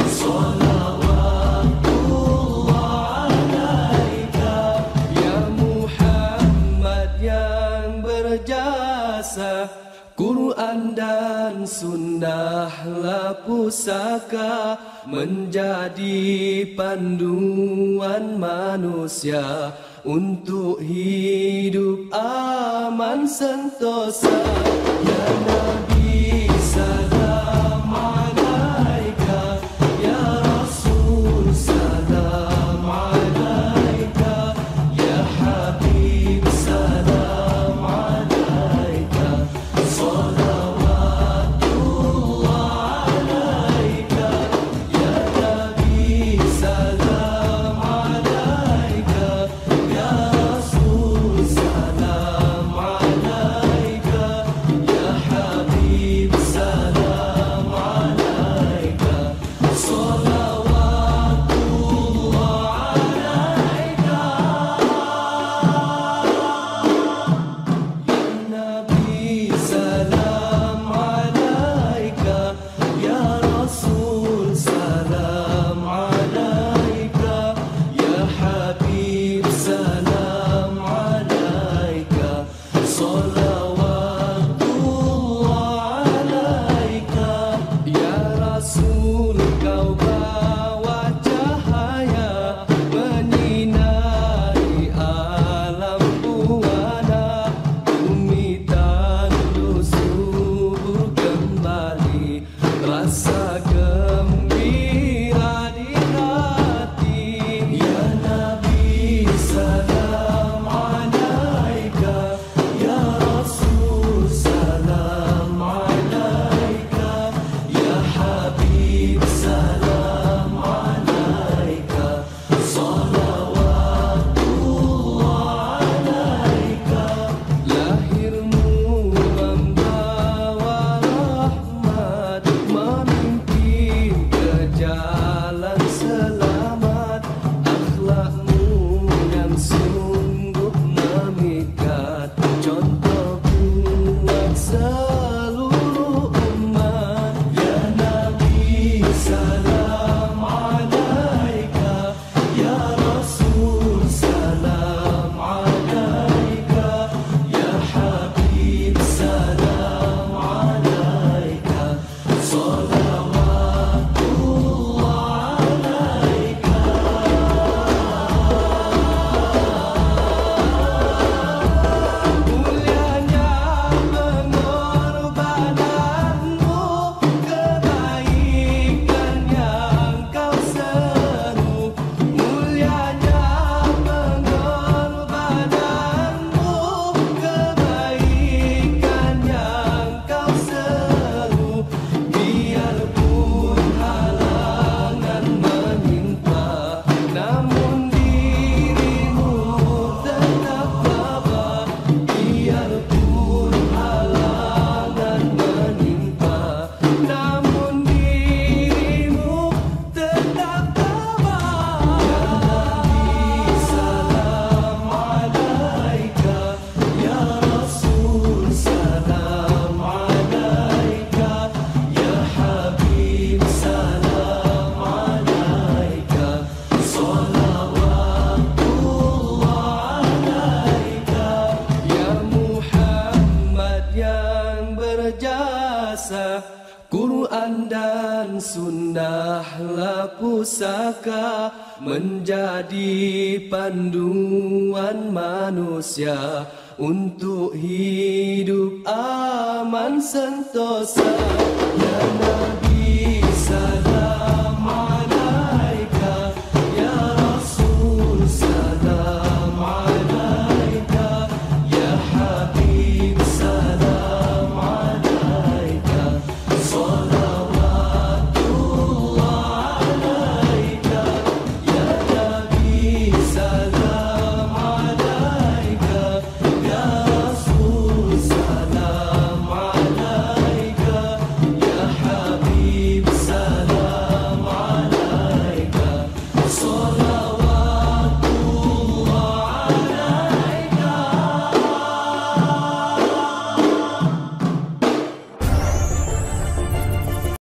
salawatullah alaika. Ya Muhammad yang berjasa, Quran dan sunnahlah pusaka, menjadi panduan manusia untuk hidup aman sentosa. Ya Nabi salam alaika, Ya Rasul salam alaika, Ya Habib salam alaika, salawatullah alaika. Ya Nabi salam alaika, Ya Rasul salam alaika, Ya asa, Quran dan sunnahlah pusaka, menjadi panduan manusia untuk hidup aman sentosa.